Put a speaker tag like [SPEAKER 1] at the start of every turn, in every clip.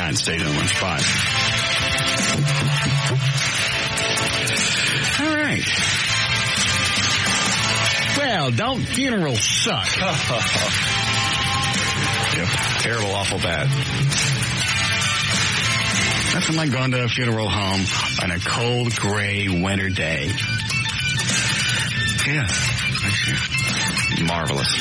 [SPEAKER 1] that and stayed in one spot. All right. Well, don't funerals suck?
[SPEAKER 2] Yep. Terrible, awful bad.
[SPEAKER 1] Nothing like going to a funeral home on a cold, gray winter day.
[SPEAKER 3] Yeah.
[SPEAKER 2] Marvelous.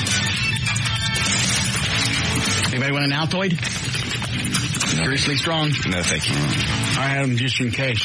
[SPEAKER 1] Anybody want an Altoid? No. Seriously strong?
[SPEAKER 2] No, thank you.
[SPEAKER 1] I had them just in case.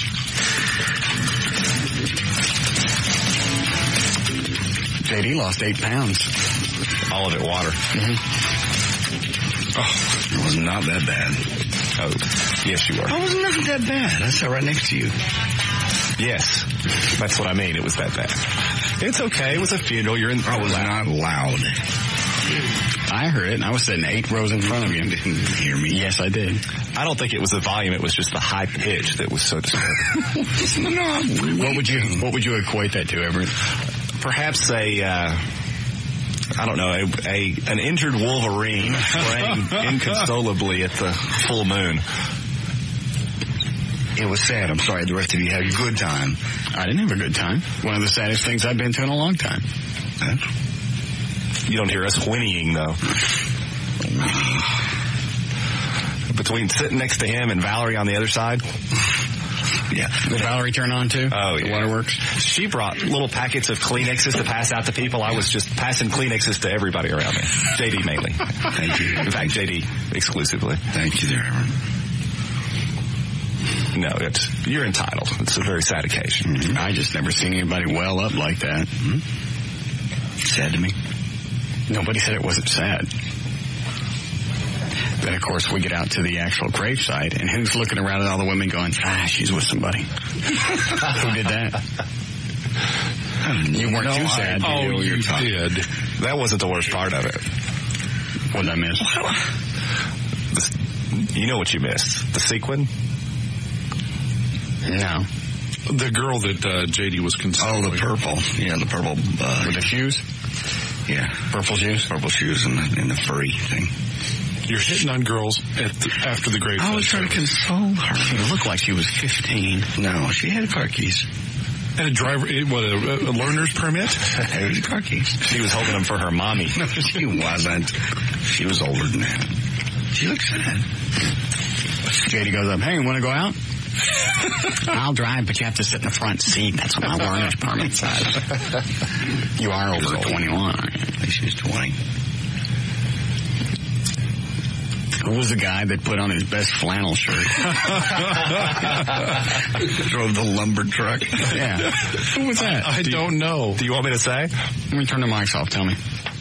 [SPEAKER 1] JD lost 8 pounds.
[SPEAKER 2] All of it water.
[SPEAKER 1] Mm-hmm.
[SPEAKER 3] Oh, it was not that bad.
[SPEAKER 2] Oh, yes, you were.
[SPEAKER 3] I was not that bad. I sat right next to you.
[SPEAKER 2] Yes, that's what I mean. It was that bad. It's okay. It was a funeral. You're in.
[SPEAKER 3] I was not loud.
[SPEAKER 1] I heard it, and I was sitting 8 rows in front of you.
[SPEAKER 3] Didn't hear me.
[SPEAKER 1] Yes, I did.
[SPEAKER 2] I don't think it was the volume. It was just the high pitch that was so disturbing.
[SPEAKER 1] What would you equate that to, Everett?
[SPEAKER 2] Perhaps an injured wolverine spraying inconsolably at the full moon.
[SPEAKER 3] It was sad. I'm sorry. The rest of you had a good time.
[SPEAKER 1] I didn't have a good time. One of the saddest things I've been to in a long time.
[SPEAKER 2] You don't hear us whinnying, though. Between sitting next to him and Valerie on the other side.
[SPEAKER 1] Yeah. Did Valerie turn on, too?
[SPEAKER 2] Oh, yeah.
[SPEAKER 1] The waterworks?
[SPEAKER 2] She brought little packets of Kleenexes to pass out to people. I was just passing Kleenexes to everybody around me. JD mainly.
[SPEAKER 3] Thank you.
[SPEAKER 2] In fact, JD exclusively.
[SPEAKER 3] Thank you there, Aaron.
[SPEAKER 2] No, you're entitled. It's a very sad occasion.
[SPEAKER 1] Mm-hmm. I just never seen anybody well up like that.
[SPEAKER 3] Mm-hmm. Sad to me.
[SPEAKER 1] Nobody said it wasn't sad. Then, of course, we get out to the actual gravesite, and who's looking around at all the women going, she's with somebody. Who did that? You weren't too sad.
[SPEAKER 4] You did.
[SPEAKER 2] That wasn't the worst part of it.
[SPEAKER 1] What did I miss?
[SPEAKER 2] You know what you missed. The sequin?
[SPEAKER 1] No.
[SPEAKER 4] The girl that JD was considering.
[SPEAKER 3] Oh, the purple. Yeah, the purple.
[SPEAKER 1] With the shoes?
[SPEAKER 3] Yeah.
[SPEAKER 1] Purple shoes?
[SPEAKER 3] Purple shoes and the furry thing.
[SPEAKER 4] You're hitting on girls after the grave.
[SPEAKER 3] I was trying to console her.
[SPEAKER 1] She looked like she was 15.
[SPEAKER 3] No, she had car keys.
[SPEAKER 4] And a learner's permit?
[SPEAKER 3] It was car keys.
[SPEAKER 2] She was holding them for her mommy.
[SPEAKER 3] No, she wasn't. She was older than that. She looked sad.
[SPEAKER 1] JD goes up, hey, you want to go out? I'll drive, but you have to sit in the front seat. That's what my learner's permit says. You are over 21, aren't you?
[SPEAKER 3] I think she was 20.
[SPEAKER 1] Who was the guy that put on his best flannel shirt?
[SPEAKER 3] Drove the lumber truck.
[SPEAKER 1] Yeah. Who was that?
[SPEAKER 4] I don't know.
[SPEAKER 2] Do you want me to say?
[SPEAKER 1] Let me turn the mics off. Tell me.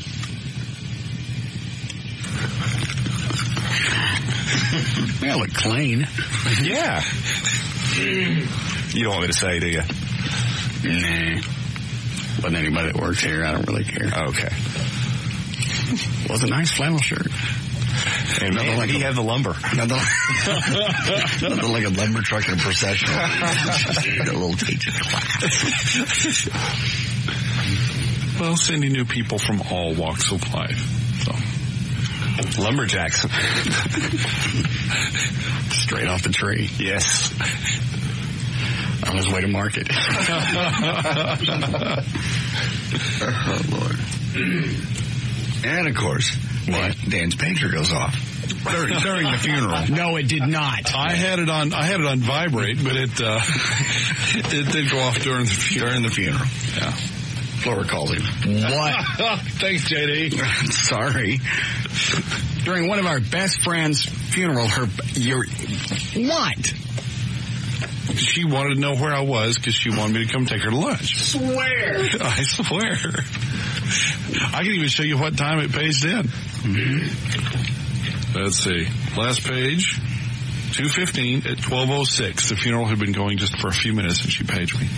[SPEAKER 1] Yeah, look clean.
[SPEAKER 2] Yeah. You don't want me to say, do you?
[SPEAKER 1] Nah. Wasn't anybody that works here. I don't really care.
[SPEAKER 2] Okay.
[SPEAKER 1] Was a nice flannel shirt.
[SPEAKER 2] And man, like he had the lumber.
[SPEAKER 3] Nothing like a lumber truck in a processional. A little teacher class.
[SPEAKER 4] Well, Cindy knew people from all walks of life. So.
[SPEAKER 2] Lumberjacks.
[SPEAKER 1] Straight off the tree.
[SPEAKER 2] Yes.
[SPEAKER 1] On his way to market.
[SPEAKER 3] Oh, Lord. And, of course,
[SPEAKER 1] what?
[SPEAKER 3] Dan's pager goes off during the funeral.
[SPEAKER 1] No, it did not.
[SPEAKER 4] I had it on vibrate, but it did go off during the funeral.
[SPEAKER 3] Yeah. Flora calls him.
[SPEAKER 1] What?
[SPEAKER 4] Thanks, JD.
[SPEAKER 1] Sorry. During one of our best friends' funeral, what?
[SPEAKER 4] She wanted to know where I was because she wanted me to come take her to lunch.
[SPEAKER 1] Swear.
[SPEAKER 4] I swear. I can even show you what time it paged in.
[SPEAKER 1] Mm-hmm.
[SPEAKER 4] Let's see. Last page, 2:15 at 12:06. The funeral had been going just for a few minutes, and she paged me.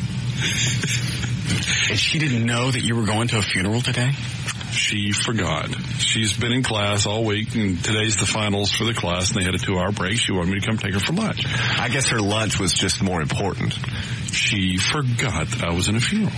[SPEAKER 1] And she didn't know that you were going to a funeral today?
[SPEAKER 4] She forgot. She's been in class all week, and today's the finals for the class, and they had a 2-hour break. She wanted me to come take her for lunch.
[SPEAKER 2] I guess her lunch was just more important.
[SPEAKER 4] She forgot that I was in a funeral.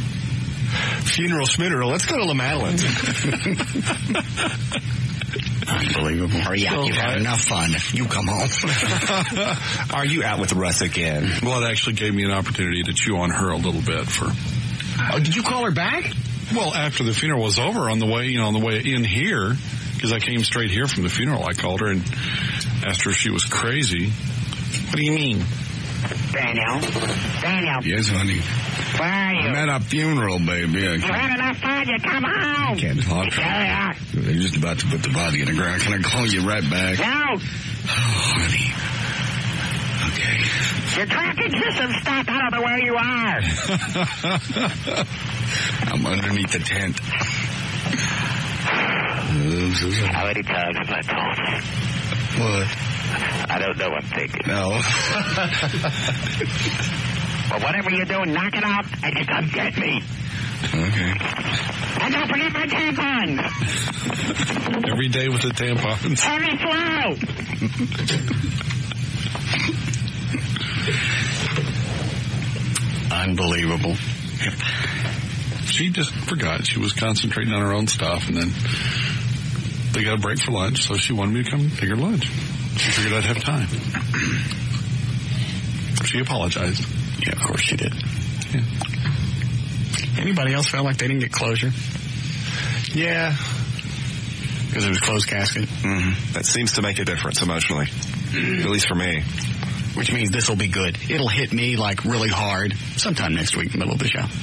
[SPEAKER 2] Funeral schmineral. Let's go to La Madeleine.
[SPEAKER 1] Unbelievable.
[SPEAKER 3] Hurry up, you've had enough fun. You come home.
[SPEAKER 2] Are you out with Russ again?
[SPEAKER 4] Well, it actually gave me an opportunity to chew on her a little bit for...
[SPEAKER 1] Oh, did you call her back?
[SPEAKER 4] Well, after the funeral was over, on the way in here, because I came straight here from the funeral, I called her and asked her if she was crazy. What do you mean?
[SPEAKER 5] Daniel?
[SPEAKER 3] Yes, honey.
[SPEAKER 5] Where are you?
[SPEAKER 3] I'm at a funeral, baby.
[SPEAKER 5] You had enough fun, you come home.
[SPEAKER 3] I can't talk. They're just about to put the body in the ground. Can I call you right back?
[SPEAKER 5] No.
[SPEAKER 3] Oh, honey. Okay.
[SPEAKER 5] Your tracking system's stopped. I don't know where you are.
[SPEAKER 3] I'm underneath the tent.
[SPEAKER 5] How many times have I told you?
[SPEAKER 3] What?
[SPEAKER 5] I don't know what I'm thinking.
[SPEAKER 3] No.
[SPEAKER 5] Well, whatever you do, knock it out and you come get me.
[SPEAKER 3] Okay.
[SPEAKER 5] And don't forget my tampons.
[SPEAKER 4] Every day with the tampons.
[SPEAKER 5] Hurry slow.
[SPEAKER 1] Unbelievable.
[SPEAKER 4] She just forgot. She was concentrating on her own stuff, and then they got a break for lunch, so she wanted me to come take her lunch. She figured I'd have time. She apologized.
[SPEAKER 1] Yeah, of course she did.
[SPEAKER 4] Yeah.
[SPEAKER 1] Anybody else felt like they didn't get closure?
[SPEAKER 2] Yeah.
[SPEAKER 1] Because it was closed casket?
[SPEAKER 2] Mm-hmm. That seems to make a difference emotionally. At least for me.
[SPEAKER 1] Which means this will be good. It'll hit me like really hard sometime next week in the middle of the show.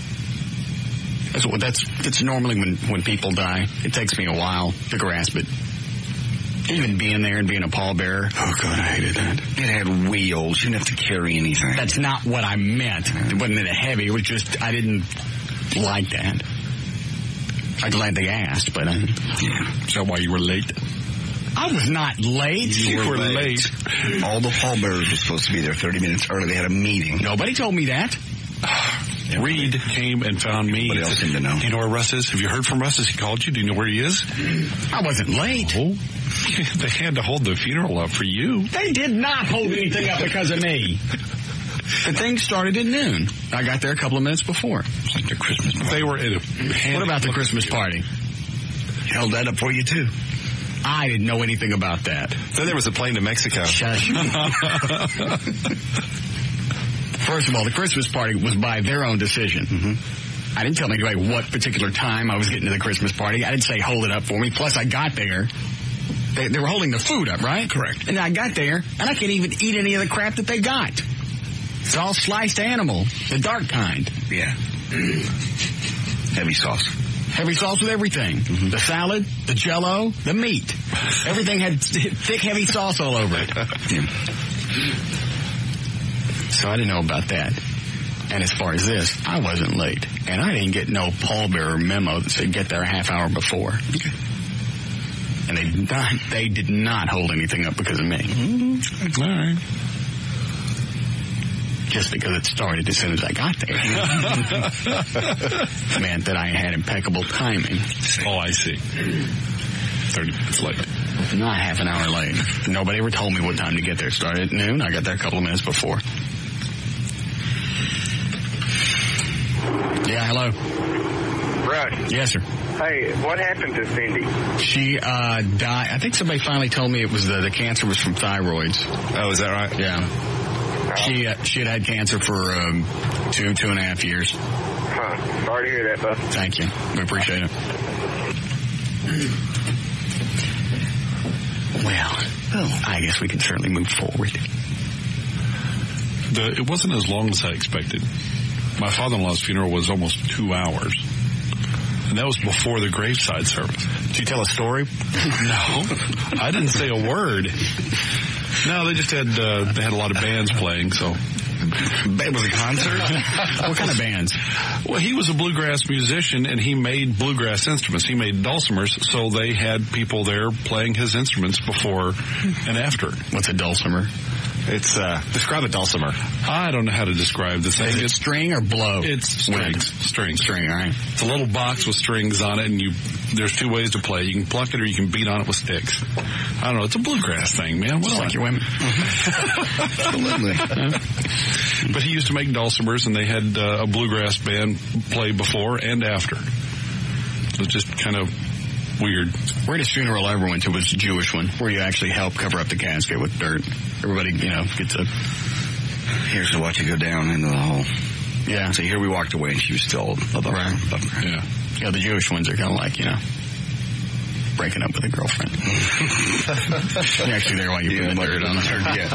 [SPEAKER 1] That's normally when people die. It takes me a while to grasp it. Even being there and being a pallbearer. Oh, God, I hated that.
[SPEAKER 3] It had wheels. You didn't have to carry anything.
[SPEAKER 1] That's not what I meant. It wasn't heavy. It was just, I didn't like that. I'm glad they asked, but...
[SPEAKER 4] Is that why you were late?
[SPEAKER 1] I was not late.
[SPEAKER 4] You were late.
[SPEAKER 3] All the pallbearers were supposed to be there 30 minutes early. They had a meeting.
[SPEAKER 1] Nobody told me that.
[SPEAKER 4] Reed came and found me.
[SPEAKER 3] What else seemed to know?
[SPEAKER 4] Do you know where Russ is? Have you heard from Russ? Has he called you? Do you know where he is?
[SPEAKER 1] I wasn't late.
[SPEAKER 4] Oh, they had to hold the funeral up for you.
[SPEAKER 1] They did not hold anything up because of me. The thing started at noon. I got there a couple of minutes before.
[SPEAKER 3] It's like the Christmas party.
[SPEAKER 4] They were at a...
[SPEAKER 1] What about the Christmas party?
[SPEAKER 3] Held that up for you, too.
[SPEAKER 1] I didn't know anything about that.
[SPEAKER 2] Then there was a plane to Mexico.
[SPEAKER 1] Shush. First of all, the Christmas party was by their own decision. Mm-hmm. I didn't tell anybody what particular time I was getting to the Christmas party. I didn't say hold it up for me. Plus, I got there. They were holding the food up, right?
[SPEAKER 3] Correct.
[SPEAKER 1] And I got there, and I can't even eat any of the crap that they got. It's all sliced animal, the dark kind.
[SPEAKER 3] Yeah. Heavy sauce.
[SPEAKER 1] Heavy sauce with everything. Mm-hmm. The salad, the Jell-O, the meat. Everything had thick, heavy sauce all over it.
[SPEAKER 3] Yeah.
[SPEAKER 1] So I didn't know about that. And as far as this, I wasn't late. And I didn't get no pallbearer memo that said get there a half hour before. Okay. And they did not hold anything up because of me.
[SPEAKER 3] Mm-hmm.
[SPEAKER 4] All right.
[SPEAKER 1] Just because it started as soon as I got there. Meant that I had impeccable timing.
[SPEAKER 4] Oh, I see. 30 minutes late.
[SPEAKER 1] Not half an hour late. Nobody ever told me what time to get there. It started at noon. I got there a couple of minutes before. Yeah, hello.
[SPEAKER 6] Russ.
[SPEAKER 1] Yes, sir.
[SPEAKER 6] Hey, what happened to Cindy?
[SPEAKER 1] She died. I think somebody finally told me it was the cancer was from thyroids.
[SPEAKER 2] Oh, is that right?
[SPEAKER 1] Yeah. She had cancer for 2.5 years.
[SPEAKER 6] Huh. Sorry to hear that, bud.
[SPEAKER 1] Thank you. We appreciate it. Well, I guess we can certainly move forward.
[SPEAKER 4] It wasn't as long as I expected. My father-in-law's funeral was almost 2 hours. And that was before the graveside service.
[SPEAKER 1] Did you tell a story?
[SPEAKER 4] No. I didn't say a word. No, they just had they had a lot of bands playing, so.
[SPEAKER 3] It was a concert?
[SPEAKER 1] What kind of bands?
[SPEAKER 4] Well, he was a bluegrass musician, and he made bluegrass instruments. He made dulcimers, so they had people there playing his instruments before and after.
[SPEAKER 1] What's a dulcimer?
[SPEAKER 2] It's, describe a dulcimer.
[SPEAKER 4] I don't know how to describe the thing.
[SPEAKER 1] Is it string or blow?
[SPEAKER 4] It's strings. Strings.
[SPEAKER 1] String, all right.
[SPEAKER 4] It's a little box with strings on it, and there's two ways to play. You can pluck it or you can beat on it with sticks. I don't know. It's a bluegrass thing, man.
[SPEAKER 1] Just like your women.
[SPEAKER 3] Absolutely.
[SPEAKER 4] But he used to make dulcimers, and they had a bluegrass band play before and after. It was just kind of weird.
[SPEAKER 1] Weirdest funeral I ever went to was a Jewish one, where you actually help cover up the casket with dirt. Everybody, gets a...
[SPEAKER 3] Here's to watch you go down into the hole.
[SPEAKER 1] Yeah.
[SPEAKER 3] So here we walked away, and she was still above
[SPEAKER 1] Right.
[SPEAKER 3] her.
[SPEAKER 4] Yeah.
[SPEAKER 1] Yeah, the Jewish ones are kind of like, breaking up with a girlfriend. You're actually there while you're putting the dirt on her.
[SPEAKER 3] Yeah.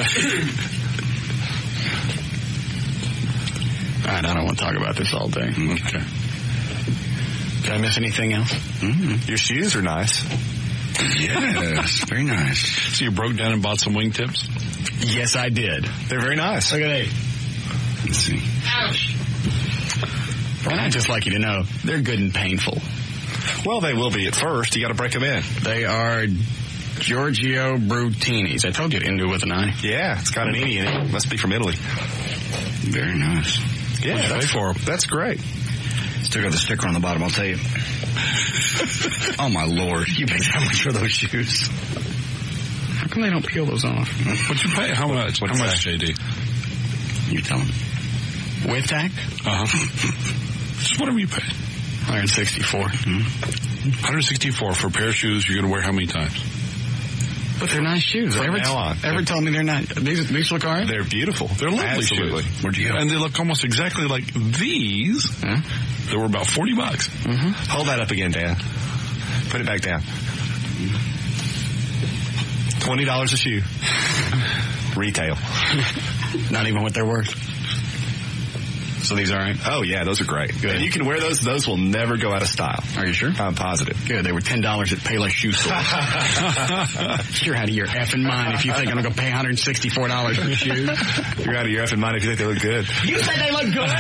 [SPEAKER 1] All right, I don't want to talk about this all day.
[SPEAKER 4] Okay.
[SPEAKER 1] Did I miss anything else?
[SPEAKER 3] Mm-hmm.
[SPEAKER 2] Your shoes are nice.
[SPEAKER 3] Yes, very nice.
[SPEAKER 4] So you broke down and bought some wingtips?
[SPEAKER 1] Yes, I did.
[SPEAKER 2] They're very nice.
[SPEAKER 1] Look at that.
[SPEAKER 3] Let's see.
[SPEAKER 1] Ouch. And I'd just like you to know, they're good and painful.
[SPEAKER 2] Well, they will be at first. You got to break them in.
[SPEAKER 1] They are Giorgio Brutinis. I told you it ended with an I.
[SPEAKER 2] Yeah, it's got an E in it. Must be from Italy.
[SPEAKER 3] Very nice.
[SPEAKER 2] Yeah, that's great.
[SPEAKER 3] Still got the sticker on the bottom, I'll tell you. Oh, my Lord. You paid how much for those shoes?
[SPEAKER 1] How come they don't peel those off?
[SPEAKER 4] What'd you pay? How much? How much, JD?
[SPEAKER 3] You tell them.
[SPEAKER 1] With tax?
[SPEAKER 4] Just whatever you paid.
[SPEAKER 1] 164.
[SPEAKER 4] 164 for a pair of shoes you're going to wear how many times?
[SPEAKER 1] But they're nice shoes.
[SPEAKER 2] From now on.
[SPEAKER 1] Ever told me they're not? These look all right?
[SPEAKER 2] They're beautiful.
[SPEAKER 4] They're lovely
[SPEAKER 2] Absolutely.
[SPEAKER 4] shoes.
[SPEAKER 3] Where'd you go?
[SPEAKER 4] And they look almost exactly like these.
[SPEAKER 1] Huh?
[SPEAKER 4] They were about $40.
[SPEAKER 1] Mm-hmm.
[SPEAKER 2] Hold that up again, Dan. Put it back down. $20 a shoe. Retail.
[SPEAKER 1] Not even what they're worth. So these are all right?
[SPEAKER 2] Oh, yeah, those are great.
[SPEAKER 1] Good.
[SPEAKER 2] And you can wear those. Those will never go out of style.
[SPEAKER 1] Are you sure?
[SPEAKER 2] I'm positive.
[SPEAKER 1] Good. They were $10 at Payless Shoe Store. You're out of your effing mind if you think I'm going to pay $164 for shoes.
[SPEAKER 2] You're out of your effing mind if you think they look good.
[SPEAKER 1] You said they look good?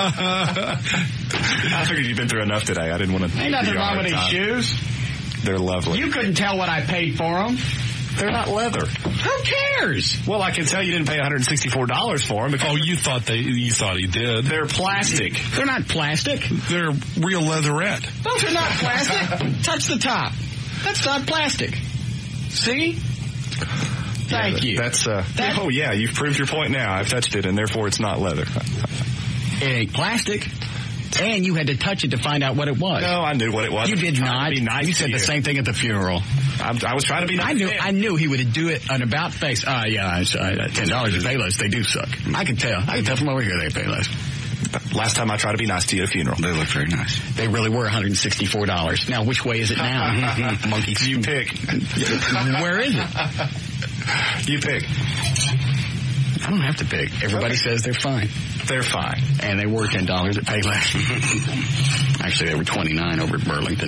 [SPEAKER 2] I figured you've been through enough today. I didn't want to...
[SPEAKER 1] Ain't nothing wrong with these shoes.
[SPEAKER 2] They're lovely.
[SPEAKER 1] You couldn't tell what I paid for them.
[SPEAKER 2] They're not leather.
[SPEAKER 1] Who cares?
[SPEAKER 2] Well, I can tell you didn't pay $164 for them. Because
[SPEAKER 4] You thought he did.
[SPEAKER 2] they're plastic.
[SPEAKER 1] They're not plastic.
[SPEAKER 4] They're real leatherette.
[SPEAKER 1] Those are not plastic. Touch the top. That's not plastic. See? Thank you.
[SPEAKER 2] That's, oh, yeah, you've proved your point now. I've touched it, and therefore it's not leather.
[SPEAKER 1] It ain't plastic. And you had to touch it to find out what it was.
[SPEAKER 2] No, I knew what it was.
[SPEAKER 1] You did not.
[SPEAKER 2] Be nice
[SPEAKER 1] you said the same thing at the funeral.
[SPEAKER 2] I was trying to be nice.
[SPEAKER 1] I knew he would do it an about face. Yeah, $10 at Payless. They do suck. I can tell. From over here they pay less.
[SPEAKER 2] Last time I tried to be nice to you at a funeral.
[SPEAKER 3] They look very nice.
[SPEAKER 1] They really were $164. Now, which way is it now?
[SPEAKER 2] Monkeys. You pick.
[SPEAKER 1] Where is it?
[SPEAKER 2] You pick.
[SPEAKER 1] I don't have to pick. Everybody says they're fine.
[SPEAKER 2] They're fine.
[SPEAKER 1] And they were $10 at Payless. Actually, they were $29 over at Burlington.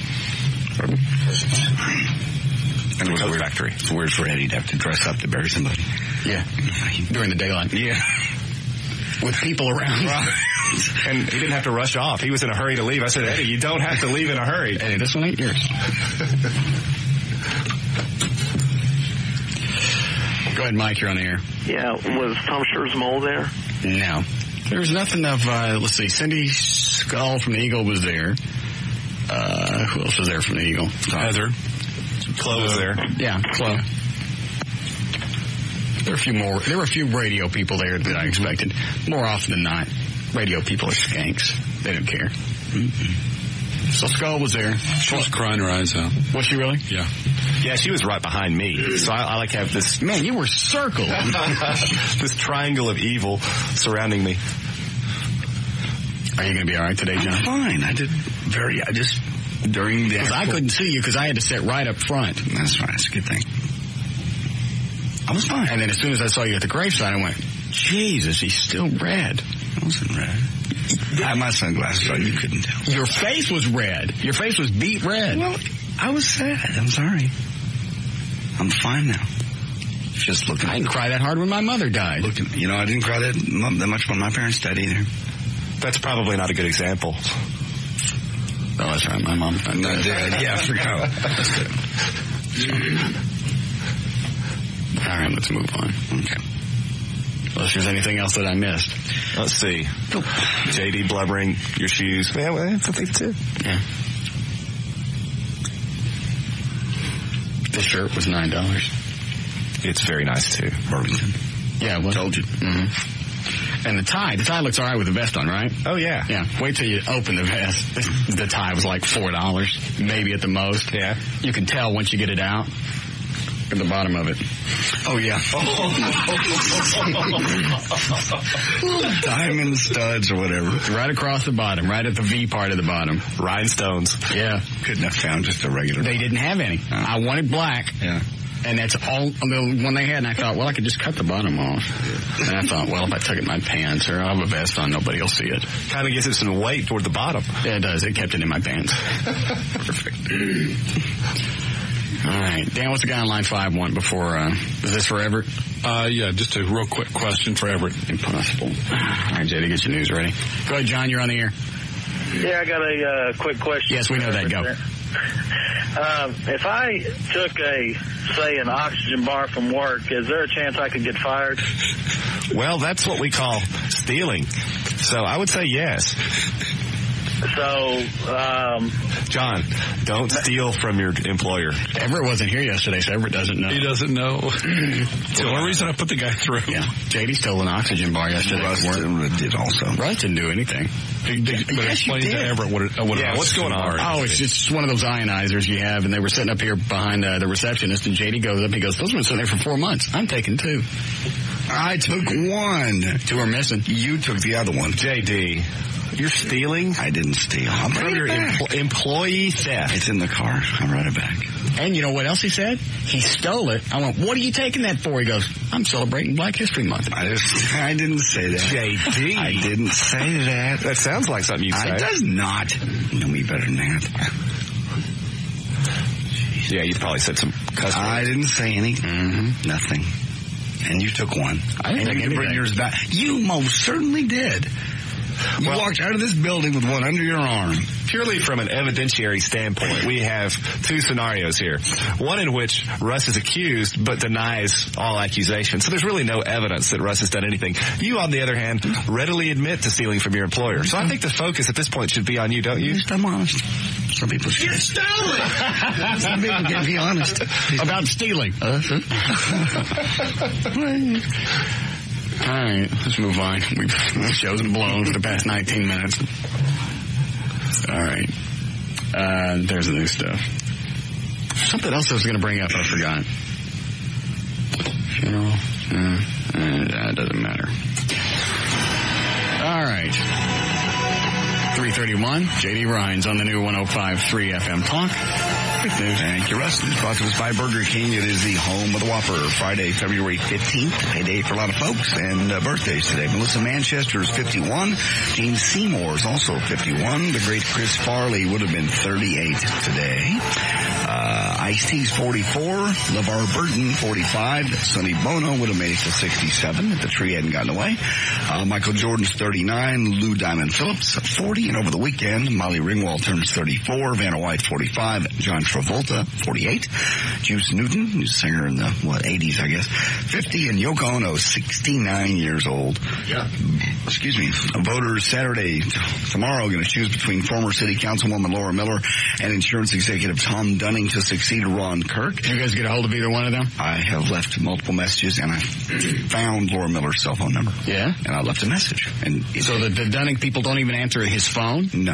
[SPEAKER 3] And it was weird. Factory. It's weird for Eddie to have to dress up to bury somebody.
[SPEAKER 1] Yeah. During the daylight.
[SPEAKER 3] Yeah.
[SPEAKER 1] With people around.
[SPEAKER 2] Right. And he didn't have to rush off. He was in a hurry to leave. I said, Eddie, you don't have to leave in a hurry.
[SPEAKER 1] Eddie, this one ain't yours. Go ahead, Mike. You're on the air.
[SPEAKER 7] Yeah, was Tom Scherz-Mole there?
[SPEAKER 1] No. There was nothing of, let's see, Cindy Skull from the Eagle was there. Who else was there from the Eagle?
[SPEAKER 4] Heather.
[SPEAKER 2] Chloe was there.
[SPEAKER 1] Yeah, Chloe. There were a few radio people there that I expected. More often than not, radio people are skanks. They don't care. Mm-hmm. So Skull was there.
[SPEAKER 4] She was crying her eyes out.
[SPEAKER 1] Was she really?
[SPEAKER 4] Yeah.
[SPEAKER 2] Yeah, she was right behind me. So I like to have this...
[SPEAKER 1] Man, you were circled.
[SPEAKER 2] this triangle of evil surrounding me.
[SPEAKER 1] Are you going to be all right today, John?
[SPEAKER 3] I'm fine. During the...
[SPEAKER 1] Because I couldn't see you because I had to sit right up front.
[SPEAKER 3] That's fine. That's a good thing. I was fine.
[SPEAKER 1] And then as soon as I saw you at the graveside, I went, Jesus, he's still red.
[SPEAKER 3] I wasn't red. I had my sunglasses on. You couldn't tell.
[SPEAKER 1] Your face was red. Your face was beet red.
[SPEAKER 3] Well, I was sad. I'm sorry. I'm fine now. Just looking.
[SPEAKER 1] I didn't cry that hard when my mother died.
[SPEAKER 3] I didn't cry that much when my parents died either.
[SPEAKER 2] That's probably not a good example.
[SPEAKER 1] Oh, that's right. My mom's not dead.
[SPEAKER 3] Yeah, I forgot.
[SPEAKER 1] All right, let's move on.
[SPEAKER 3] Okay.
[SPEAKER 1] Unless there's anything else that I missed.
[SPEAKER 2] Let's see. JD blubbering, your shoes. Yeah, well, that's what they do.
[SPEAKER 1] Yeah. This shirt was $9.
[SPEAKER 2] It's very nice, too.
[SPEAKER 3] Burlington.
[SPEAKER 1] Yeah, it was.
[SPEAKER 3] Told you.
[SPEAKER 1] Mm-hmm. And the tie looks all right with the vest on, right?
[SPEAKER 2] Oh, yeah.
[SPEAKER 1] Yeah. Wait till you open the vest. The tie was like $4, maybe at the most.
[SPEAKER 2] Yeah.
[SPEAKER 1] You can tell once you get it out. At the bottom of it.
[SPEAKER 3] Oh, yeah. Diamond studs or whatever.
[SPEAKER 1] Right across the bottom, right at the V part of the bottom.
[SPEAKER 2] Rhinestones.
[SPEAKER 1] Yeah.
[SPEAKER 3] Couldn't have found just a regular.
[SPEAKER 1] They didn't have any. I wanted black.
[SPEAKER 3] Yeah.
[SPEAKER 1] And that's all the one they had, and I thought, well, I could just cut the bottom off. And I thought, well, if I tuck it in my pants or I have a vest on, nobody will see it.
[SPEAKER 2] Kind of gives it some weight toward the bottom.
[SPEAKER 1] Yeah, it does. It kept it in my pants. Perfect. All right. Dan, what's the guy on line 5 want before, is this for Everett?
[SPEAKER 4] Yeah, just a real quick question for Everett.
[SPEAKER 1] Impossible. All right, JD, get your news ready. Go ahead, John, you're on the air.
[SPEAKER 7] Yeah, I got a quick question.
[SPEAKER 1] Yes, we know that. Go.
[SPEAKER 7] If I took an oxygen bar from work, is there a chance I could get fired?
[SPEAKER 2] Well, that's what we call stealing. So I would say yes.
[SPEAKER 7] So,
[SPEAKER 2] John, don't steal from your employer.
[SPEAKER 1] Everett wasn't here yesterday, so Everett doesn't know.
[SPEAKER 4] He doesn't know. It's the only reason I put the guy through.
[SPEAKER 1] Yeah. JD stole an oxygen bar yesterday.
[SPEAKER 3] Russ did also.
[SPEAKER 1] Russ didn't do anything.
[SPEAKER 4] But explain to Everett
[SPEAKER 2] what's going on?
[SPEAKER 1] Oh, it's just one of those ionizers you have, and they were sitting up here behind the receptionist, and JD goes up, he goes, those were sitting there for 4 months. I'm taking 2.
[SPEAKER 3] I took 1.
[SPEAKER 1] 2 are missing.
[SPEAKER 3] You took the other one.
[SPEAKER 2] JD, you're stealing?
[SPEAKER 3] I didn't steal. I'm
[SPEAKER 2] From your employee theft.
[SPEAKER 3] It's in the car. I brought it back.
[SPEAKER 1] And you know what else he said? He stole it. I went, what are you taking that for? He goes, I'm celebrating Black History Month.
[SPEAKER 3] I didn't say that.
[SPEAKER 2] JD.
[SPEAKER 3] I didn't say that.
[SPEAKER 2] That sounds like something you'd say.
[SPEAKER 3] It does not. You know me better than that.
[SPEAKER 2] Yeah, you probably said some cuss words.
[SPEAKER 3] I didn't say anything. Nothing. And you took 1.
[SPEAKER 1] I didn't take
[SPEAKER 3] you bring
[SPEAKER 1] anything.
[SPEAKER 3] yours back. You most certainly did. You walked out of this building with 1 under your arm.
[SPEAKER 2] Purely from an evidentiary standpoint, we have 2 scenarios here. One in which Russ is accused but denies all accusations. So there's really no evidence that Russ has done anything. You, on the other hand, readily admit to stealing from your employer. So I think the focus at this point should be on you, don't you?
[SPEAKER 3] I'm honest. Some people say. You stole it! Some people can be honest.
[SPEAKER 1] About stealing. All right, let's move on. The show's been blown for the past 19 minutes. All right. There's the new stuff. Something else I was going to bring up, I forgot. That doesn't matter. All right. 3:31. JD Rhines on the new 105.3 FM Talk.
[SPEAKER 3] Thank you, Russ. It's brought to us by Burger King. It is the home of the Whopper. Friday, February 15th. Payday for a lot of folks. And birthdays today. Melissa Manchester is 51. Gene Seymour is also 51. The great Chris Farley would have been 38 today. Ice-T's 44. LeVar Burton, 45. Sonny Bono would have made it to 67 if the tree hadn't gotten away. Michael Jordan's 39. Lou Diamond Phillips, 40. And over the weekend, Molly Ringwald turns 34. Vanna White, 45. John Travolta, 48. Juice Newton, who's a singer in the, 80s, I guess, 50. And Yoko Ono, 69 years old.
[SPEAKER 1] Yeah.
[SPEAKER 3] Excuse me. Voters Saturday, tomorrow, going to choose between former city councilwoman Laura Miller and insurance executive Tom Dunning to succeed Ron Kirk.
[SPEAKER 1] Did you guys get a hold of either one of them?
[SPEAKER 3] I have left multiple messages, and I found Laura Miller's cell phone number.
[SPEAKER 1] Yeah?
[SPEAKER 3] And I left a message. And
[SPEAKER 1] So the Dunning people don't even answer his phone?
[SPEAKER 3] No.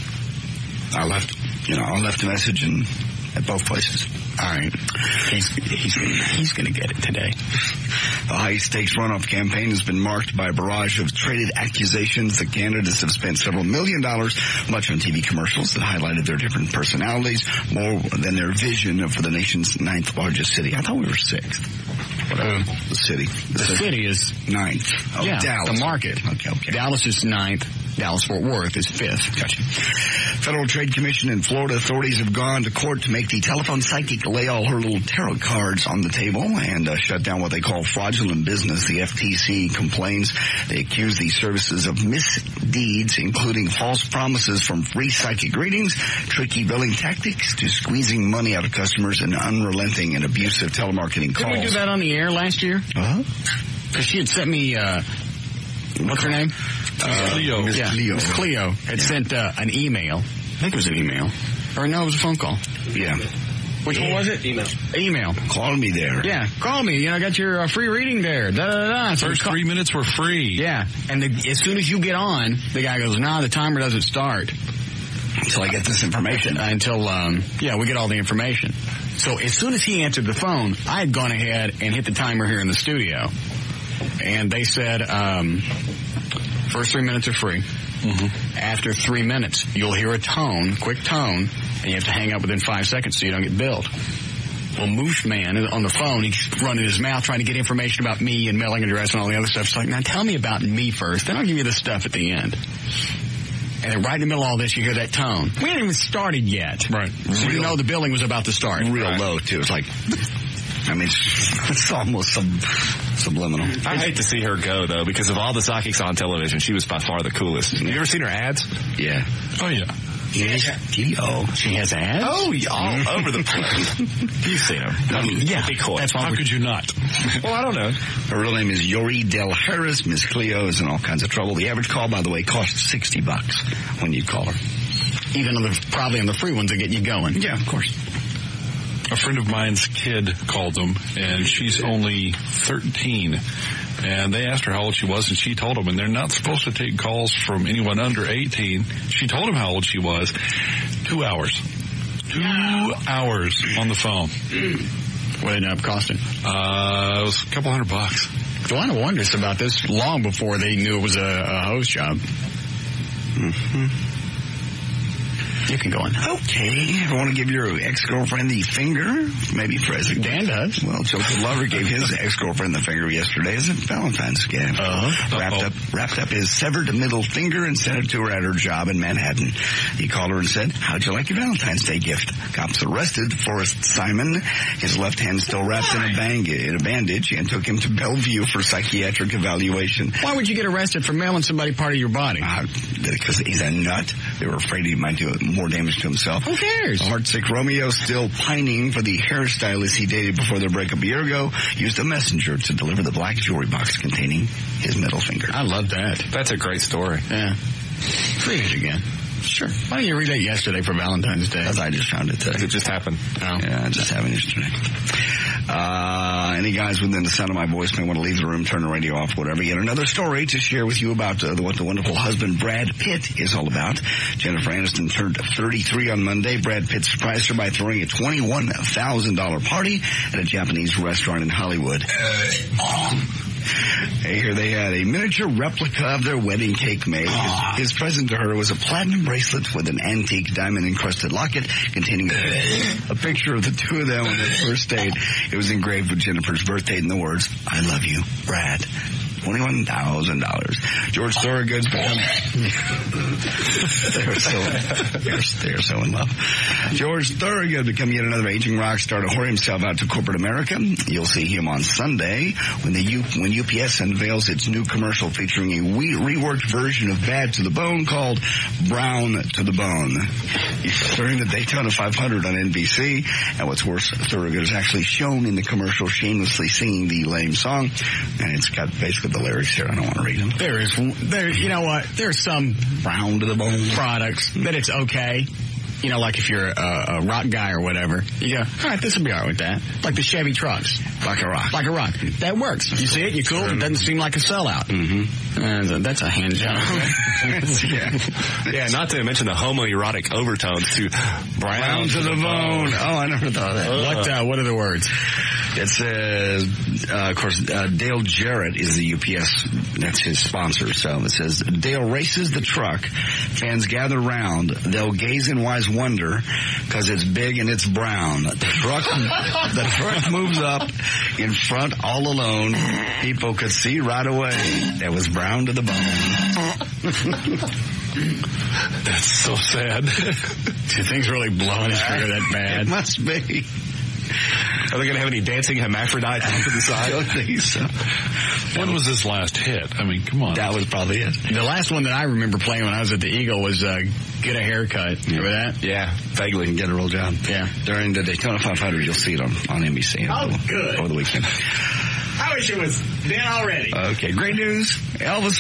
[SPEAKER 3] I left a message at both places.
[SPEAKER 1] All right. He's going to get it today.
[SPEAKER 3] The high-stakes runoff campaign has been marked by a barrage of traded accusations. The candidates have spent several $1 million, much on TV commercials that highlighted their different personalities, more than their vision for the nation's 9th largest city. I thought we were 6th. Whatever. The city.
[SPEAKER 1] The city is
[SPEAKER 3] 9th. Oh,
[SPEAKER 1] yeah,
[SPEAKER 3] Dallas.
[SPEAKER 1] the market.
[SPEAKER 3] Okay.
[SPEAKER 1] Dallas is 9th. Dallas-Fort Worth is 5th.
[SPEAKER 3] Gotcha. Federal Trade Commission in Florida authorities have gone to court to make the telephone psychic lay all her little tarot cards on the table and shut down what they call fraudulent business. The FTC complains they accuse these services of misdeeds, including false promises from free psychic readings, tricky billing tactics, to squeezing money out of customers, and unrelenting and abusive telemarketing calls.
[SPEAKER 1] Didn't we do that on the air last year?
[SPEAKER 3] Uh-huh.
[SPEAKER 1] Because she had sent me, what's her name?
[SPEAKER 4] Cleo.
[SPEAKER 1] Yeah,
[SPEAKER 3] Cleo.
[SPEAKER 1] Miss Cleo had sent an email. I think it was an email. Or no, it was a phone call.
[SPEAKER 3] Yeah.
[SPEAKER 1] Which one was it? Email.
[SPEAKER 3] Call me there.
[SPEAKER 1] Yeah, call me. I got your free reading there. So
[SPEAKER 4] First 3 minutes were free.
[SPEAKER 1] Yeah, and as soon as you get on, the guy goes, "Nah, the timer doesn't start
[SPEAKER 3] until I get this information."
[SPEAKER 1] Until we get all the information. So as soon as he answered the phone, I had gone ahead and hit the timer here in the studio, and they said first 3 minutes are free. Mm-hmm. After 3 minutes, you'll hear a quick tone, and you have to hang up within 5 seconds so you don't get billed. Well, Moosh Man on the phone, he's running his mouth trying to get information about me and mailing address and all the other stuff. It's like, now tell me about me first, then I'll give you the stuff at the end. And then right in the middle of all this, you hear that tone. We hadn't even started yet.
[SPEAKER 4] Right.
[SPEAKER 1] So you know the billing was about to start.
[SPEAKER 3] Real low, too. It's like, it's almost subliminal.
[SPEAKER 2] I hate to see her go, though, because of all the psychics on television, she was by far the coolest. Have you ever seen her ads?
[SPEAKER 3] Yeah.
[SPEAKER 4] Oh, yeah.
[SPEAKER 1] She has ads?
[SPEAKER 2] Oh, yeah, all over the place. You've seen them.
[SPEAKER 1] Yeah.
[SPEAKER 2] Be cool.
[SPEAKER 4] How could you not?
[SPEAKER 2] Well, I don't know.
[SPEAKER 3] Her real name is Yori Del Harris. Miss Cleo is in all kinds of trouble. The average call, by the way, costs $60 when you call her.
[SPEAKER 1] Even probably on the free ones that get you going.
[SPEAKER 3] Yeah, of course.
[SPEAKER 4] A friend of mine's kid called them, and she's only 13. And they asked her how old she was, and she told them, and they're not supposed to take calls from anyone under 18. She told them how old she was. 2 hours. 2 hours on the phone.
[SPEAKER 1] What did it end up costing?
[SPEAKER 4] It was a couple $100.
[SPEAKER 1] Joanna wonders about this long before they knew it was a host job. Mm-hmm. You can go on.
[SPEAKER 3] Okay. I want to give your ex-girlfriend the finger. Maybe President
[SPEAKER 1] Dan does.
[SPEAKER 3] Well, Joseph Lover gave his ex-girlfriend the finger yesterday as a Valentine's gift. Wrapped up his severed middle finger and sent it to her at her job in Manhattan. He called her and said, "How'd you like your Valentine's Day gift?" Cops arrested Forrest Simon. His left hand still wrapped in a bandage, and took him to Bellevue for psychiatric evaluation.
[SPEAKER 1] Why would you get arrested for mailing somebody part of your body?
[SPEAKER 3] Because he's a nut. They were afraid he might do more damage to himself.
[SPEAKER 1] Who cares?
[SPEAKER 3] Heartsick Romeo, still pining for the hairstylist he dated before their breakup a year ago, used a messenger to deliver the black jewelry box containing his middle finger.
[SPEAKER 1] I love that.
[SPEAKER 2] That's a great story.
[SPEAKER 1] Yeah. Read it again. Sure. Why didn't you read that yesterday for Valentine's Day?
[SPEAKER 3] Because I just found it today.
[SPEAKER 2] It just happened.
[SPEAKER 3] Oh. Yeah, it just happened yesterday. Any guys within the sound of my voice may want to leave the room, turn the radio off, whatever. Yet another story to share with you about what the wonderful husband Brad Pitt is all about. Jennifer Aniston turned 33 on Monday. Brad Pitt surprised her by throwing a $21,000 party at a Japanese restaurant in Hollywood. Here they had a miniature replica of their wedding cake made. His present to her was a platinum bracelet with an antique diamond-encrusted locket containing a picture of the two of them on their first date. It was engraved with Jennifer's birthday and the words, "I love you, Brad." $21,000. George Thorogood's become... They're so in love. George Thorogood become yet another aging rock star to whore himself out to corporate America. You'll see him on Sunday when UPS unveils its new commercial featuring a reworked version of Bad to the Bone called Brown to the Bone. He's during the Daytona 500 on NBC, and what's worse, Thorogood is actually shown in the commercial shamelessly singing the lame song, and it's got basically the lyrics here. I don't want to read them.
[SPEAKER 1] You know what? There's some
[SPEAKER 3] Brown to the Bone
[SPEAKER 1] products that it's okay. You know, like if you're a rock guy or whatever, you go, all right, this will be all right with that. Like the Chevy trucks.
[SPEAKER 3] Like a rock.
[SPEAKER 1] Like a rock. That works. You see it, you're cool, it doesn't seem like a sellout.
[SPEAKER 3] Mm-hmm.
[SPEAKER 1] That's a hand job.
[SPEAKER 2] Yeah, not to mention the homoerotic overtones to Brown to the Bone.
[SPEAKER 3] Oh, I never thought of that.
[SPEAKER 1] What are the words?
[SPEAKER 3] It says, of course, Dale Jarrett is the UPS, that's his sponsor. So it says, Dale races the truck. Fans gather round. They'll gaze in wise wonder because it's big and it's brown. The truck moves up in front all alone. People could see right away it was brown to the bone.
[SPEAKER 4] That's so sad.
[SPEAKER 1] Things really blowing his career that bad.
[SPEAKER 3] It must be.
[SPEAKER 2] Are they going to have any dancing hermaphrodites off to the side?
[SPEAKER 3] I don't think so.
[SPEAKER 4] When was his last hit? I mean, come on.
[SPEAKER 3] That was probably it.
[SPEAKER 1] The last one that I remember playing when I was at the Eagle was Get a Haircut. Remember that?
[SPEAKER 2] Yeah, vaguely.
[SPEAKER 3] Get a real job.
[SPEAKER 1] Yeah.
[SPEAKER 3] During the Daytona 500, you'll see it on NBC.
[SPEAKER 1] Good.
[SPEAKER 3] Over the weekend.
[SPEAKER 1] I wish it was then already.
[SPEAKER 3] Okay, great news. Elvis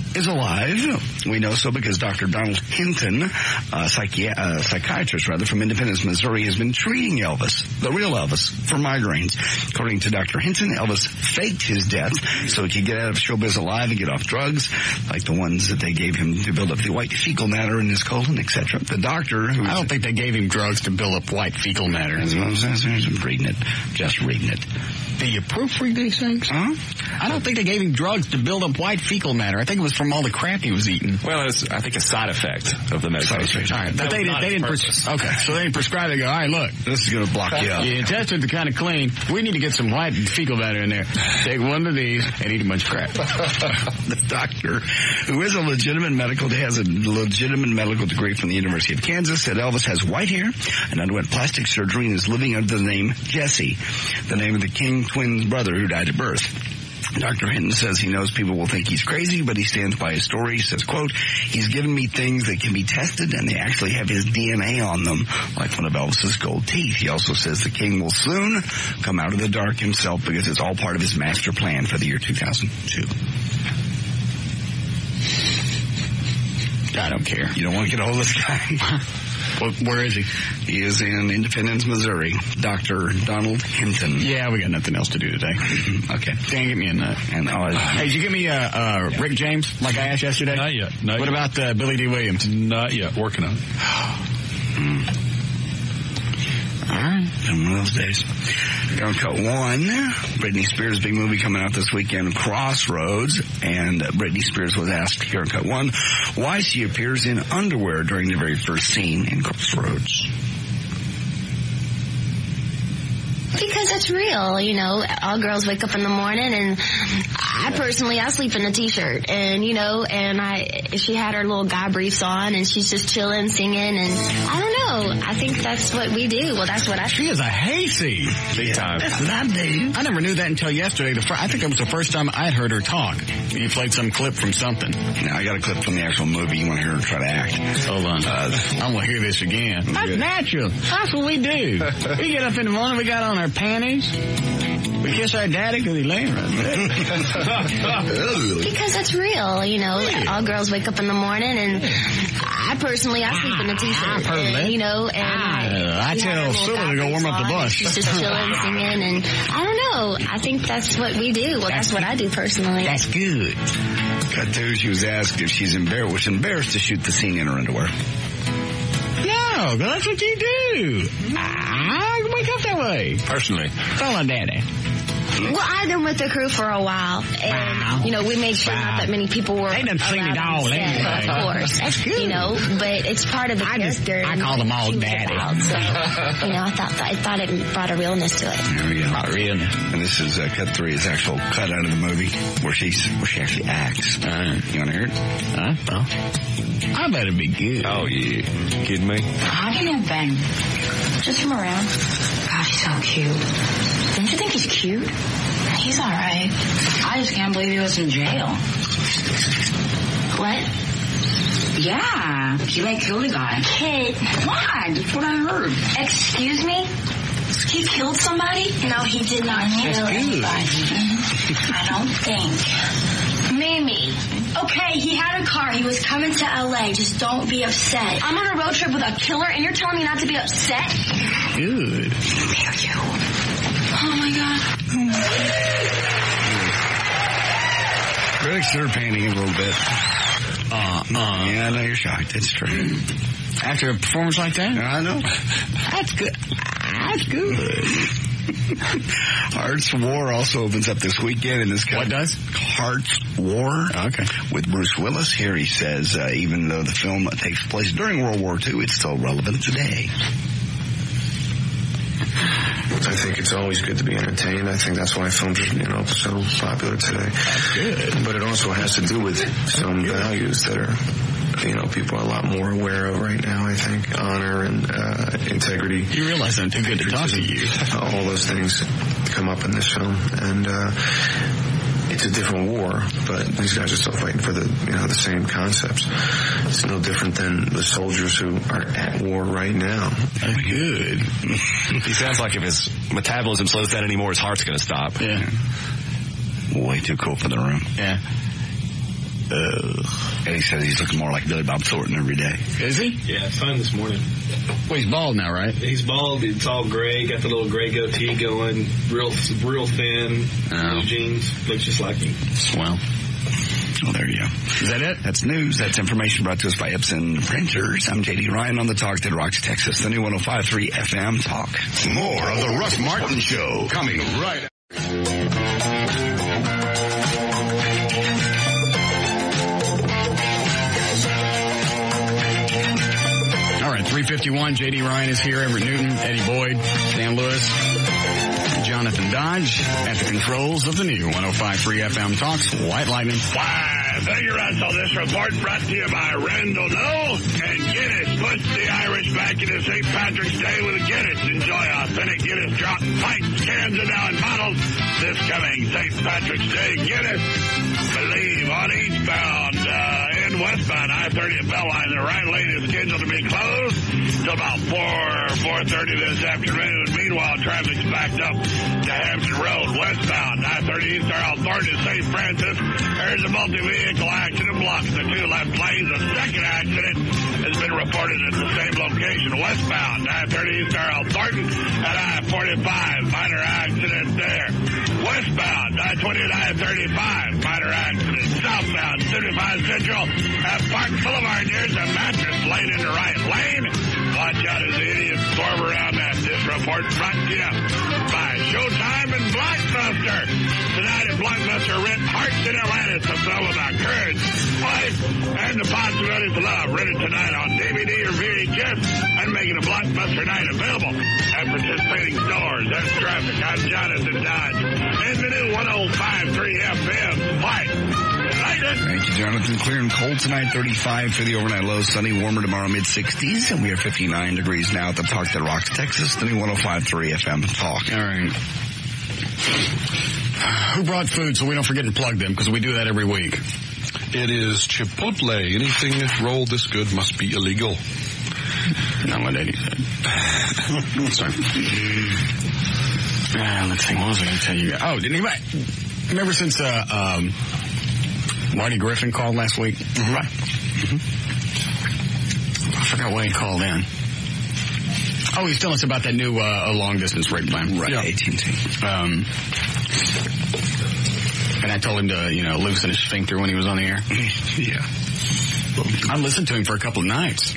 [SPEAKER 3] is alive. We know so because Dr. Donald Hinton, a psychiatrist from Independence, Missouri, has been treating Elvis, the real Elvis, for migraines. According to Dr. Hinton, Elvis faked his death so he could get out of showbiz alive and get off drugs, like the ones that they gave him to build up the white fecal matter in his colon, etc. The doctor,
[SPEAKER 1] I don't think they gave him drugs to build up white fecal matter.
[SPEAKER 3] Just reading it.
[SPEAKER 1] Do you proofread these things?
[SPEAKER 3] Huh?
[SPEAKER 1] I don't think they gave him drugs to build up white fecal matter. I think it was from all the crap he was eating.
[SPEAKER 2] Well, it's, I think, a side effect of the medication.
[SPEAKER 1] All right, but they didn't so they didn't prescribe. They go, all right, look,
[SPEAKER 3] this is going to block you up.
[SPEAKER 1] Your intestines are kind of clean. We need to get some white fecal matter in there. Take one of these and eat a bunch of crap.
[SPEAKER 3] The doctor, who has a legitimate medical degree from the University of Kansas, said Elvis has white hair and underwent plastic surgery and is living under the name Jesse, the name of the King twins' brother who died at birth. Dr. Hinton says he knows people will think he's crazy, but he stands by his story. He says, quote, he's given me things that can be tested, and they actually have his DNA on them, like one of Elvis's gold teeth. He also says the king will soon come out of the dark himself because it's all part of his master plan for the year 2002.
[SPEAKER 1] I don't care.
[SPEAKER 3] You don't want to get a hold of this guy?
[SPEAKER 1] Well, where is he?
[SPEAKER 3] He is in Independence, Missouri. Dr. Donald Hinton.
[SPEAKER 1] Yeah, we got nothing else to do today.
[SPEAKER 3] Okay.
[SPEAKER 1] Dan, get me in that. Hey, did you give me Rick James, like I asked yesterday?
[SPEAKER 4] Not yet.
[SPEAKER 1] What about Billy D. Williams?
[SPEAKER 4] Not yet. Working on it.
[SPEAKER 3] All right. One of those days. Here on Cut 1, Britney Spears' big movie coming out this weekend, Crossroads. And Britney Spears was asked here on Cut 1 why she appears in underwear during the very first scene in Crossroads.
[SPEAKER 8] Because it's real, you know. All girls wake up in the morning, and I sleep in a t-shirt, and she had her little guy briefs on, and she's just chilling, singing, and I don't know. I think that's what we do. Well, that's what
[SPEAKER 1] She is a hayseed.
[SPEAKER 2] Big time.
[SPEAKER 3] That's not Dave.
[SPEAKER 1] I never knew that until yesterday. I think it was the first time I'd heard her talk. You played some clip from something.
[SPEAKER 3] Now, I got a clip from the actual movie. You want to hear her try to act?
[SPEAKER 1] Hold on. I want to hear this again. That's natural. That's what we do. We get up in the morning, we got on our panties. We kiss our daddy because he's laying right there.
[SPEAKER 8] Because it's real, you know. All girls wake up in the morning, and I sleep in a t-shirt.
[SPEAKER 1] I tell Sula to go warm up the bus.
[SPEAKER 8] She's just chilling, singing, and I don't know. I think that's what we do. Well, that's what I do personally.
[SPEAKER 1] That's good.
[SPEAKER 3] Cut 2, she was asked if she's embarrassed to shoot the scene in her underwear.
[SPEAKER 1] No, that's what you do. I wake up that way.
[SPEAKER 2] Personally.
[SPEAKER 1] Call on Daddy.
[SPEAKER 8] Well, I've been with the crew for a while, and, we made sure not that many people were
[SPEAKER 1] They done seen it all anyway.
[SPEAKER 8] Of course.
[SPEAKER 1] That's good.
[SPEAKER 8] But it's part of the character.
[SPEAKER 1] I call them all Daddy.
[SPEAKER 8] So, I thought it brought a realness to it.
[SPEAKER 3] There we go.
[SPEAKER 1] Not realness.
[SPEAKER 3] And this is Cut 3, is actual cut out of the movie where she actually acts. You want to hear it?
[SPEAKER 1] I bet it'd be good.
[SPEAKER 2] Oh, yeah. Kidding me?
[SPEAKER 9] How do you know Ben? Just from around. God, he's so cute. Don't you think he's cute? He's all right. I just can't believe he was in jail. What? Yeah, he killed a guy. Kid. Why? That's what I heard. Excuse me? He killed somebody? No, he did not kill anybody. I don't think. Mimi. Okay, he had a car. He was coming to L.A. Just don't be upset. I'm on a road trip with a killer, and you're telling me not to be upset?
[SPEAKER 1] Good.
[SPEAKER 9] Dare you? Oh, my God.
[SPEAKER 3] Critics are painting a little bit. Yeah, I know you're shocked. It's true.
[SPEAKER 1] After a performance like that?
[SPEAKER 3] I know.
[SPEAKER 1] That's good. That's good.
[SPEAKER 3] Hearts War also opens up this weekend in this country.
[SPEAKER 1] What does?
[SPEAKER 3] Hearts War.
[SPEAKER 1] Okay.
[SPEAKER 3] With Bruce Willis. Here he says, even though the film takes place during World War II, it's still relevant today.
[SPEAKER 10] I think it's always good to be entertained. I think that's why films are, so popular today.
[SPEAKER 1] Good.
[SPEAKER 10] But it also has to do with some values that are, people are a lot more aware of right now, I think. Honor and integrity.
[SPEAKER 1] You realize I'm too good to talk to you.
[SPEAKER 10] All those things come up in this film. And it's a different war, but these guys are still fighting for the same concepts. It's no different than the soldiers who are at war right now.
[SPEAKER 1] Good.
[SPEAKER 2] He sounds like if his metabolism slows down anymore, his heart's going to stop.
[SPEAKER 1] Yeah.
[SPEAKER 3] Way too cool for the room.
[SPEAKER 1] Yeah.
[SPEAKER 3] And he says he's looking more like Billy Bob Thornton every day.
[SPEAKER 1] Is he?
[SPEAKER 11] Yeah, it's fine this morning.
[SPEAKER 1] Well, he's bald now, right?
[SPEAKER 11] He's bald. It's all gray. Got the little gray goatee going. Real thin. Blue jeans. Looks just like me.
[SPEAKER 1] Swell.
[SPEAKER 3] Well, there you go.
[SPEAKER 1] Is that it?
[SPEAKER 3] That's news. That's information brought to us by Epson Printers. I'm J.D. Ryan on the Talk that rocks Texas, the new 105.3 FM Talk.
[SPEAKER 12] More of the Russ Martin Show coming right up.
[SPEAKER 1] All right, 3:51. J.D. Ryan is here. Everett Newton, Eddie Boyd, Dan Lewis, Jonathan Dodge at the controls of the new 105.3 FM Talks White Lightning.
[SPEAKER 13] Why, thank you, Russell. This report brought to you by Randall Noel and Guinness. Push the Irish back into St. Patrick's Day with Guinness. Enjoy authentic Guinness drop pints, cans, and now in bottles this coming St. Patrick's Day. Guinness. Believe on eastbound and westbound I-30 at Belline. The right lane is scheduled to be closed till about 4:30 this afternoon. Meanwhile, traffic's backed up to Hampton Road westbound I-30 East Earl Thornton to St. Francis. There's a multi-vehicle accident blocking the two left lanes. A second accident has been reported at the same location westbound I-30 East Earl Thornton at I-45. Minor accident there. Westbound I-20 and I-35. Minor accident. Southbound 75 Central at Park Boulevard. There's a mattress laid in the right lane. Watch out as the idiots swerve around that. This report brought to you by Showtime and Blockbuster. Tonight at Blockbuster, rent Hearts in Atlantis, a film about courage, life, and the possibilities of love. Rent it tonight on DVD or VHS and making a Blockbuster night available at participating stores. That's traffic. I'm Jonathan Dodge. And the new 105.3 FM White Lightning.
[SPEAKER 3] Thank you, Jonathan. Clear and cold tonight, 35 for the overnight low. Sunny, warmer tomorrow, mid-60s. And we are 59 degrees now at the Talk that rocks Texas, the new 105.3 FM Talk.
[SPEAKER 1] All right. Who brought food so we don't forget to plug them? Because we do that every week.
[SPEAKER 4] It is Chipotle. Anything rolled this good must be illegal.
[SPEAKER 1] Not what Eddie said. Sorry. Let's see. What was I going to tell you? Oh, did anybody remember since Marty Griffin called last week?
[SPEAKER 3] Mm-hmm.
[SPEAKER 1] Right. Mm-hmm. I forgot why he called in. Oh, he's telling us about that new long-distance rate plan.
[SPEAKER 3] Right,
[SPEAKER 1] yeah.
[SPEAKER 3] AT&T.
[SPEAKER 1] And I told him to, loosen his sphincter when he was on the air.
[SPEAKER 3] Yeah.
[SPEAKER 1] I listened to him for a couple of nights.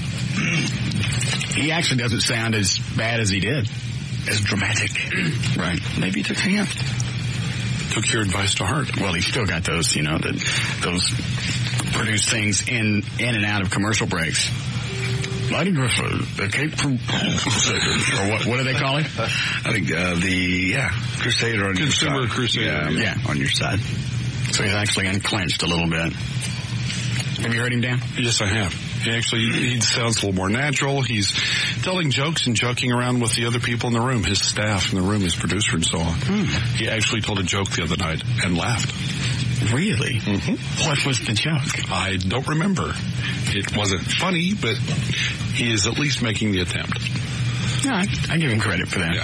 [SPEAKER 1] He actually doesn't sound as bad as he did.
[SPEAKER 3] As dramatic.
[SPEAKER 1] Right. Maybe he took a hint.
[SPEAKER 4] Took your advice to heart.
[SPEAKER 1] Well, he's still got those, those produce things in and out of commercial breaks. Marty Griffin, the Cape Crusaders, or what do they call it?
[SPEAKER 3] I think Crusader on
[SPEAKER 4] Consumer
[SPEAKER 3] your side.
[SPEAKER 4] Crusader.
[SPEAKER 1] Yeah,
[SPEAKER 3] on your side.
[SPEAKER 1] So he's actually unclenched a little bit. Have you heard him, Dan?
[SPEAKER 4] Yes, I have. He sounds a little more natural. He's telling jokes and joking around with the other people in the room, his staff in the room, his producer and so on. He actually told a joke the other night and laughed.
[SPEAKER 1] Really?
[SPEAKER 4] Mm-hmm.
[SPEAKER 1] What was the joke?
[SPEAKER 4] I don't remember. It wasn't funny, but he is at least making the attempt.
[SPEAKER 1] No, I give him credit for that.
[SPEAKER 4] Yeah.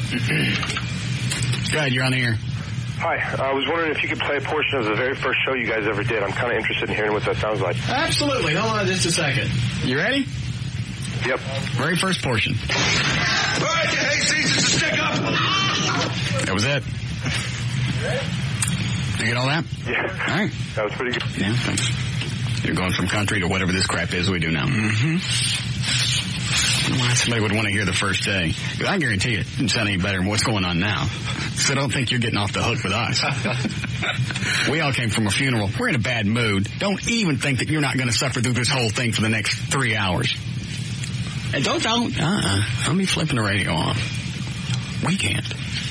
[SPEAKER 1] Go ahead, you're on the air.
[SPEAKER 6] Hi, I was wondering if you could play a portion of the very first show you guys ever did. I'm kind of interested in hearing what that sounds like.
[SPEAKER 1] Absolutely. Hold on just a second. You ready?
[SPEAKER 6] Yep.
[SPEAKER 1] Very first portion.
[SPEAKER 12] All right, hey, Caesar, stick up.
[SPEAKER 1] That was it. You get all that?
[SPEAKER 6] Yeah.
[SPEAKER 1] All right.
[SPEAKER 6] That was pretty good.
[SPEAKER 1] Yeah, thanks. You're going from country to whatever this crap is we do now.
[SPEAKER 3] Mm-hmm.
[SPEAKER 1] Why somebody would want to hear the first day. I guarantee you, it doesn't sound any better than what's going on now. So don't think you're getting off the hook with us. We all came from a funeral. We're in a bad mood. Don't even think that you're not going to suffer through this whole thing for the next 3 hours. And don't. I'll be flipping the radio on. We can't.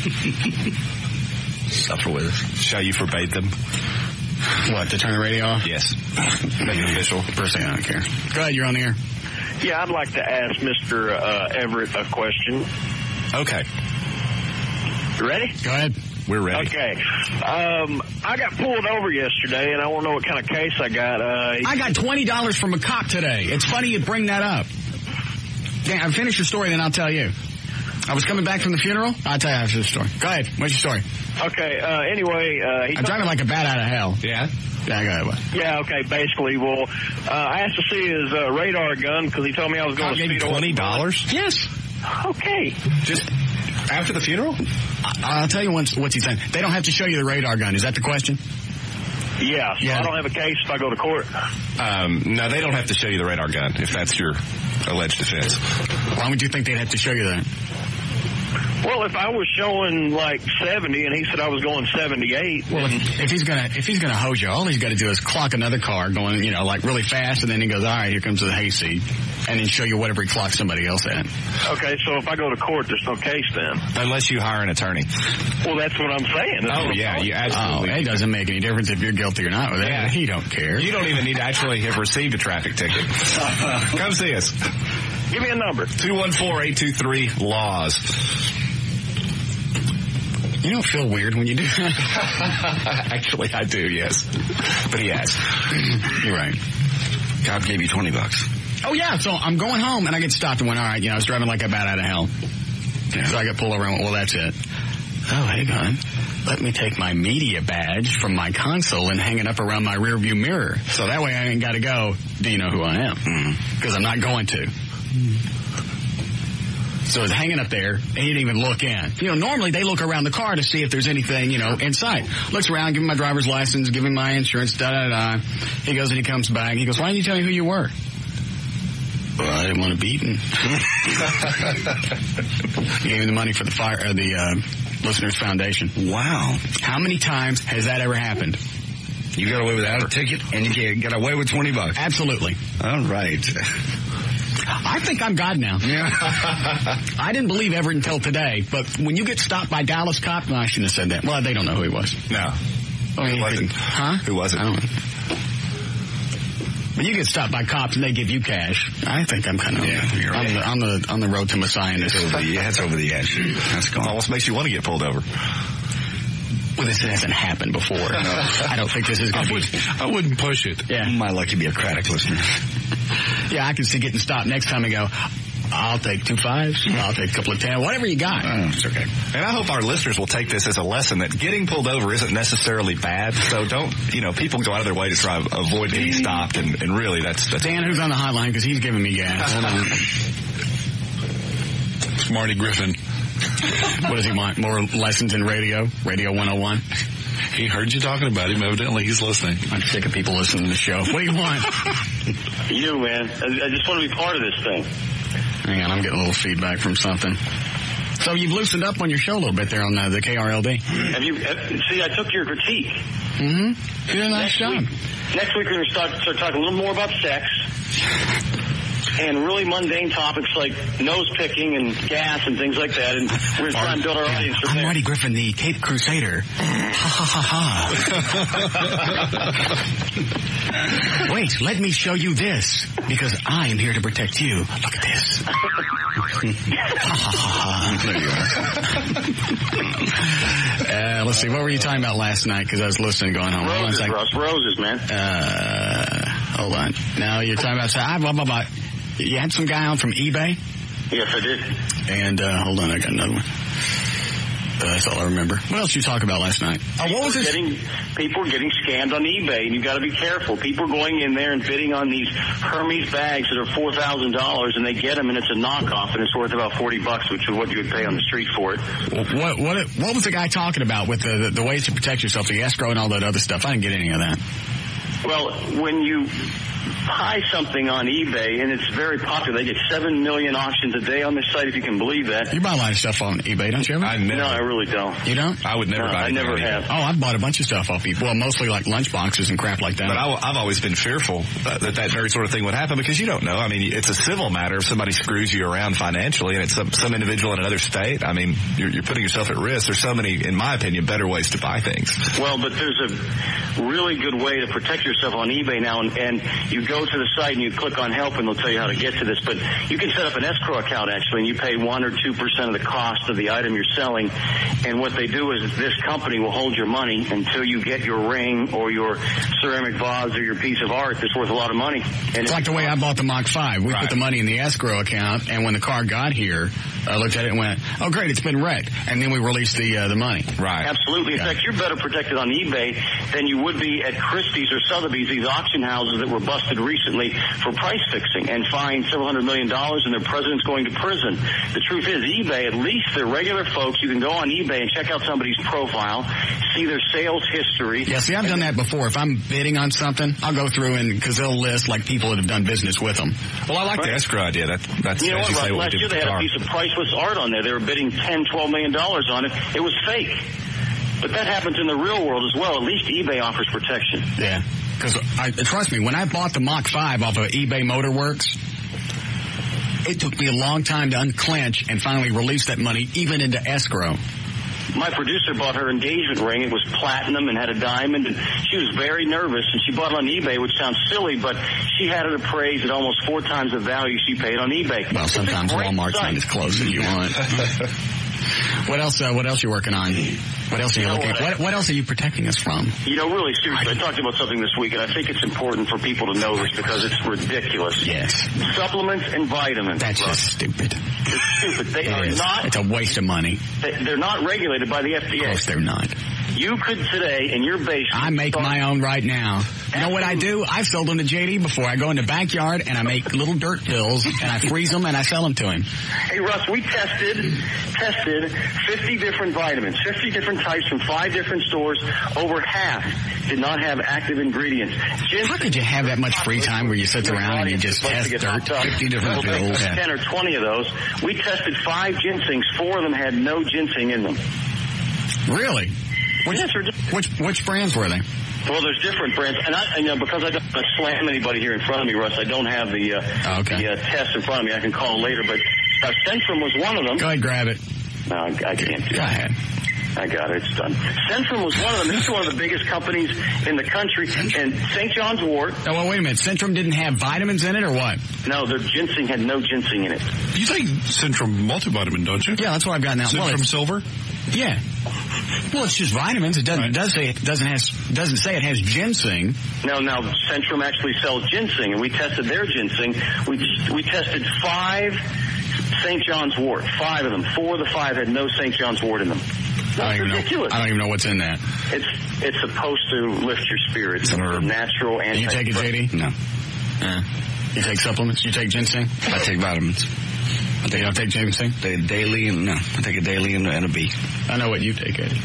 [SPEAKER 2] Suffer with us. Shall you forbade them?
[SPEAKER 1] What, to turn the radio off?
[SPEAKER 2] Yes. Make it official.
[SPEAKER 1] Personally, I don't care. Go ahead, you're on the air.
[SPEAKER 7] Yeah, I'd like to ask Mr. Everett a question.
[SPEAKER 2] Okay.
[SPEAKER 7] You ready?
[SPEAKER 1] Go ahead.
[SPEAKER 2] We're ready.
[SPEAKER 7] Okay. I got pulled over yesterday, and I want to know what kind of case I got.
[SPEAKER 1] I got $20 from a cop today. It's funny you bring that up. Dan, finish your story, then I'll tell you. I was coming back from the funeral. I'll tell you after the story. Go ahead. What's your story?
[SPEAKER 7] Okay, anyway,
[SPEAKER 1] I'm driving like a bat out of hell.
[SPEAKER 2] Yeah?
[SPEAKER 1] Yeah, I got it.
[SPEAKER 7] Yeah, okay, basically. Well, I asked to see his radar gun because he told me I was going to speed
[SPEAKER 2] $20?
[SPEAKER 1] Yes.
[SPEAKER 7] Okay.
[SPEAKER 2] Just after the funeral?
[SPEAKER 1] I'll tell you what's he saying. They don't have to show you the radar gun. Is that the question?
[SPEAKER 7] Yeah, so I don't have a case if I go to court.
[SPEAKER 2] No, they don't have to show you the radar gun if that's your alleged offense.
[SPEAKER 1] Why would you think they'd have to show you that?
[SPEAKER 7] Well, if I was showing like 70 and he said I was going 78.
[SPEAKER 1] Well, if he's gonna hose you, all he's got to do is clock another car going, like really fast, and then he goes, all right, here comes the hayseed, and then show you whatever he clocks somebody else at.
[SPEAKER 7] Okay, so if I go to court, there's no case then.
[SPEAKER 2] Unless you hire an attorney.
[SPEAKER 7] Well, that's what I'm saying.
[SPEAKER 2] You absolutely.
[SPEAKER 1] Oh, it doesn't make any difference if you're guilty or not with that. Yeah. He don't care.
[SPEAKER 2] You don't even need to actually have received a traffic ticket. Come see us.
[SPEAKER 7] Give me a number.
[SPEAKER 2] 214-823-LAWS.
[SPEAKER 1] You don't feel weird when you do that?
[SPEAKER 2] Actually, I do, yes. But he asked.
[SPEAKER 1] You're right.
[SPEAKER 3] God gave you $20.
[SPEAKER 1] Oh, yeah, so I'm going home, and I get stopped and went, all right, I was driving like a bat out of hell. Yeah. So I got pulled over and went, well, that's it. Oh, hang on. Let me take my media badge from my console and hang it up around my rearview mirror. So that way I ain't got to go, do you know who I am? Because I'm not going to. So it's hanging up there, and he didn't even look in. Normally they look around the car to see if there's anything, inside. Looks around, give him my driver's license, give him my insurance, da-da-da. He goes and he comes back. He goes, why didn't you tell me who you were? Well, I didn't want to be eaten. He gave me the money for the Listeners Foundation.
[SPEAKER 3] Wow.
[SPEAKER 1] How many times has that ever happened?
[SPEAKER 3] You got away without a ticket, and you got away with $20.
[SPEAKER 1] Absolutely.
[SPEAKER 3] All right.
[SPEAKER 1] I think I'm God now.
[SPEAKER 3] Yeah.
[SPEAKER 1] I didn't believe ever until today, but when you get stopped by Dallas cop, no, I shouldn't have said that. Well, they don't know who he was.
[SPEAKER 2] No.
[SPEAKER 1] Who wasn't? Huh?
[SPEAKER 2] Who wasn't?
[SPEAKER 1] I don't know. When you get stopped by cops and they give you cash, I think I'm kind of
[SPEAKER 3] you're right.
[SPEAKER 1] on the road to messiahness.
[SPEAKER 3] That's over the edge. That's gone.
[SPEAKER 2] Almost makes you want to get pulled over.
[SPEAKER 1] Well, this hasn't happened before. No. I don't think this is going to be.
[SPEAKER 4] I wouldn't push it.
[SPEAKER 1] Yeah.
[SPEAKER 3] My lucky bureaucratic listener.
[SPEAKER 1] Yeah, I can see getting stopped next time and go, I'll take 2 5s, I'll take a couple of 10, whatever you got.
[SPEAKER 3] It's okay.
[SPEAKER 2] And I hope our listeners will take this as a lesson that getting pulled over isn't necessarily bad. So don't, people go out of their way to try to avoid being stopped. And really, that's
[SPEAKER 1] Dan, who's on the hotline, because he's giving me gas. Hold on.
[SPEAKER 4] It's Marty Griffin.
[SPEAKER 1] What does he want? More lessons in radio? Radio 101?
[SPEAKER 4] He heard you talking about him. Evidently, he's listening.
[SPEAKER 1] I'm sick of people listening to the show. What do you want?
[SPEAKER 7] You, man. I just want to be part of this thing.
[SPEAKER 1] Hang on, I'm getting a little feedback from something. So you've loosened up on your show a little bit there on the KRLD.
[SPEAKER 7] See, I took your critique.
[SPEAKER 1] Mm-hmm. You did a nice job.
[SPEAKER 7] Next week we're going to start talking a little more about sex. And really mundane topics like nose picking and gas and things like that. And we're going to try and build our audience from there.
[SPEAKER 1] I'm Marty Griffin, the Cape Crusader. Ha ha ha ha. Wait, let me show you this. Because I am here to protect you. Look at this. Ha ha ha. There you are. Let's see, what were you talking about last night? Because I was listening going home.
[SPEAKER 7] Roses, man.
[SPEAKER 1] Hold on. Now you're talking about, blah, blah, blah. You had some guy on from eBay?
[SPEAKER 7] Yes, I did.
[SPEAKER 1] And, hold on, I got another one. That's all I remember. What else did you talk about last night?
[SPEAKER 7] What was this? People are getting scammed on eBay, and you've got to be careful. People are going in there and bidding on these Hermes bags that are $4,000, and they get them, and it's a knockoff, and it's worth about $40, which is what you would pay on the street for it.
[SPEAKER 1] What was the guy talking about with the ways to protect yourself, the escrow and all that other stuff? I didn't get any of that.
[SPEAKER 7] Well, when you buy something on eBay, and it's very popular. They get 7 million auctions a day on this site, if you can believe that.
[SPEAKER 1] You buy a lot of stuff on eBay, don't you ever?
[SPEAKER 7] No, I really don't.
[SPEAKER 1] You don't?
[SPEAKER 2] I would never buy
[SPEAKER 7] I never have.
[SPEAKER 2] Either.
[SPEAKER 1] Oh, I've bought a bunch of stuff off eBay. Well, mostly like lunch boxes and crap like that.
[SPEAKER 2] But I've always been fearful that very sort of thing would happen because you don't know. I mean, it's a civil matter if somebody screws you around financially and it's some individual in another state. I mean, you're putting yourself at risk. There's so many, in my opinion, better ways to buy things.
[SPEAKER 7] Well, but there's a really good way to protect yourself on eBay now, and you go to the site and you click on help and they'll tell you how to get to this. But you can set up an escrow account actually, and you pay 1 or 2% of the cost of the item you're selling. And what they do is this company will hold your money until you get your ring or your ceramic vase or your piece of art that's worth a lot of money. And
[SPEAKER 1] it's like the way I bought the Mach 5. We put the money in the escrow account, and when the car got here, looked at it and went, oh, great, it's been wrecked. And then we released the money.
[SPEAKER 2] Right.
[SPEAKER 7] Absolutely. In fact, you're better protected on eBay than you would be at Christie's or Sotheby's, these auction houses that were busted recently for price fixing and fined several $100 million, and their president's going to prison. The truth is, eBay, at least they're regular folks. You can go on eBay and check out somebody's profile, see their sales history.
[SPEAKER 1] Yeah, see, I've done that before. If I'm bidding on something, I'll go through because they'll list like people that have done business with them.
[SPEAKER 2] Well, I like the escrow idea. That's
[SPEAKER 7] you know what, right? Last year they had a piece of priceless art on there. They were bidding $10, $12 million on it. It was fake. But that happens in the real world as well. At least eBay offers protection.
[SPEAKER 1] Yeah. Because, trust me, when I bought the Mach 5 off of eBay Motorworks, it took me a long time to unclench and finally release that money, even into escrow.
[SPEAKER 7] My producer bought her engagement ring. It was platinum and had a diamond, and she was very nervous, and she bought it on eBay, which sounds silly, but she had it appraised at almost 4 times the value she paid on eBay.
[SPEAKER 1] Well, sometimes Walmart's not as close as you want. What else are you working on? What else are you looking at? What else are you protecting us from?
[SPEAKER 7] You know, really seriously, I talked about something this week, and I think it's important for people to know this because it's ridiculous.
[SPEAKER 1] Yes.
[SPEAKER 7] Supplements and vitamins.
[SPEAKER 1] That's just stupid.
[SPEAKER 7] It's stupid. They are not.
[SPEAKER 1] It's a waste of money.
[SPEAKER 7] They're not regulated by the FDA.
[SPEAKER 1] Of course they're not.
[SPEAKER 7] You could today in your basement.
[SPEAKER 1] I make my own right now. You know what I do? I've sold them to JD before. I go in the backyard and I make little dirt pills and I freeze them and I sell them to him.
[SPEAKER 7] Hey Russ, we tested 50 different vitamins, 50 different types from 5 different stores. Over half did not have active ingredients.
[SPEAKER 1] How could you have that much free time where you sit around and you just test dirt? 50 different pills.
[SPEAKER 7] 10 or 20 of those. We tested 5 ginsengs. 4 of them had no ginseng in them.
[SPEAKER 1] Really? Which brands were they?
[SPEAKER 7] Well, there's different brands, and because I don't want to slam anybody here in front of me, Russ, I don't have the test in front of me. I can call later, but Centrum was one of them.
[SPEAKER 1] Go ahead, grab it.
[SPEAKER 7] No, I can't.
[SPEAKER 1] Go ahead.
[SPEAKER 7] I got it. It's done. Centrum was one of them. This is one of the biggest companies in the country. And St. John's Wort.
[SPEAKER 1] Oh, well, wait a minute. Centrum didn't have vitamins in it or what?
[SPEAKER 7] No, their ginseng had no ginseng in it.
[SPEAKER 4] You say Centrum multivitamin, don't you?
[SPEAKER 1] Yeah, that's what I've got now.
[SPEAKER 4] Centrum Silver?
[SPEAKER 1] Yeah. Well, it's just vitamins. It doesn't say it has ginseng.
[SPEAKER 7] No, now Centrum actually sells ginseng, and we tested their ginseng. We tested 5 St. John's Wort, 5 of them. 4 of the 5 had no St. John's Wort in them. That's ridiculous.
[SPEAKER 1] I don't even know what's in that.
[SPEAKER 7] It's supposed to lift your spirits. It's natural.
[SPEAKER 1] You take it, JD?
[SPEAKER 3] No.
[SPEAKER 1] You take supplements? You take ginseng?
[SPEAKER 3] I take vitamins.
[SPEAKER 1] You don't take ginseng?
[SPEAKER 3] Daily, no. I take a daily and a B.
[SPEAKER 1] I know what you take, Eddie.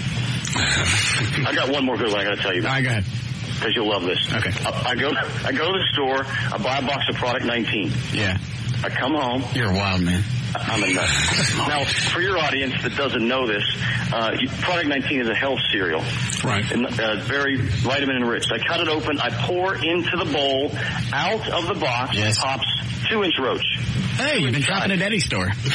[SPEAKER 7] I got one more good one I got to tell you.
[SPEAKER 1] All right, go ahead.
[SPEAKER 7] Because you'll love this.
[SPEAKER 1] Okay.
[SPEAKER 7] I go to the store. I buy a box of Product 19.
[SPEAKER 1] Yeah.
[SPEAKER 7] I come home.
[SPEAKER 1] You're a wild man.
[SPEAKER 7] I'm a nut. Now, for your audience that doesn't know this, Product 19 is a health cereal.
[SPEAKER 4] Right.
[SPEAKER 7] And, very vitamin enriched. I cut it open. I pour into the bowl. Out of the box pops 2-inch roach.
[SPEAKER 1] Hey, you've been shopping at Eddie's store.
[SPEAKER 7] 2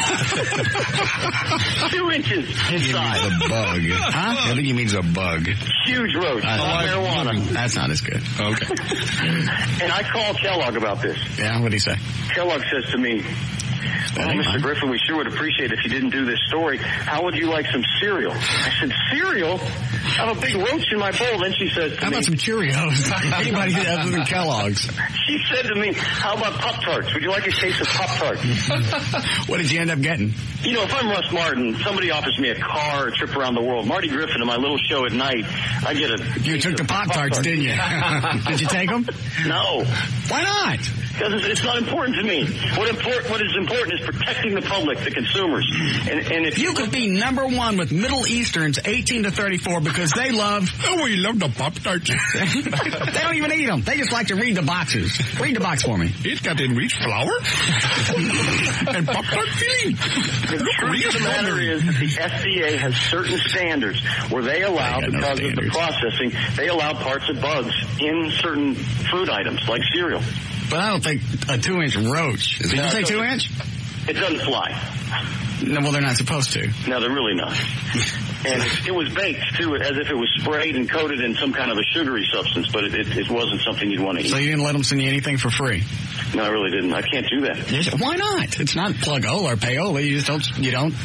[SPEAKER 7] inches inside.
[SPEAKER 3] He means a bug. Huh? I think he means a bug.
[SPEAKER 7] Huge roach. Marijuana.
[SPEAKER 1] That's not as good.
[SPEAKER 4] Okay.
[SPEAKER 7] And I call Kellogg about this.
[SPEAKER 1] Yeah, what'd he say?
[SPEAKER 7] Kellogg says to me, well, Mr. Griffin, we sure would appreciate it if you didn't do this story. How would you like some cereal? I said, cereal? I have a big roach in my bowl. Then she says to me,
[SPEAKER 1] how about some Cheerios? Anybody other than Kellogg's.
[SPEAKER 7] She said to me, how about Pop-Tarts? Would you like a case of Pop-Tarts?
[SPEAKER 1] What did you end up getting?
[SPEAKER 7] You know, if I'm Russ Martin, somebody offers me a car, a trip around the world. Marty Griffin in my little show at night, I get a...
[SPEAKER 1] You took the Pop-Tarts, didn't you? Did you take them?
[SPEAKER 7] No.
[SPEAKER 1] Why not?
[SPEAKER 7] Because it's not important to me. What is important is protecting the public, the consumers. And if
[SPEAKER 1] you could be number one with Middle Easterns 18 to 34 because they love...
[SPEAKER 4] Oh, we love the Pop-Tarts.
[SPEAKER 1] They don't even eat them. They just like to read the boxes. Read the box for me.
[SPEAKER 4] It's got enriched flour and Pop-Tart filling.
[SPEAKER 7] The truth of the matter is that the FDA has certain standards where they allow, because of the processing, they allow parts of bugs in certain food items, like cereal.
[SPEAKER 1] But I don't think a 2-inch roach. Did you say 2-inch?
[SPEAKER 7] It doesn't fly.
[SPEAKER 1] No, well, they're not supposed to.
[SPEAKER 7] No, they're really not. And it was baked, too, as if it was sprayed and coated in some kind of a sugary substance, but it wasn't something you'd want to eat.
[SPEAKER 1] So you didn't let them send you anything for free?
[SPEAKER 7] No, I really didn't. I can't do that.
[SPEAKER 1] Why not? It's not plug-ola or payola. You just don't...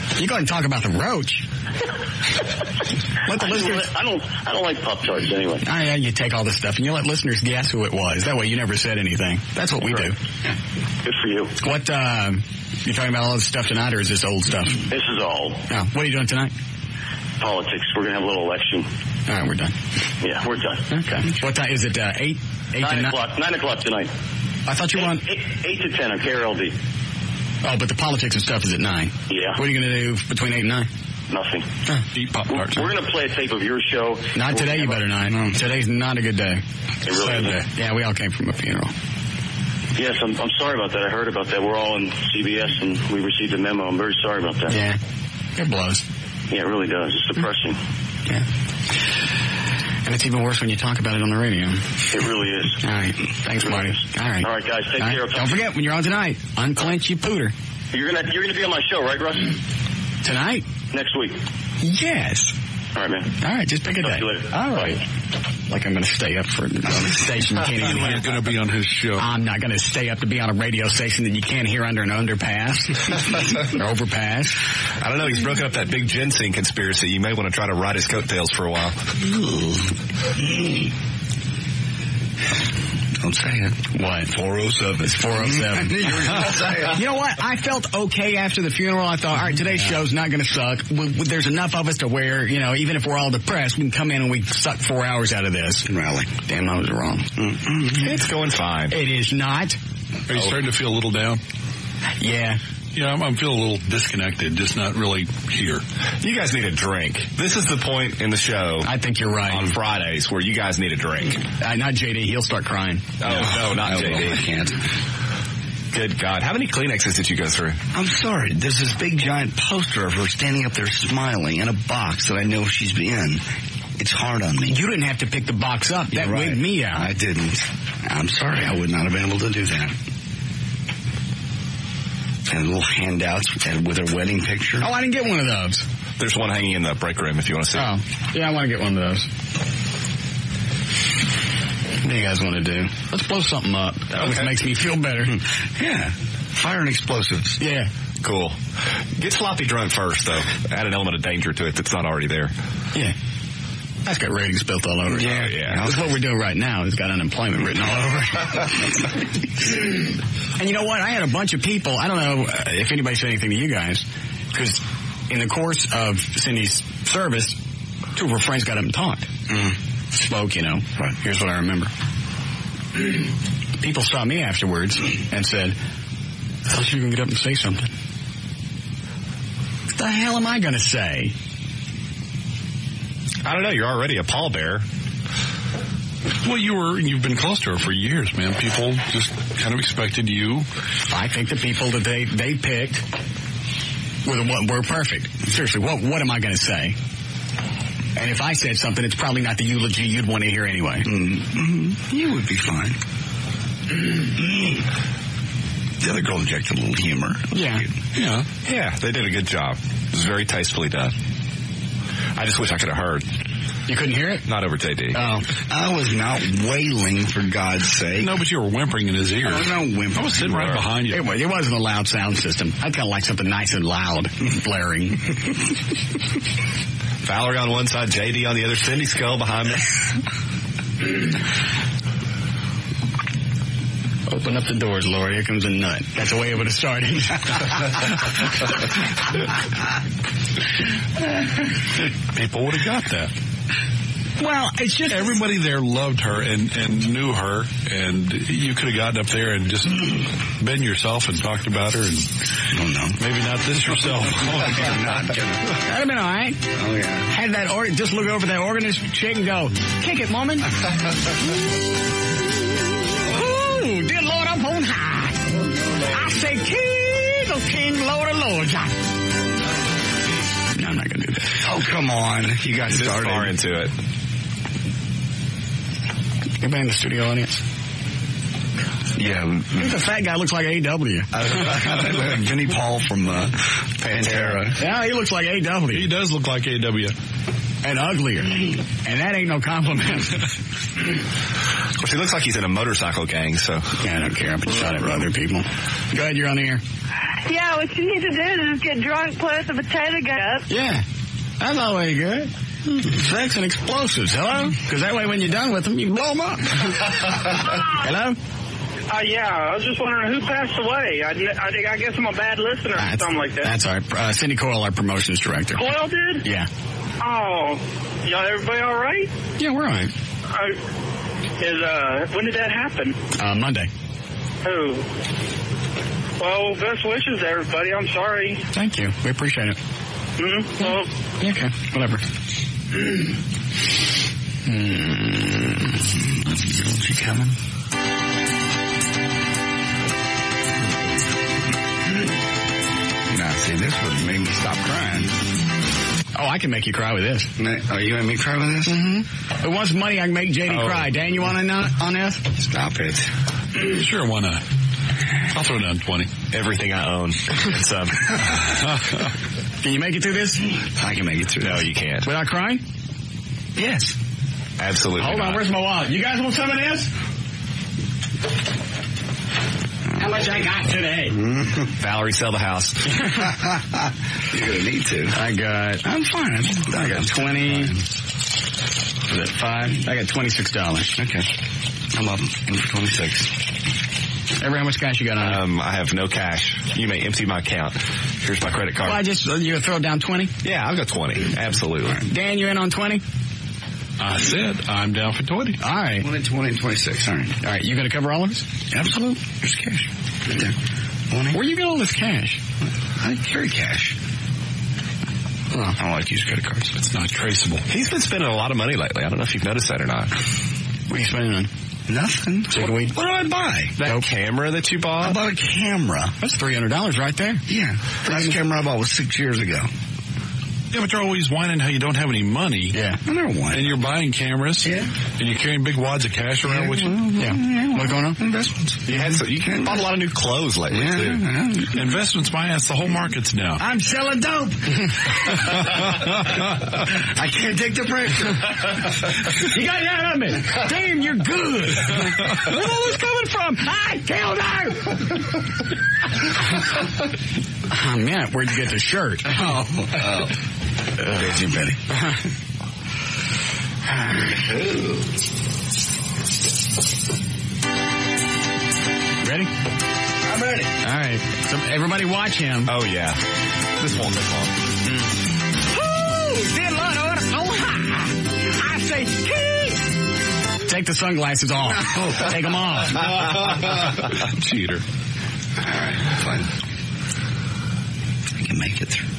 [SPEAKER 1] You go ahead and talk about the roach. Let the listeners.
[SPEAKER 7] I don't like Pop-Tarts anyway.
[SPEAKER 1] Yeah, you take all this stuff and you let listeners guess who it was. That way you never said anything. That's what we do.
[SPEAKER 7] Good for you.
[SPEAKER 1] What, you talking about all this stuff tonight, or is this old stuff?
[SPEAKER 7] This is all.
[SPEAKER 1] Oh, what are you doing tonight?
[SPEAKER 7] Politics. We're going to have a little election.
[SPEAKER 1] All right, we're done.
[SPEAKER 7] Yeah, we're done.
[SPEAKER 1] Okay. What time is it? 8
[SPEAKER 7] 9 o'clock. 9 o'clock tonight.
[SPEAKER 1] I thought you were on
[SPEAKER 7] 8 to 10 on KLLI.
[SPEAKER 1] Oh, but the politics and stuff is at 9.
[SPEAKER 7] Yeah.
[SPEAKER 1] What are you going to do between 8 and 9?
[SPEAKER 7] Nothing.
[SPEAKER 4] Eat Pop-Tarts.
[SPEAKER 7] We're going to play a tape of your show.
[SPEAKER 1] Not today, you better not. No. Today's not a good day.
[SPEAKER 7] It really is.
[SPEAKER 1] Yeah, we all came from a funeral.
[SPEAKER 7] Yes, I'm sorry about that. I heard about that. We're all in CBS, and we received a memo. I'm very sorry about that.
[SPEAKER 1] Yeah. It blows.
[SPEAKER 7] Yeah, it really does. It's depressing.
[SPEAKER 1] Yeah. And it's even worse when you talk about it on the radio.
[SPEAKER 7] It really is.
[SPEAKER 1] All right. Thanks, Marty. All right.
[SPEAKER 7] All right, guys. Take care.
[SPEAKER 1] Don't forget, when you're on tonight, unclench your pooter.
[SPEAKER 7] You're gonna be on my show, right, Russ?
[SPEAKER 1] Tonight?
[SPEAKER 7] Next week.
[SPEAKER 1] Yes.
[SPEAKER 7] All right, man.
[SPEAKER 1] All right, just pick a day.
[SPEAKER 7] You later.
[SPEAKER 1] All right. Like I'm going to stay up for on a station you can't even hear.
[SPEAKER 4] You're going to be on his show.
[SPEAKER 1] I'm not going to stay up to be on a radio station that you can't hear under an underpass or overpass.
[SPEAKER 2] I don't know. He's broken up that big ginseng conspiracy. You may want to try to ride his coattails for a while.
[SPEAKER 3] Don't say it.
[SPEAKER 1] What?
[SPEAKER 3] 407.
[SPEAKER 1] It's 407. You know what? I felt okay after the funeral. I thought, all right, today's show's not going to suck. There's enough of us to where, even if we're all depressed, we can come in and we suck 4 hours out of this.
[SPEAKER 3] And rally.
[SPEAKER 1] Damn, I was wrong.
[SPEAKER 2] It's going fine.
[SPEAKER 1] It is not.
[SPEAKER 4] Are you starting to feel a little down?
[SPEAKER 1] Yeah.
[SPEAKER 4] Yeah, I'm feeling a little disconnected, just not really here.
[SPEAKER 2] You guys need a drink. This is the point in the show.
[SPEAKER 1] I think you're right.
[SPEAKER 2] On Fridays where you guys need a drink.
[SPEAKER 1] Not JD. He'll start crying.
[SPEAKER 2] Oh, no, not JD.
[SPEAKER 3] I can't.
[SPEAKER 2] Good God. How many Kleenexes did you go through?
[SPEAKER 3] I'm sorry. There's this big giant poster of her standing up there smiling in a box that I know she's in. It's hard on me.
[SPEAKER 1] You didn't have to pick the box up. That wigged me out.
[SPEAKER 3] I didn't. I'm sorry. I would not have been able to do that. And little handouts with her wedding picture.
[SPEAKER 1] Oh, I didn't get one of those.
[SPEAKER 2] There's one hanging in the break room if you want to see.
[SPEAKER 1] Oh, yeah, I want to get one of those. What do you guys want to do? Let's blow something up. That always makes me feel better.
[SPEAKER 3] Yeah. Fire and explosives.
[SPEAKER 1] Yeah.
[SPEAKER 2] Cool. Get sloppy drunk first, though. Add an element of danger to it that's not already there.
[SPEAKER 1] Yeah. That's got ratings built all over it.
[SPEAKER 2] Yeah.
[SPEAKER 1] That's what we're doing right now. It's got unemployment written all over it. And you know what? I had a bunch of people. I don't know if anybody said anything to you guys, because in the course of Cindy's service, two of her friends got up and talked. Spoke, Right. Here's what I remember. People saw me afterwards and said, I thought you were going to get up and say something. What the hell am I going to say?
[SPEAKER 2] I don't know. You're already a pallbearer.
[SPEAKER 4] Well, you've been close to her for years, man. People just kind of expected you.
[SPEAKER 1] I think the people that they picked were perfect. Seriously, what am I going to say? And if I said something, it's probably not the eulogy you'd want to hear anyway.
[SPEAKER 3] Mm-hmm. You would be fine. The other girl injected a little humor.
[SPEAKER 1] Yeah.
[SPEAKER 2] Yeah, they did a good job. It was very tastefully done. I just wish I could have heard.
[SPEAKER 1] You couldn't hear it?
[SPEAKER 2] Not over JD.
[SPEAKER 1] Oh.
[SPEAKER 3] I was not wailing, for God's sake.
[SPEAKER 4] No, but you were whimpering in his ear.
[SPEAKER 3] I was not whimpering.
[SPEAKER 4] I was sitting right behind you.
[SPEAKER 1] It wasn't a loud sound system. I'd kind of like something nice and loud, blaring.
[SPEAKER 2] Valerie on one side, JD on the other, Cindy Skull behind me.
[SPEAKER 1] Open up the doors, Laura. Here comes a nut. That's the way it would have started.
[SPEAKER 4] People would have got that.
[SPEAKER 1] Well, it's just
[SPEAKER 4] everybody there loved her and knew her, and you could have gotten up there and just been yourself and talked about her, and maybe not this yourself.
[SPEAKER 1] That'd have been all right.
[SPEAKER 3] Oh yeah.
[SPEAKER 1] Had that just look over that organist chick and go, kick it, woman. Ooh, dear Lord, up on high. I say, King of King, Lord of Lords. No, I'm not gonna do that.
[SPEAKER 3] Oh, come on. You got started.
[SPEAKER 2] Far into it.
[SPEAKER 1] Anybody in the studio audience?
[SPEAKER 3] Yeah.
[SPEAKER 1] Who's the fat guy looks like A.W.?
[SPEAKER 3] Vinnie Paul from Pantera.
[SPEAKER 1] Yeah, he looks like A.W.
[SPEAKER 4] He does look like A.W.
[SPEAKER 1] And uglier. And that ain't no compliment.
[SPEAKER 2] Well, he looks like he's in a motorcycle gang, so.
[SPEAKER 1] Yeah, I don't care. I've been shot at by other people. Go ahead, you're on the air.
[SPEAKER 14] Yeah, what you need to do is get drunk, put the potato gun up.
[SPEAKER 1] Yeah, that's always good. Sex and explosives, hello? Because that way when you're done with them, you can blow them up. Hello?
[SPEAKER 15] Yeah, I was just wondering who passed away. I guess I'm a bad listener or something like that.
[SPEAKER 1] That's all right. Cindy Coyle, our promotions director.
[SPEAKER 15] Coyle did?
[SPEAKER 1] Yeah.
[SPEAKER 15] Oh, y'all, everybody all right?
[SPEAKER 1] Yeah, we're all right.
[SPEAKER 15] When did that happen?
[SPEAKER 1] Monday.
[SPEAKER 15] Oh. Well, best wishes to everybody. I'm sorry.
[SPEAKER 1] Thank you. We appreciate it.
[SPEAKER 15] Mm-hmm. Well,
[SPEAKER 1] yeah, okay, whatever.
[SPEAKER 3] Is she coming? Now, see, this would make me stop crying.
[SPEAKER 1] Oh, I can make you cry with this.
[SPEAKER 3] Oh, you want me to cry with this?
[SPEAKER 1] Mm-hmm. If it wants money, I can make JD cry. Dan, you want in on this?
[SPEAKER 3] Stop it.
[SPEAKER 4] Sure, why not? I'll throw down 20.
[SPEAKER 2] Everything I own. And some.
[SPEAKER 1] Can you make it through this?
[SPEAKER 3] I can make it through.
[SPEAKER 2] No, you can't.
[SPEAKER 1] Without crying?
[SPEAKER 3] Yes.
[SPEAKER 2] Absolutely
[SPEAKER 1] Hold on,
[SPEAKER 2] not.
[SPEAKER 1] where's my wallet? You guys want some of this? How much I got today?
[SPEAKER 2] Valerie, sell the house.
[SPEAKER 3] You're going to need to.
[SPEAKER 1] I'm fine. I got 20. Was it 5? I got $26.
[SPEAKER 3] Okay. I'm up in for 26.
[SPEAKER 1] Every how much cash you got on?
[SPEAKER 2] I have no cash. You may empty my account. Here's my credit card.
[SPEAKER 1] Well, you throw down 20?
[SPEAKER 2] Yeah, I'll go 20. Absolutely.
[SPEAKER 1] Right. Dan, you in on 20?
[SPEAKER 4] I said I'm down for 20.
[SPEAKER 1] All right.
[SPEAKER 3] 20 and 26. All right.
[SPEAKER 1] All right. You going to cover all of us?
[SPEAKER 3] Absolutely. There's cash. Right there.
[SPEAKER 1] Where you get all this cash?
[SPEAKER 3] I carry cash. I don't like to use credit cards.
[SPEAKER 4] It's not traceable.
[SPEAKER 2] He's been spending a lot of money lately. I don't know if you've noticed that or not.
[SPEAKER 1] What are you spending on?
[SPEAKER 3] Nothing.
[SPEAKER 1] Chickweed?
[SPEAKER 3] What did I buy?
[SPEAKER 2] That camera that you bought?
[SPEAKER 3] I bought a camera.
[SPEAKER 1] That's $300 right there.
[SPEAKER 3] Yeah. The last camera I bought was 6 years ago.
[SPEAKER 4] Yeah, but you're always whining how you don't have any money.
[SPEAKER 1] Yeah.
[SPEAKER 3] I never whine.
[SPEAKER 4] And you're buying cameras.
[SPEAKER 3] Yeah.
[SPEAKER 4] And you're carrying big wads of cash around with you.
[SPEAKER 1] Yeah. What's going on?
[SPEAKER 3] Investments.
[SPEAKER 2] You bought a lot of new clothes lately, too.
[SPEAKER 3] Yeah.
[SPEAKER 4] Investments, my ass, the whole market's down.
[SPEAKER 3] I'm selling dope. I can't take the pressure.
[SPEAKER 1] You got that on me. Damn, you're good. Where's all this coming from? I killed her. Oh, man, where'd you get the shirt?
[SPEAKER 3] Oh. There's your Betty.
[SPEAKER 1] Ready?
[SPEAKER 3] I'm ready.
[SPEAKER 1] All right. So everybody watch him.
[SPEAKER 2] Oh, yeah. This won't take long.
[SPEAKER 1] Oh, dear Lord. Oh, ha. I say, take the sunglasses off. Take them off.
[SPEAKER 4] Cheater.
[SPEAKER 3] All right. Fine. I can make it through.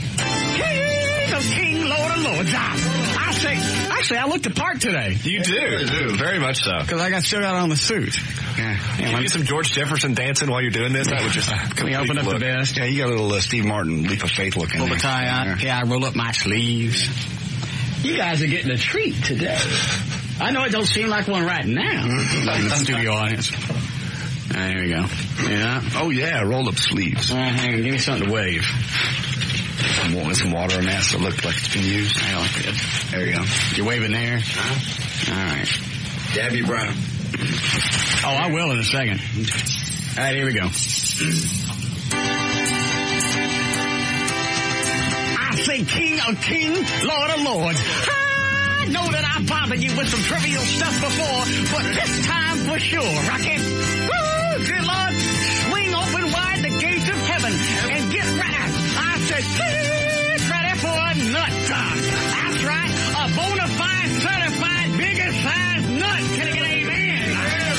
[SPEAKER 1] King, Lord of Lords. I say, actually, I looked the part today.
[SPEAKER 2] You do. Very much so.
[SPEAKER 1] Because I still got on the suit.
[SPEAKER 3] Yeah.
[SPEAKER 2] Can you get some George Jefferson dancing while you're doing this? That would just
[SPEAKER 1] Can we open up the vest?
[SPEAKER 3] Yeah, you got a little Steve Martin leap of faith looking.
[SPEAKER 1] Pull the tie out. Yeah, I roll up my sleeves. You guys are getting a treat today. I know it don't seem like one right now. Like the studio audience. There we go. Yeah.
[SPEAKER 3] Oh, yeah, rolled up sleeves.
[SPEAKER 1] Hang on, give me something to wave.
[SPEAKER 3] Some water in that so it looked like it's been used.
[SPEAKER 1] I like it.
[SPEAKER 3] There you go.
[SPEAKER 1] You're waving there? All right.
[SPEAKER 3] Dab your brow.
[SPEAKER 1] Oh, I will in a second. All right, here we go. I say King of Kings, Lord of Lords. I know that I bothered you with some trivial stuff before, but this time for sure, Rocky. Woo, dear Lord, swing open wide the gates of heaven and get ready. I said, get ready for a nut job. That's right, a bona fide, certified, biggest size nut. Can I get an amen?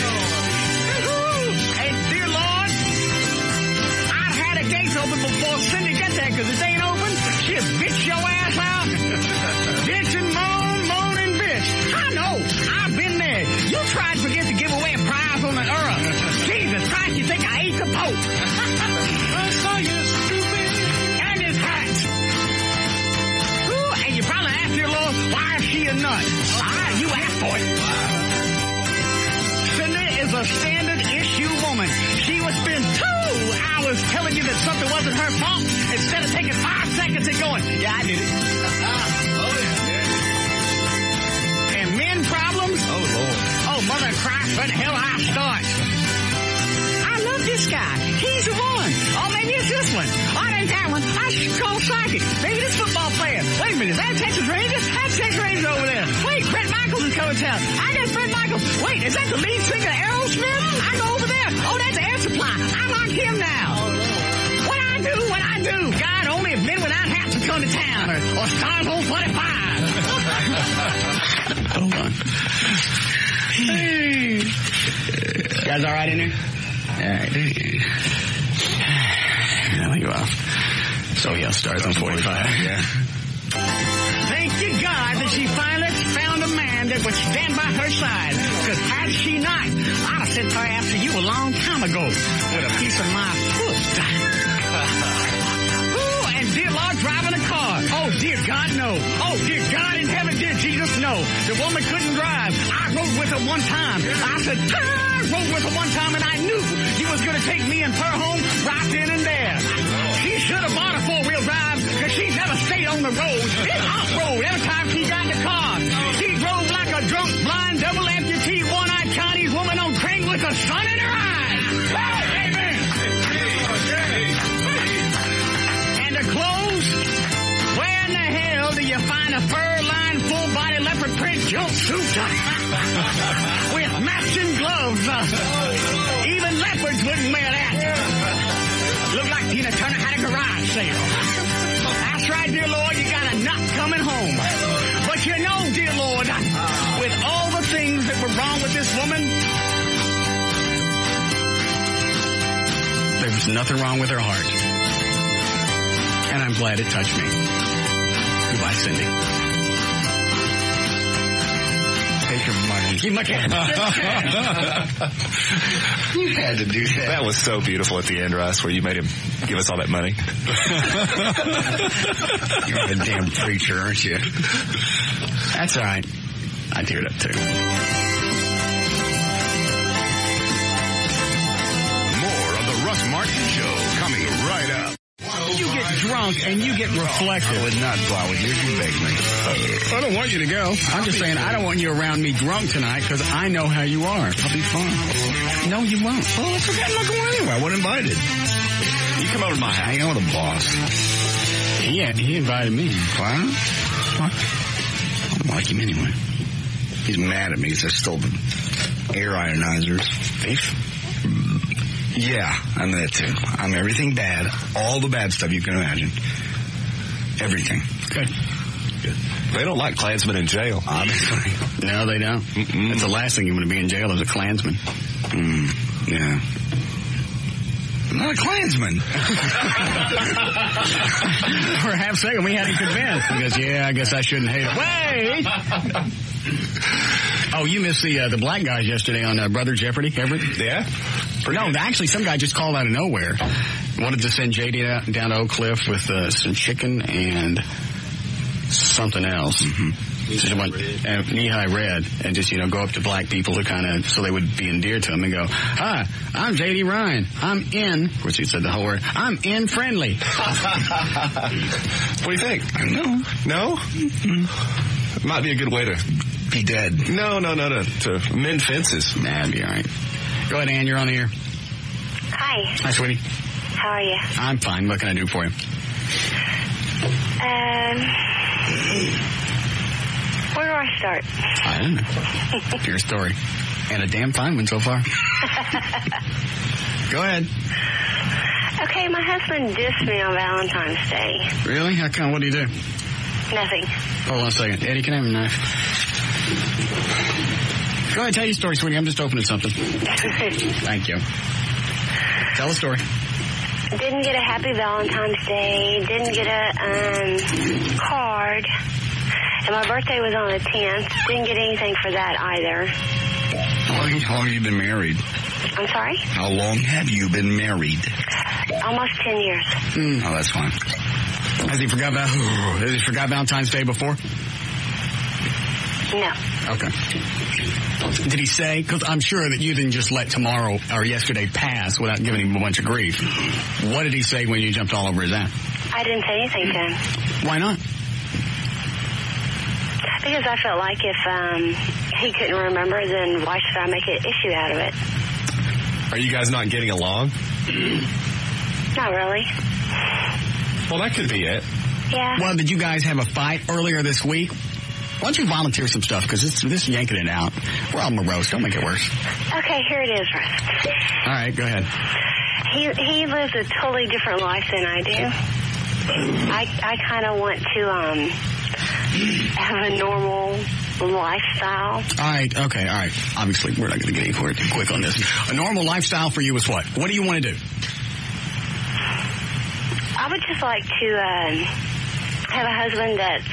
[SPEAKER 1] And dear Lord, I'd had the gates open before Cindy get there, because it ain't open. She'll bitch your ass out. Bitch and moan and bitch. I know, I've been there. You tried to forget to give away a prize on the earth. Jesus Christ, you think I ate the Pope? I saw you stupid. And his hat. Ooh, and you probably asked your Lord, why is she a nut? You asked for it. Cindy is a standard issue woman. She would spend 2 hours telling you that something wasn't her fault instead of taking 5 seconds and going, yeah, I did it. And men problems?
[SPEAKER 2] Oh, Lord.
[SPEAKER 1] Oh, mother cries.
[SPEAKER 16] is coming to town. I got Fred Michael. Wait, is that the lead singer of Aerosmith? I go over there. Oh, that's Air Supply. I like him now. What I do? God, only if Men Without Hats would come to town, or Stars on 25.
[SPEAKER 1] Hold on. Hey. You guys all right in there? All right. There you are. So, yeah, Stars on 45. Yeah.
[SPEAKER 16] Thank you, God, that she finally found a man that would stand by her side. Because had she not, I'd have sent her after you a long time ago with a piece of my foot. Ooh, and dear Lord, driving a car. Oh, dear God, no. Oh, dear God in heaven, dear Jesus, no. The woman couldn't drive. I rode with her one time. I said, I rode with her one time, and I knew you was going to take me and her home right then and there. She should have bought a four-wheel drive, because she never stayed on the road. It's off-road every time she got in the car. She drove like a drunk, blind, double amputee, one-eyed Chinese woman on train with the sun in her eyes. Hey, amen. And the clothes? Where in the hell do you find a fur-lined, full-body leopard print jumpsuit with matching gloves? Even leopards wouldn't wear that. Looked like Tina Turner had a garage sale. That's right, dear Lord, you got a nut coming home. But you know, dear Lord, with all the things that were wrong with this woman,
[SPEAKER 1] there was nothing wrong with her heart. And I'm glad it touched me. Goodbye, Cindy. Take your money.
[SPEAKER 2] You
[SPEAKER 3] had to do that.
[SPEAKER 2] That was so beautiful at the end, Russ, where you made him give us all that money.
[SPEAKER 3] You're a damn preacher, aren't you?
[SPEAKER 1] That's all right. I teared up, too.
[SPEAKER 12] More of the Russ Martin Show coming right up.
[SPEAKER 1] You get drunk and you get reflective.
[SPEAKER 3] I would not go out with you. You beg me.
[SPEAKER 1] I don't want you to go. I'm just saying I don't want you around me drunk tonight because I know how you are.
[SPEAKER 3] I'll be fine.
[SPEAKER 1] No, you won't.
[SPEAKER 3] Well, it's okay. I'm not going anywhere. I wasn't invited.
[SPEAKER 2] You come over to my house.
[SPEAKER 3] Hang out with the boss.
[SPEAKER 1] Yeah, he invited me.
[SPEAKER 3] What? I don't like him anyway. He's mad at me because I stole the air ionizers.
[SPEAKER 1] Thief?
[SPEAKER 3] Yeah, I'm that too. I'm everything bad. All the bad stuff you can imagine. Everything.
[SPEAKER 1] Good.
[SPEAKER 2] They don't like Klansmen in jail.
[SPEAKER 3] Obviously.
[SPEAKER 1] No, they don't. Mm-mm. That's the last thing you want to be in jail is a Klansman.
[SPEAKER 3] Yeah. I'm not a Klansman.
[SPEAKER 1] For a half second, we had him convinced. He goes, yeah, I guess I shouldn't hate him. Wait! Oh, you missed the black guys yesterday on Brother Jeopardy, Everett?
[SPEAKER 2] Yeah?
[SPEAKER 1] No, actually, some guy just called out of nowhere. Wanted to send JD down to Oak Cliff with some chicken and something else. Mm-hmm. Just went knee-high red and just, go up to black people to kind of, so they would be endeared to him and go, hi, I'm J.D. Ryan. I'm in, of course he said the whole word, I'm in friendly.
[SPEAKER 2] What do you think?
[SPEAKER 3] I don't know.
[SPEAKER 2] No? Mm-hmm. Might be a good way to
[SPEAKER 3] be dead.
[SPEAKER 2] No, to mend fences.
[SPEAKER 1] Nah, it'd be all right. Go ahead, Ann, you're on the air.
[SPEAKER 17] Hi.
[SPEAKER 1] Hi, sweetie.
[SPEAKER 17] How are you?
[SPEAKER 1] I'm fine. What can I do for you?
[SPEAKER 17] Where do I start?
[SPEAKER 1] I don't know. Your story. And a damn fine one so far. Go ahead.
[SPEAKER 17] Okay, my husband dissed me on Valentine's Day.
[SPEAKER 1] Really? How come? What do you do?
[SPEAKER 17] Nothing.
[SPEAKER 1] Hold on a second. Eddie, can I have a knife? Go ahead, tell your story, sweetie. I'm just opening something. Thank you. Tell the story.
[SPEAKER 17] Didn't get a happy Valentine's Day. Didn't get a card. And my birthday was on the 10th. Didn't get anything for that either.
[SPEAKER 3] How long have you been married?
[SPEAKER 17] I'm sorry?
[SPEAKER 3] How long have you been married?
[SPEAKER 17] Almost 10 years.
[SPEAKER 3] Oh, that's fine.
[SPEAKER 1] Has he forgot Valentine's Day before?
[SPEAKER 17] No.
[SPEAKER 1] Okay. Did he say, because I'm sure that you didn't just let tomorrow or yesterday pass without giving him a bunch of grief. What did he say when you jumped all over his ass?
[SPEAKER 17] I didn't say anything to him.
[SPEAKER 1] Why not?
[SPEAKER 17] Because I felt like if he couldn't remember, then why should I make an issue out of it?
[SPEAKER 2] Are you guys not getting along?
[SPEAKER 17] Not really.
[SPEAKER 2] Well, that could be it.
[SPEAKER 17] Yeah.
[SPEAKER 1] Well, did you guys have a fight earlier this week? Why don't you volunteer some stuff? Because this yanking it out. We're all morose. Don't make it worse.
[SPEAKER 17] Okay, here it is, Russ.
[SPEAKER 1] All right, go ahead.
[SPEAKER 17] He lives a totally different life than I do. I kind of want to have a normal lifestyle.
[SPEAKER 1] All right, okay, all right. Obviously, we're not going to get any quick on this. A normal lifestyle for you is what? What do you want to do?
[SPEAKER 17] I would just like to have a husband that's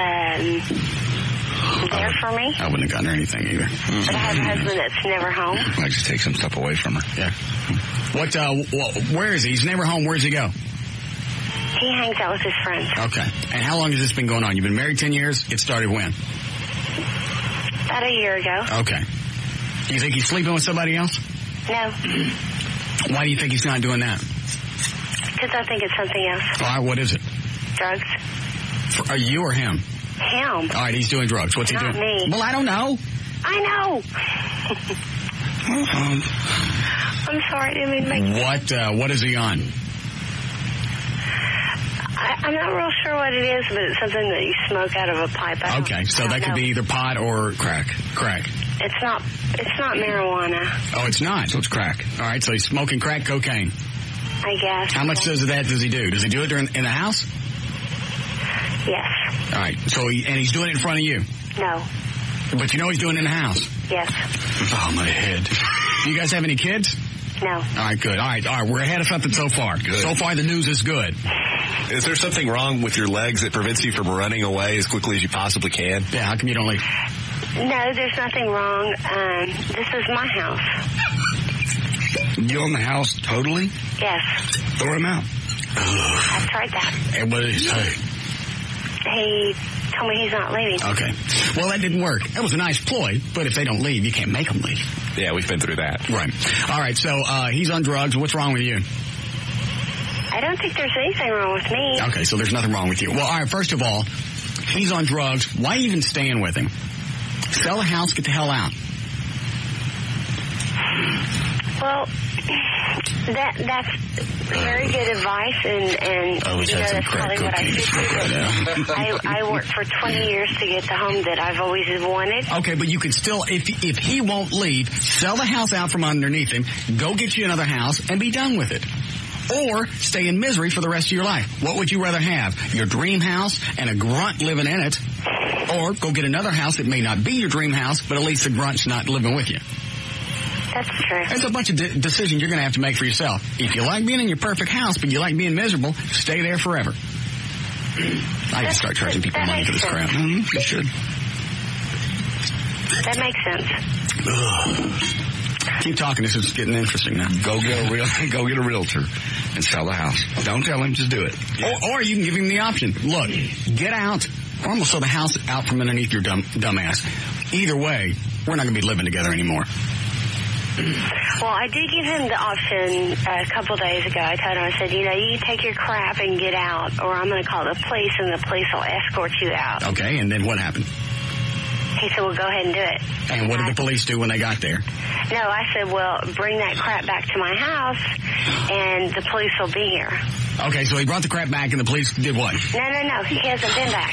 [SPEAKER 17] there for me.
[SPEAKER 1] I wouldn't have gotten her anything either.
[SPEAKER 17] But I have a husband that's never home.
[SPEAKER 3] I just take some stuff away from her.
[SPEAKER 1] Yeah. Where is he? He's never home. Where does he go?
[SPEAKER 17] He hangs out with his friends.
[SPEAKER 1] Okay. And how long has this been going on? You've been married 10 years? It started when?
[SPEAKER 17] About a year ago.
[SPEAKER 1] Okay. You think he's sleeping with somebody else?
[SPEAKER 17] No.
[SPEAKER 1] Why do you think he's not doing that?
[SPEAKER 17] Because I think it's something else.
[SPEAKER 1] All right, what is it?
[SPEAKER 17] Drugs.
[SPEAKER 1] Are you or him?
[SPEAKER 17] Him.
[SPEAKER 1] All right, he's doing drugs. What's he doing?
[SPEAKER 17] Not me.
[SPEAKER 1] Well, I don't know.
[SPEAKER 17] I know. I'm sorry, I didn't mean to make
[SPEAKER 1] What is he on?
[SPEAKER 17] I'm not real sure what it is, but it's something that you smoke out of a pipe.
[SPEAKER 1] Okay, so that could be either pot or crack.
[SPEAKER 17] It's not marijuana.
[SPEAKER 1] Oh, it's not? So it's crack. All right, so he's smoking crack cocaine.
[SPEAKER 17] I guess.
[SPEAKER 1] How much of that does he do? Does he do it in the house?
[SPEAKER 17] Yes.
[SPEAKER 1] All right, so he's doing it in front of you?
[SPEAKER 17] No.
[SPEAKER 1] But you know he's doing it in the house?
[SPEAKER 17] Yes.
[SPEAKER 1] Oh, my head. Do you guys have any kids?
[SPEAKER 17] No.
[SPEAKER 1] All right, good. All right, we're ahead of something so far. Good. So far, the news is good.
[SPEAKER 2] Is there something wrong with your legs that prevents you from running away as quickly as you possibly can?
[SPEAKER 1] Yeah, how come you don't leave?
[SPEAKER 17] No, there's nothing wrong. This is my house.
[SPEAKER 3] You own the house totally?
[SPEAKER 17] Yes.
[SPEAKER 3] Throw him out.
[SPEAKER 17] I've tried that.
[SPEAKER 1] And what did he say?
[SPEAKER 17] He told me he's not leaving.
[SPEAKER 1] Okay. Well, that didn't work. That was a nice ploy, but if they don't leave, you can't make them leave.
[SPEAKER 2] Yeah, we've been through that.
[SPEAKER 1] Right. All right, so he's on drugs. What's wrong with you?
[SPEAKER 17] I don't think there's anything wrong with me.
[SPEAKER 1] Okay, so there's nothing wrong with you. Well, all right, first of all, he's on drugs. Why even staying with him? Sell the house, get the hell out.
[SPEAKER 17] Well, that's very good advice, and that's probably what I should do. I worked for 20 years to get the home that I've always wanted.
[SPEAKER 1] Okay, but you can still, if he won't leave, sell the house out from underneath him, go get you another house, and be done with it. Or stay in misery for the rest of your life. What would you rather have? Your dream house and a grunt living in it? Or go get another house that may not be your dream house, but at least the grunt's not living with you?
[SPEAKER 17] That's true.
[SPEAKER 1] There's a bunch of decisions you're going to have to make for yourself. If you like being in your perfect house, but you like being miserable, stay there forever. I can start charging people money for this crap.
[SPEAKER 3] Mm-hmm. You should.
[SPEAKER 17] That makes sense.
[SPEAKER 1] Keep talking. This is getting interesting now.
[SPEAKER 3] Go get a realtor and sell the house. Don't tell him, just do it.
[SPEAKER 1] Yeah. Or you can give him the option. Look, get out, or I'm going to sell the house out from underneath your dumb ass. Either way, we're not going to be living together anymore.
[SPEAKER 17] Well, I did give him the option a couple days ago. I told him, I said, you can take your crap and get out, or I'm going to call the police, and the police will escort you out.
[SPEAKER 1] Okay, and then what happened?
[SPEAKER 17] He said, well, go ahead and do it.
[SPEAKER 1] And what did the police do when they got there?
[SPEAKER 17] No, I said, well, bring that crap back to my house, and the police will be here.
[SPEAKER 1] Okay, so he brought the crap back, and the police did what?
[SPEAKER 17] No, he hasn't been back.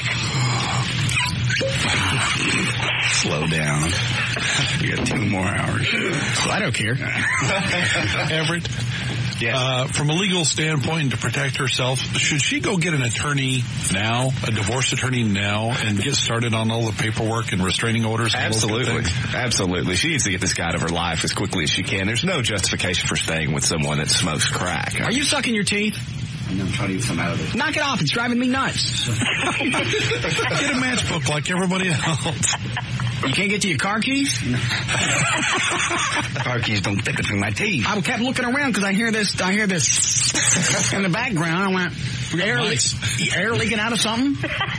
[SPEAKER 3] Slow down. We got 2 more hours.
[SPEAKER 1] Well, I don't care.
[SPEAKER 4] Everett, from a legal standpoint and to protect herself, should she go get an attorney now, a divorce attorney now, and get started on all the paperwork and restraining orders? And
[SPEAKER 2] Absolutely. She needs to get this guy out of her life as quickly as she can. There's no justification for staying with someone that smokes crack.
[SPEAKER 1] Are you sucking your teeth?
[SPEAKER 3] I'm trying to get some out of it.
[SPEAKER 1] Knock it off. It's driving me nuts.
[SPEAKER 4] Get a matchbook like everybody else.
[SPEAKER 1] You can't get to your car keys?
[SPEAKER 3] Car keys don't fit between my teeth.
[SPEAKER 1] I kept looking around because I hear this in the background. I went, air leaking out of something?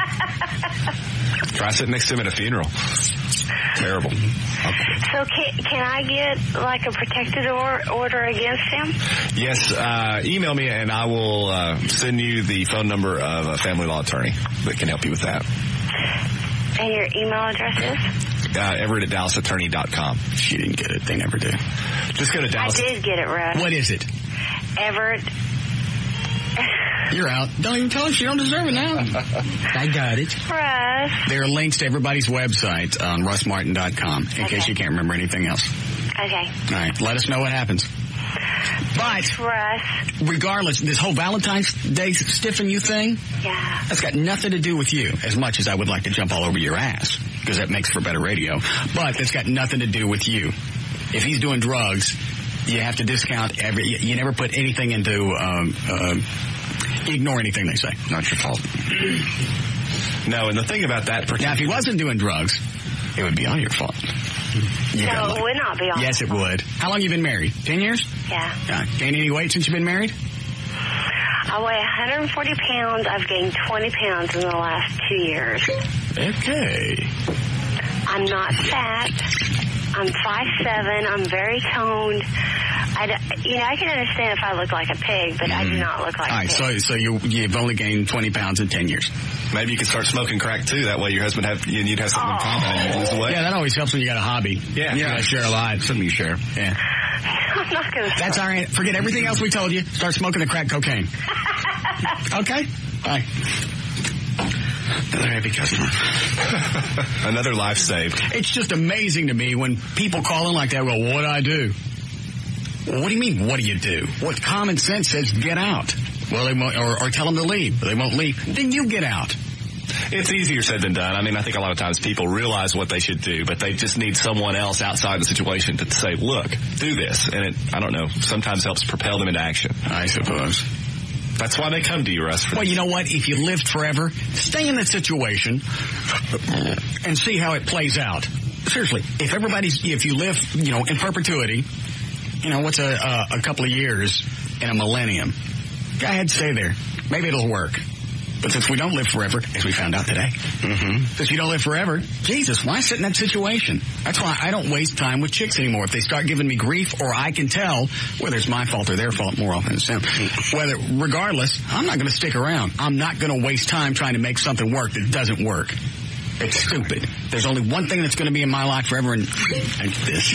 [SPEAKER 2] Try sitting next to him at a funeral. Terrible.
[SPEAKER 17] So can I get like a protected order against him?
[SPEAKER 2] Yes, email me and I will send you the phone number of a family law attorney that can help you with that.
[SPEAKER 17] And your email address is?
[SPEAKER 2] Everett at DallasAttorney.com.
[SPEAKER 1] She didn't get it. They never do.
[SPEAKER 2] Just go to Dallas.
[SPEAKER 17] I did get it right.
[SPEAKER 1] What is it?
[SPEAKER 17] Everett.
[SPEAKER 1] You're out. Don't even tell her she don't deserve it now. I got it.
[SPEAKER 17] Russ.
[SPEAKER 1] There are links to everybody's website on russmartin.com in case you can't remember anything else.
[SPEAKER 17] Okay.
[SPEAKER 1] All right. Let us know what happens. But
[SPEAKER 17] Russ.
[SPEAKER 1] Regardless, this whole Valentine's Day stiffing you thing, that's got nothing to do with you, as much as I would like to jump all over your ass, because that makes for better radio. But it's got nothing to do with you. If he's doing drugs, you have to discount you never put anything into, ignore anything they say. Not your fault.
[SPEAKER 2] No, and the thing about that...
[SPEAKER 1] Now, if he wasn't doing drugs, it would be all your fault.
[SPEAKER 17] No, it would not be all.
[SPEAKER 1] Yes, it would. How long you been married? 10 years?
[SPEAKER 17] Yeah.
[SPEAKER 1] Gained any weight since you've been married?
[SPEAKER 17] I weigh 140 pounds. I've gained 20 pounds in the last 2 years.
[SPEAKER 1] Okay.
[SPEAKER 17] I'm not fat. I'm 5'7". I'm very toned. I can understand if I look like a pig, but I do not look like a pig.
[SPEAKER 1] All right, so you've only gained 20 pounds in 10 years.
[SPEAKER 2] Maybe you could start smoking crack, too. That way your husband you'd have something in common and you'd lose the weight.
[SPEAKER 1] Yeah, that always helps when you got a hobby.
[SPEAKER 2] Yeah.
[SPEAKER 1] You gotta share a lot. Something you share. Yeah.
[SPEAKER 17] I'm not going to.
[SPEAKER 1] That's all right. Forget everything else we told you. Start smoking the crack cocaine. Okay? Bye. Another happy customer.
[SPEAKER 2] Another life saved.
[SPEAKER 1] It's just amazing to me when people call in like that. Well, what do I do? Well, what do you mean, what do you do? What common sense says get out. Well, they won't, or tell them to leave. But they won't leave. Then you get out.
[SPEAKER 2] It's easier said than done. I mean, I think a lot of times people realize what they should do, but they just need someone else outside the situation to say, look, do this. And it, I don't know, sometimes helps propel them into action.
[SPEAKER 1] I suppose.
[SPEAKER 2] That's why they come to you, Russ.
[SPEAKER 1] Well, you know what? If you lived forever, stay in that situation and see how it plays out. Seriously, if you live, in perpetuity, what's a couple of years in a millennium? Go ahead, stay there. Maybe it'll work. But since we don't live forever, as we found out today, since you don't live forever, Jesus, why sit in that situation? That's why I don't waste time with chicks anymore. If they start giving me grief, or I can tell whether it's my fault or their fault more often than it's them. Regardless, I'm not going to stick around. I'm not going to waste time trying to make something work that doesn't work. It's stupid. There's only one thing that's going to be in my life forever, and this.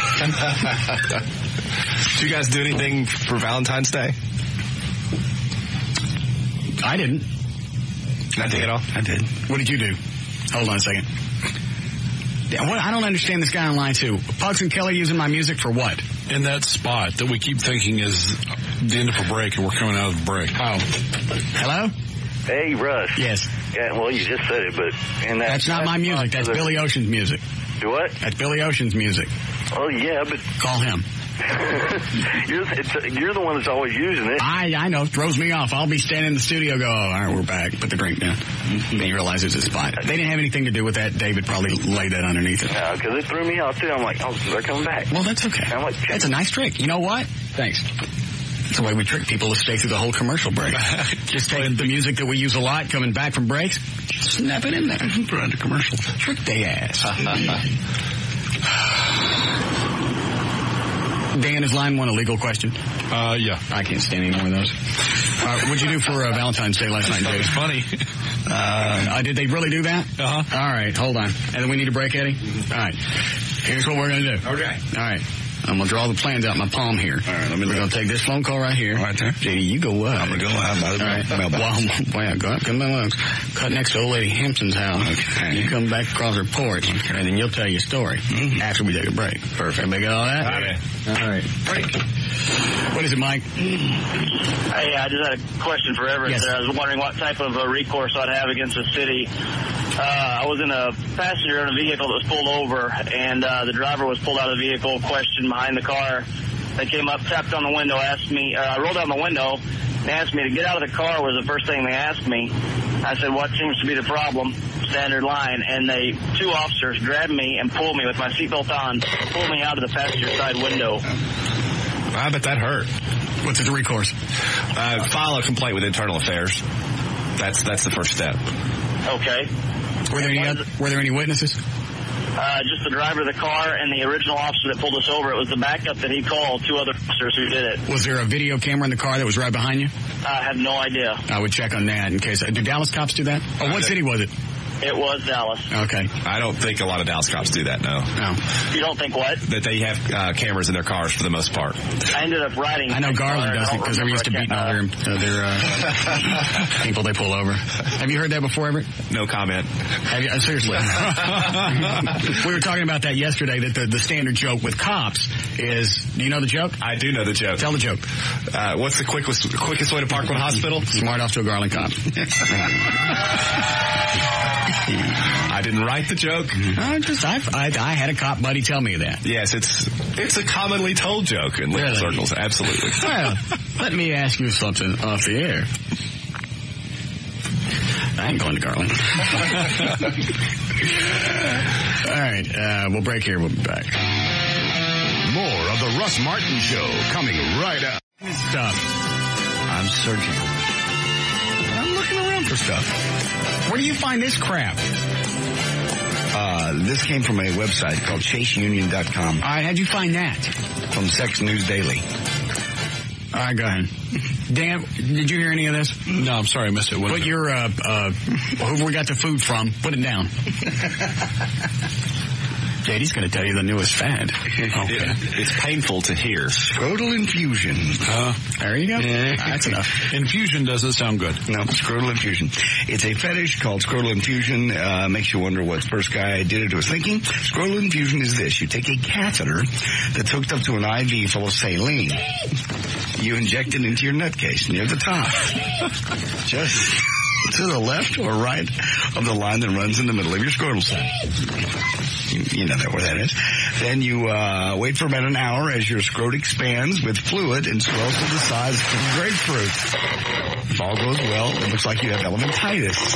[SPEAKER 2] Did you guys do anything for Valentine's Day?
[SPEAKER 1] I didn't.
[SPEAKER 2] Nothing at all?
[SPEAKER 1] I did. What did you do? Hold on a second. I don't understand this guy online, too. Pugs and Kelly using my music for what?
[SPEAKER 4] In that spot that we keep thinking is the end of a break, and we're coming out of the break.
[SPEAKER 1] Oh. Hello?
[SPEAKER 18] Hey, Russ.
[SPEAKER 1] Yes.
[SPEAKER 18] Yeah, well, you just said it, but...
[SPEAKER 1] That's not my music. That's Billy Ocean's music.
[SPEAKER 18] Do what?
[SPEAKER 1] That's Billy Ocean's music.
[SPEAKER 18] Oh, yeah, but...
[SPEAKER 1] Call him.
[SPEAKER 18] You're the one that's always using it.
[SPEAKER 1] I know. Throws me off. I'll be standing in the studio, go, all right, we're back. Put the drink down. Then you realize it's a spot. They didn't have anything to do with that. David probably laid that underneath it.
[SPEAKER 18] Yeah, because it threw me off, too. I'm like, oh, they're coming back.
[SPEAKER 1] Well, that's okay. I'm like, that's a nice trick. You know what? Thanks. That's the way we trick people to stay through the whole commercial break. Just take the music that we use a lot coming back from breaks, snap it in there. Put it under commercial. Trick they ass. Dan, is line one a legal question?
[SPEAKER 4] Yeah.
[SPEAKER 1] I can't stand any more of those. What'd you do for Valentine's Day last night, Dave?
[SPEAKER 4] It's funny.
[SPEAKER 1] Did they really do that?
[SPEAKER 4] Uh-huh.
[SPEAKER 1] All right, hold on. And then we need a break, Eddie? All right. Here's what we're going to do.
[SPEAKER 18] Okay.
[SPEAKER 1] All right. I'm going to draw the plans out in my palm here. All right, we're going to take this phone call right here.
[SPEAKER 3] Right there.
[SPEAKER 1] JD, you go up.
[SPEAKER 3] I'm going to go out by the
[SPEAKER 1] mailbox. Well, go up, come by cut next to old lady Hampton's house. Okay. You come back across her porch, and then you'll tell your story after we take a break. Perfect. Everybody got all that?
[SPEAKER 18] Okay.
[SPEAKER 1] All right. Break. What is it, Mike?
[SPEAKER 7] Hey, I just had a question for Everett.
[SPEAKER 1] Yes.
[SPEAKER 7] I was wondering what type of recourse I'd have against the city. I was in a passenger in a vehicle that was pulled over, and the driver was pulled out of the vehicle, questioned behind the car. They came up, tapped on the window, asked me, I rolled down the window, they asked me to get out of the car was the first thing they asked me. I said, what seems to be the problem? Standard line. And two officers grabbed me and pulled me with my seatbelt on, pulled me out of the passenger side window.
[SPEAKER 2] I bet that hurt.
[SPEAKER 1] What's the recourse?
[SPEAKER 2] File a complaint with Internal Affairs. That's the first step.
[SPEAKER 7] Okay.
[SPEAKER 1] Were there any witnesses?
[SPEAKER 7] Just the driver of the car and the original officer that pulled us over. It was the backup that he called, two other officers who did it.
[SPEAKER 1] Was there a video camera in the car that was right behind you?
[SPEAKER 7] I have no idea.
[SPEAKER 1] I would check on that in case. Do Dallas cops do that? Or what city was it?
[SPEAKER 7] It was Dallas.
[SPEAKER 1] Okay.
[SPEAKER 2] I don't think a lot of Dallas cops do that, no.
[SPEAKER 7] You don't think what?
[SPEAKER 2] That they have cameras in their cars for the most part.
[SPEAKER 7] I ended up riding.
[SPEAKER 1] I know Garland doesn't because they're used to beating all their people they pull over. Have you heard that before, Everett?
[SPEAKER 2] No comment.
[SPEAKER 1] Have you, seriously. We were talking about that yesterday, that the standard joke with cops is, do you know the joke?
[SPEAKER 2] I do know the joke.
[SPEAKER 1] Tell the joke.
[SPEAKER 2] What's the quickest way to Parkland Hospital?
[SPEAKER 1] Smart off to a Garland cop.
[SPEAKER 2] I didn't write the joke.
[SPEAKER 1] I had a cop buddy tell me that.
[SPEAKER 2] Yes, it's a commonly told joke in legal circles. Absolutely.
[SPEAKER 1] Well, let me ask you something off the air. I ain't going to Garland. All right, we'll break here. We'll be back.
[SPEAKER 12] More of the Russ Martin Show coming right up.
[SPEAKER 1] Stuff.
[SPEAKER 3] I'm searching.
[SPEAKER 1] I'm looking around for stuff. Where do you find this crap?
[SPEAKER 3] This came from a website called ChaseUnion.com.
[SPEAKER 1] All right, how'd you find that?
[SPEAKER 3] From Sex News Daily.
[SPEAKER 1] All right, go ahead. Dan, did you hear any of this?
[SPEAKER 4] No, I'm sorry, I missed it.
[SPEAKER 1] Put your, whoever we got the food from, put it down. JD's going to tell you the newest fad.
[SPEAKER 2] Okay. It's painful to hear.
[SPEAKER 3] Scrotal infusion.
[SPEAKER 1] There you go. That's enough.
[SPEAKER 4] Infusion doesn't sound good.
[SPEAKER 3] No, scrotal infusion. It's a fetish called scrotal infusion. Makes you wonder what the first guy did it was thinking. Scrotal infusion is this. You take a catheter that's hooked up to an IV full of saline. You inject it into your nutcase near the top. Just to the left or right of the line that runs in the middle of your scrotal sac. You know where that is. Then you wait for about an hour as your scrot expands with fluid and swells to the size of a grapefruit. If all goes well, it looks like you have elephantitis.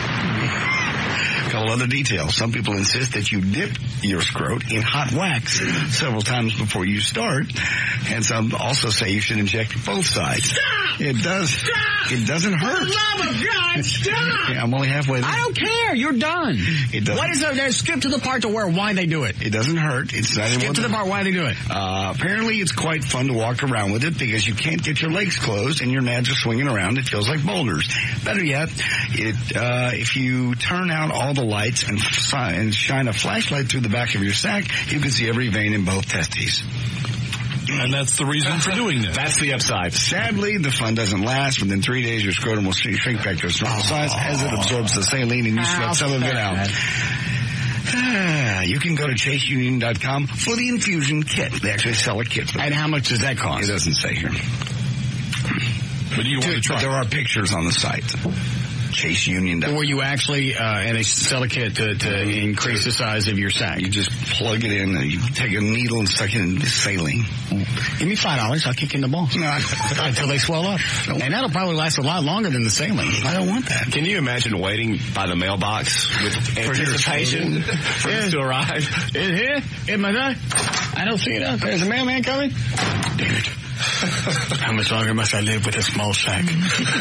[SPEAKER 3] A couple other details. Some people insist that you dip your scrot in hot wax several times before you start. And some also say you should inject both sides. Stop! It does. Stop! It doesn't hurt.
[SPEAKER 16] For the love of God, stop!
[SPEAKER 3] Yeah, I'm only halfway there.
[SPEAKER 1] I don't care. You're done.
[SPEAKER 3] It doesn't.
[SPEAKER 1] What is there? Skip to the part to why they do it.
[SPEAKER 3] It doesn't hurt. It's not
[SPEAKER 1] Skip to the part why they do it.
[SPEAKER 3] Apparently, it's quite fun to walk around with it because you can't get your legs closed and your nads are swinging around. It feels like boulders. Better yet, if you turn out all the lights and shine a flashlight through the back of your sack, you can see every vein in both testes.
[SPEAKER 4] And that's the reason for doing this.
[SPEAKER 2] That's the upside.
[SPEAKER 3] Sadly, the fun doesn't last. Within 3 days, your scrotum will shrink back to its normal size as it absorbs the saline and you sweat some of it out. You can go to ChaseUnion.com for the infusion kit. They actually sell a kit.
[SPEAKER 1] And how much does that cost?
[SPEAKER 3] It doesn't say here.
[SPEAKER 4] But do you want to try?
[SPEAKER 3] But there are pictures on the site. ChaseUnion.com.
[SPEAKER 1] Or you actually, and they sell a kit to increase the size of your sack.
[SPEAKER 3] You just plug it in and you take a needle and stuck it in saline.
[SPEAKER 1] Give me $5, I'll kick in the balls.
[SPEAKER 3] No.
[SPEAKER 1] Until they swell up. Nope. And that'll probably last a lot longer than the saline.
[SPEAKER 3] I don't want that.
[SPEAKER 2] Can you imagine waiting by the mailbox with anticipation for this to arrive?
[SPEAKER 1] Is it here? In my day? I don't see it out there. Is the mailman coming? Damn it. How much longer must I live with a small sack? Is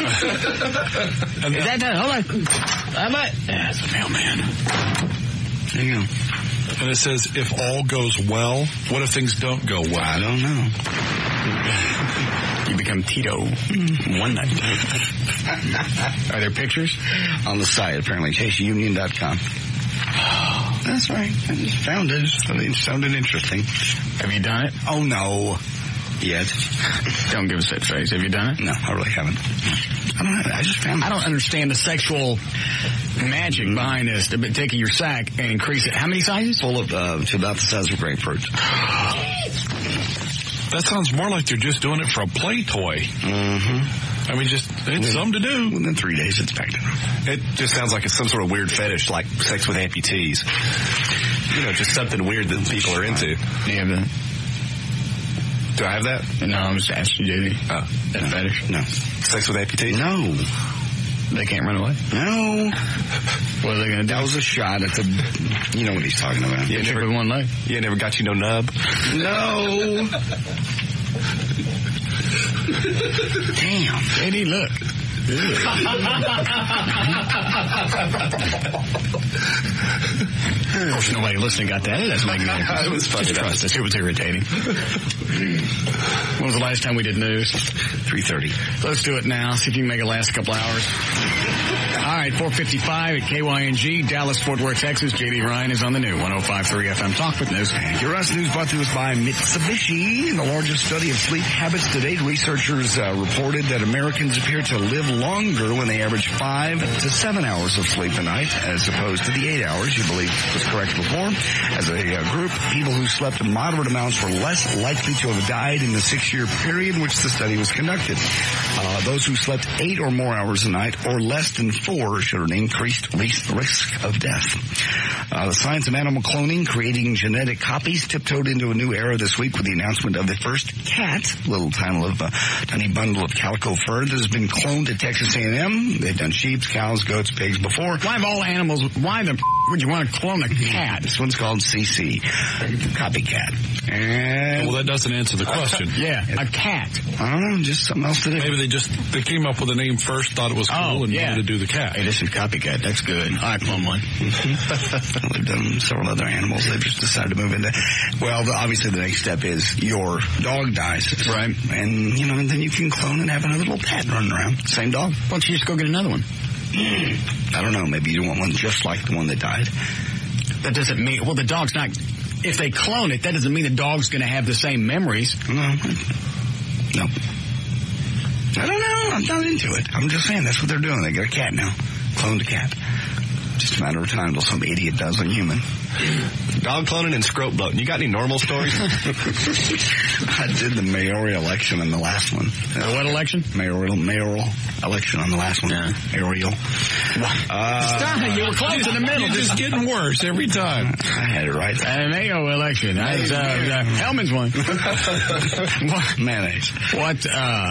[SPEAKER 1] that done? Hold on. How about? Yeah, it's the mailman.
[SPEAKER 3] There you go.
[SPEAKER 4] And it says, if all goes well, what if things don't go well?
[SPEAKER 3] I don't know.
[SPEAKER 1] You become Tito one night. Are there pictures?
[SPEAKER 3] On the site, apparently, ChaseUnion.com. That's right. I just found it. It sounded interesting.
[SPEAKER 1] Have you done it?
[SPEAKER 3] Oh, no. Yet.
[SPEAKER 1] Don't give us that face. Have you done it?
[SPEAKER 3] No, I really haven't. I just found it.
[SPEAKER 1] I don't understand the sexual magic behind this. Taking your sack and increase it. How many sizes?
[SPEAKER 3] Full of, to about the size of grapefruit.
[SPEAKER 4] That sounds more like they're just doing it for a play toy.
[SPEAKER 3] Mm-hmm.
[SPEAKER 4] I mean, it's something to do.
[SPEAKER 3] Within 3 days, it's back to normal.
[SPEAKER 2] It just sounds like it's some sort of weird fetish, like sex with amputees. Just something weird that people are into.
[SPEAKER 1] Yeah, but...
[SPEAKER 2] Do I have that?
[SPEAKER 1] No, I'm just asking JD.
[SPEAKER 2] Oh.
[SPEAKER 1] That fetish?
[SPEAKER 2] No. Sex with amputees?
[SPEAKER 3] No.
[SPEAKER 1] They can't run away?
[SPEAKER 3] No.
[SPEAKER 1] What are they going to do?
[SPEAKER 3] That was a shot at the... You know what he's talking about.
[SPEAKER 1] Yeah, never with one leg.
[SPEAKER 2] Yeah, never got you no nub?
[SPEAKER 3] No. Damn.
[SPEAKER 1] JD, look. Of course, nobody listening got that. It doesn't make any sense.
[SPEAKER 2] It was funny.
[SPEAKER 1] Just trust us. It was irritating. When was the last time we did news?
[SPEAKER 3] 3:30.
[SPEAKER 1] Let's do it now. See if you can make it last a couple hours.
[SPEAKER 19] All right, 4:55 at KYNG, Dallas, Fort Worth, Texas. J.D. Ryan is on the new 105.3 FM Talk with News.
[SPEAKER 3] Your Russ News brought to us by Mitsubishi. In the largest study of sleep habits to date, researchers reported that Americans appear to live longer when they average 5 to 7 hours of sleep a night, as opposed to the 8 hours you believe was correct before. As a group, people who slept moderate amounts were less likely to have died in the 6-year period in which the study was conducted. Those who slept 8 or more hours a night or less than 4 showed an increased risk of death. The science of animal cloning, creating genetic copies, tiptoed into a new era this week with the announcement of the first cat, little tiny bundle of calico fur that has been cloned at Texas A&M. They've done sheep, cows, goats, pigs before.
[SPEAKER 19] Why of all animals, why the would you want to clone a cat?
[SPEAKER 3] This one's called CC, copycat. And
[SPEAKER 4] well, that doesn't answer the question.
[SPEAKER 19] Yeah, a cat.
[SPEAKER 3] I don't know, just something else to do.
[SPEAKER 4] Maybe they came up with a name first, thought it was cool, and wanted to do the cat.
[SPEAKER 19] Hey, this is copycat. That's good. All right, clone one.
[SPEAKER 3] They've done several other animals. They've just decided to move into. Well, obviously the next step is your dog dies,
[SPEAKER 19] right?
[SPEAKER 3] And and then you can clone and have another little pet running around. Same dog.
[SPEAKER 19] Why don't you just go get another one?
[SPEAKER 3] I don't know. Maybe you want one just like the one that died.
[SPEAKER 19] That doesn't mean. Well, the dog's not. If they clone it, that doesn't mean the dog's going to have the same memories.
[SPEAKER 3] No. I don't know. I'm not into it. I'm just saying that's what they're doing. They got a cat now. Cloned a cat. Just a matter of time until some idiot does a human.
[SPEAKER 2] Dog cloning and scrope boating. You got any normal stories?
[SPEAKER 3] I did the mayoral election on the last one.
[SPEAKER 19] What election?
[SPEAKER 3] Mayoral election on the last one. Yeah. Mayoral.
[SPEAKER 19] Stop. You were close in the middle.
[SPEAKER 4] It's just getting worse every time.
[SPEAKER 3] I had it right.
[SPEAKER 19] Mayo election. That's Hellman's one.
[SPEAKER 3] Mayonnaise.
[SPEAKER 19] What?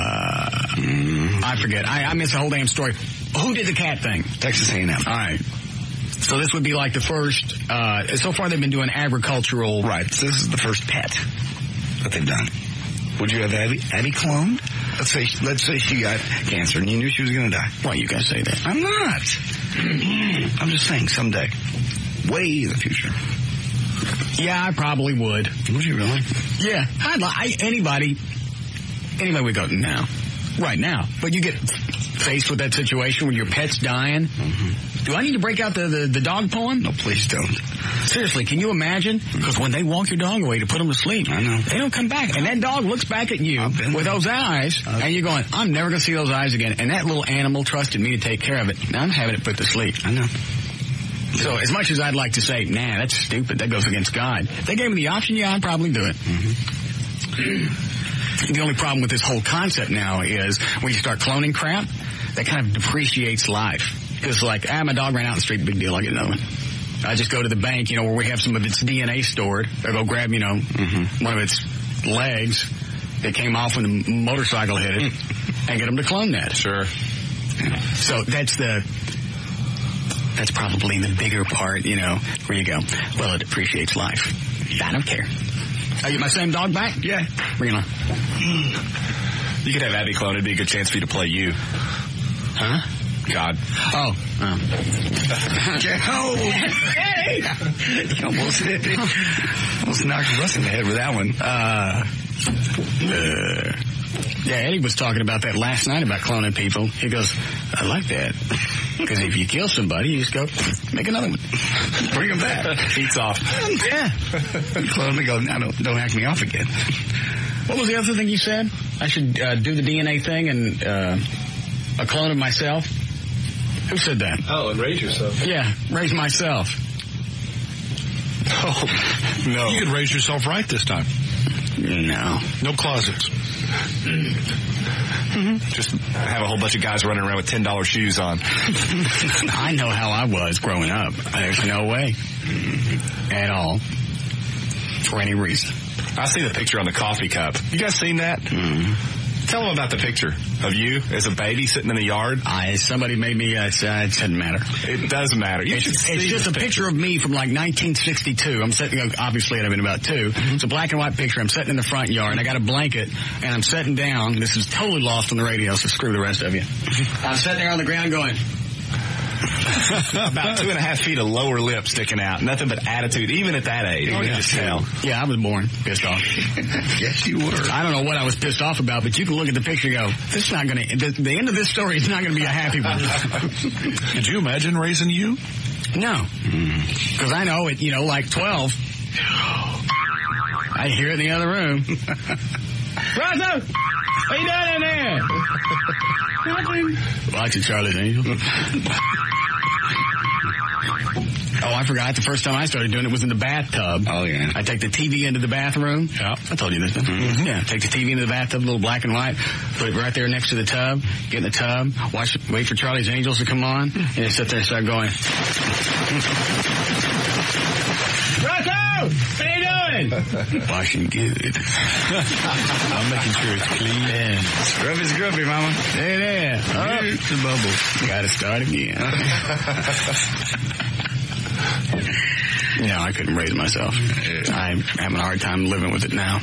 [SPEAKER 19] I forget. I missed the whole damn story. Who did the cat thing?
[SPEAKER 3] Texas A&M.
[SPEAKER 19] All right. So this would be like the first, so far they've been doing agricultural.
[SPEAKER 3] Right. So this is the first pet that they've done. Would you have Abby cloned? Let's say she got cancer and you knew she was going to die.
[SPEAKER 19] Why you guys say that?
[SPEAKER 3] I'm not. I'm just saying someday. Way in the future.
[SPEAKER 19] Yeah, I probably would.
[SPEAKER 3] Would you really?
[SPEAKER 19] Yeah. Anybody would go, no. Right now. But you get faced with that situation when your pet's dying. Mm-hmm. Do I need to break out the dog poem?
[SPEAKER 3] No, please don't.
[SPEAKER 19] Seriously, can you imagine? Because when they walk your dog away to put them to sleep,
[SPEAKER 3] I know.
[SPEAKER 19] They don't come back. And that dog looks back at you with those eyes, and you're going, I'm never going to see those eyes again. And that little animal trusted me to take care of it. Now I'm having it put to sleep.
[SPEAKER 3] I know.
[SPEAKER 19] So as much as I'd like to say, nah, that's stupid. That goes against God. If they gave me the option, yeah, I'd probably do it. Mm-hmm. The only problem with this whole concept now is when you start cloning crap, that kind of depreciates life. Because like, my dog ran out in the street, big deal, I get another one. I just go to the bank, where we have some of its DNA stored. I go grab, one of its legs that came off when the motorcycle hit it and get them to clone that.
[SPEAKER 2] Sure.
[SPEAKER 19] So that's probably the bigger part, where you go, well, it depreciates life. I don't care. I get my same dog back?
[SPEAKER 3] Yeah.
[SPEAKER 19] Bring it on.
[SPEAKER 2] You could have Abby cloned. It'd be a good chance for you to play you.
[SPEAKER 19] Huh?
[SPEAKER 2] God.
[SPEAKER 19] Oh.
[SPEAKER 3] Hey! You almost knocked Russ in the head with that one.
[SPEAKER 19] Yeah, Eddie was talking about that last night about cloning people. He goes, I like that. Because if you kill somebody, you just go, make another one.
[SPEAKER 3] Bring them back.
[SPEAKER 2] Heat's off.
[SPEAKER 19] Yeah.
[SPEAKER 3] Clone them and go, now don't hack me off again.
[SPEAKER 19] What was the other thing you said? I should do the DNA thing and a clone of myself? Who said that?
[SPEAKER 11] Oh, and raise yourself.
[SPEAKER 19] Yeah, raise myself.
[SPEAKER 4] Oh, no. You could raise yourself right this time.
[SPEAKER 19] No.
[SPEAKER 4] No closets.
[SPEAKER 2] Mm-hmm. Just have a whole bunch of guys running around with $10 shoes on.
[SPEAKER 19] I know how I was growing up. There's no way. At all. For any reason.
[SPEAKER 2] I see the picture on the coffee cup. You guys seen that? Mm-hmm. Tell them about the picture of you as a baby sitting in the yard.
[SPEAKER 19] Somebody made me, it doesn't matter.
[SPEAKER 2] It does matter.
[SPEAKER 19] It's just a picture of me from like 1962. I'm sitting, obviously I'd have been about 2. It's a black and white picture. I'm sitting in the front yard and I got a blanket and I'm sitting down. This is totally lost on the radio, so screw the rest of you. I'm sitting there on the ground going,
[SPEAKER 2] About 2.5 feet of lower lip sticking out. Nothing but attitude, even at that age. You can just tell.
[SPEAKER 19] Yeah, I was born pissed off.
[SPEAKER 3] Yes, you were.
[SPEAKER 19] I don't know what I was pissed off about, but you can look at the picture and go, this is not going to, the end of this story is not going to be a happy one.
[SPEAKER 4] Could you imagine raising you?
[SPEAKER 19] No. Because I know at, like 12, I hear it in the other room. Brother, what are you doing in there? Nothing. Watching Charlie's Angels. Oh, I forgot. The first time I started doing it was in the bathtub.
[SPEAKER 3] Oh, yeah.
[SPEAKER 19] I take the TV into the bathroom.
[SPEAKER 4] Yeah.
[SPEAKER 19] I told you this. Mm-hmm. Yeah. Take the TV into the bathtub, a little black and white. Put it right there next to the tub. Get in the tub. Wait for Charlie's Angels to come on. And sit there and start going. Rocco! What are you doing? Washing good.
[SPEAKER 4] I'm making sure it's clean.
[SPEAKER 19] Yeah. Scrubby, mama. There. Oh, it's a bubble. Gotta start again. I couldn't raise myself. I'm having a hard time living with it now.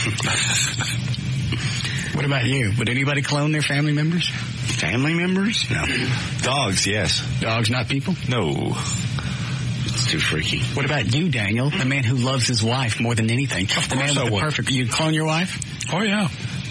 [SPEAKER 19] What about you? Would anybody clone their family members?
[SPEAKER 3] Family members? No.
[SPEAKER 2] Dogs, yes.
[SPEAKER 19] Dogs, not people?
[SPEAKER 2] No.
[SPEAKER 3] It's too freaky.
[SPEAKER 19] What about you, Daniel? The man who loves his wife more than anything.
[SPEAKER 4] Of
[SPEAKER 19] the man
[SPEAKER 4] course
[SPEAKER 19] with
[SPEAKER 4] I
[SPEAKER 19] the
[SPEAKER 4] would.
[SPEAKER 19] perfect. You'd clone your wife?
[SPEAKER 4] Oh, yeah.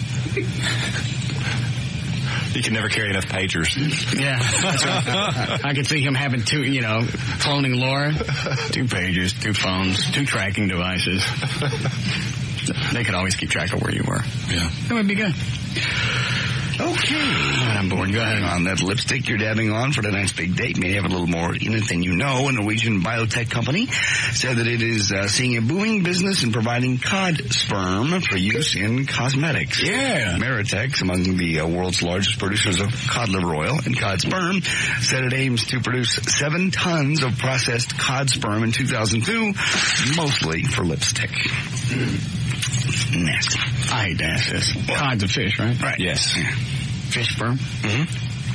[SPEAKER 2] You can never carry enough pagers.
[SPEAKER 19] Yeah, that's right. I could see him having two, cloning Laura. 2 pagers, 2 phones, 2 tracking devices. They could always keep track of where you were.
[SPEAKER 4] Yeah.
[SPEAKER 19] That would be good.
[SPEAKER 3] Okay.
[SPEAKER 19] I'm bored. Go ahead.
[SPEAKER 3] On that lipstick you're dabbing on for tonight's big date may have a little more in it than you know. A Norwegian biotech company said that it is seeing a booming business in providing cod sperm for use in cosmetics.
[SPEAKER 19] Yeah.
[SPEAKER 3] Meritex, among the world's largest producers of cod liver oil and cod sperm, said it aims to produce 7 tons of processed cod sperm in 2002, mostly for lipstick. Nasty.
[SPEAKER 19] I hate to ask this. Cod's a fish, right?
[SPEAKER 3] Right.
[SPEAKER 2] Yes.
[SPEAKER 3] Yeah.
[SPEAKER 19] Fish sperm?
[SPEAKER 3] Mm-hmm.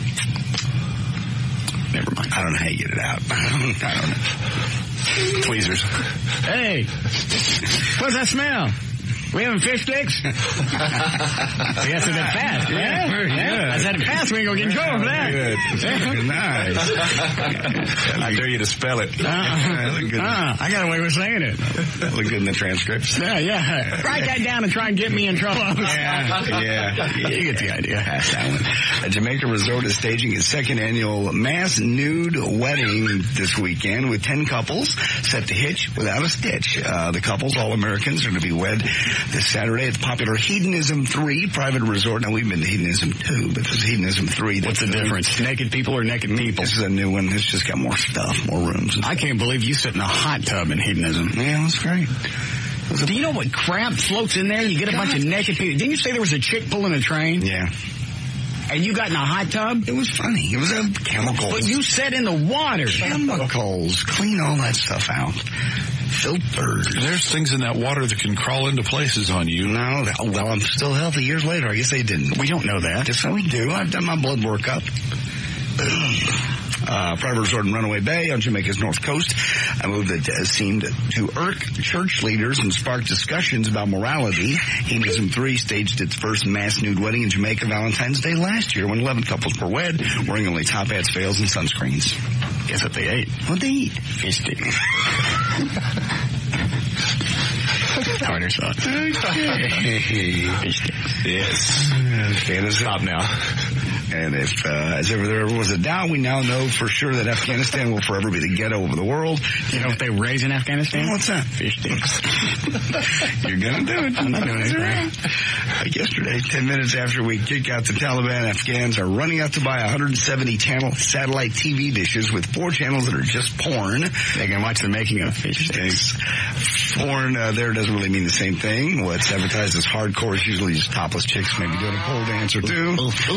[SPEAKER 19] Never mind.
[SPEAKER 3] I don't know how you get it out. I don't know.
[SPEAKER 2] Tweezers.
[SPEAKER 19] Hey, what's that smell? We having fish sticks? Yes, it's that fast. Yeah. I said it fast. We ain't going to get in trouble for that.
[SPEAKER 3] Good. Nice.
[SPEAKER 2] I dare you to spell it.
[SPEAKER 19] I got away with saying it.
[SPEAKER 3] That look good in the transcripts.
[SPEAKER 19] Yeah. Write that down and try and get me in trouble.
[SPEAKER 3] Yeah.
[SPEAKER 19] You get the idea.
[SPEAKER 3] A Jamaica resort is staging its 2nd annual mass nude wedding this weekend with 10 couples set to hitch without a stitch. The couples, all Americans, are going to be wed this Saturday at the popular Hedonism 3 private resort. Now, we've been to Hedonism 2, but this is Hedonism 3.
[SPEAKER 19] What's the difference? Naked people or naked people?
[SPEAKER 3] This is a new one. It's just got more stuff, more rooms.
[SPEAKER 19] I can't believe you sit in a hot tub in Hedonism.
[SPEAKER 3] Yeah, that's great.
[SPEAKER 19] Do you know what crap floats in there? You get a bunch of naked people. Didn't you say there was a chick pulling a train?
[SPEAKER 3] Yeah.
[SPEAKER 19] And you got in a hot tub?
[SPEAKER 3] It was funny. It was chemicals.
[SPEAKER 19] But you sat in the water.
[SPEAKER 3] Chemicals. Clean all that stuff out. Filters.
[SPEAKER 4] There's things in that water that can crawl into places on you.
[SPEAKER 3] No, well, I'm still healthy years later. I guess they didn't.
[SPEAKER 19] We don't know that.
[SPEAKER 3] Yes, we do. I've done my blood workup. Private resort in Runaway Bay on Jamaica's north coast. A move that seemed to irk church leaders and spark discussions about morality. Hedonism 3 staged its first mass nude wedding in Jamaica Valentine's Day last year when 11 couples were wed, wearing only top hats, veils, and sunscreens.
[SPEAKER 19] Guess what they ate?
[SPEAKER 3] What'd they eat?
[SPEAKER 19] Fish sticks. Tartar sauce. Fish sticks.
[SPEAKER 2] Yes. Stop now.
[SPEAKER 3] And if there ever was a doubt, we now know for sure that Afghanistan will forever be the ghetto of the world.
[SPEAKER 19] You know what they raise in Afghanistan?
[SPEAKER 3] What's that?
[SPEAKER 19] Fish sticks.
[SPEAKER 3] You're going to do it.
[SPEAKER 19] I'm not doing it. Right.
[SPEAKER 3] Yesterday, 10 minutes after we kick out the Taliban, Afghans are running out to buy 170-channel satellite TV dishes with 4 channels that are just porn.
[SPEAKER 19] They can watch the making of fish sticks.
[SPEAKER 3] Porn there doesn't really mean the same thing. What's advertised as hardcore is usually just topless chicks maybe doing a pole dance or two.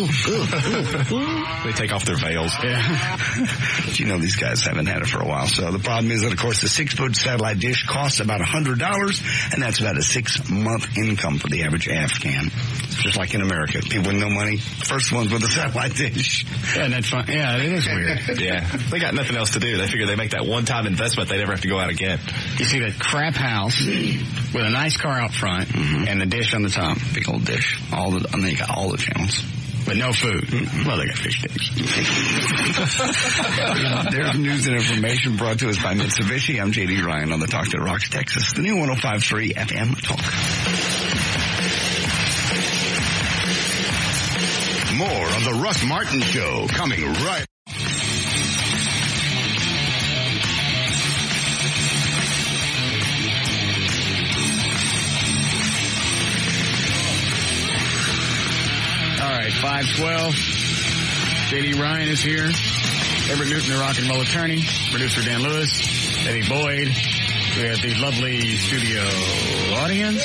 [SPEAKER 2] They take off their veils.
[SPEAKER 3] Yeah. But you know these guys haven't had it for a while. So the problem is that, of course, the 6-foot satellite dish costs about $100, and that's about a 6-month income for the average Afghan. Just like in America. People with no money, first ones with a satellite dish.
[SPEAKER 19] Yeah, and that's fun. Yeah, it is weird.
[SPEAKER 2] Yeah. They got nothing else to do. They figure they make that one-time investment, they never have to go out again.
[SPEAKER 19] You see that crap house with a nice car out front and the dish on the top.
[SPEAKER 3] Big old dish. And then you got all the channels.
[SPEAKER 19] But no food. Well, they got fish sticks.
[SPEAKER 3] There's news and information brought to us by Mitsubishi. I'm J.D. Ryan on the Talk That Rocks Texas, the new 105.3 FM Talk.
[SPEAKER 12] More of the Russ Martin Show coming right.
[SPEAKER 19] All right, 512. J.D. Ryan is here. Everett Newton, the rock and roll attorney. Producer Dan Lewis. Eddie Boyd. We have the lovely studio audience.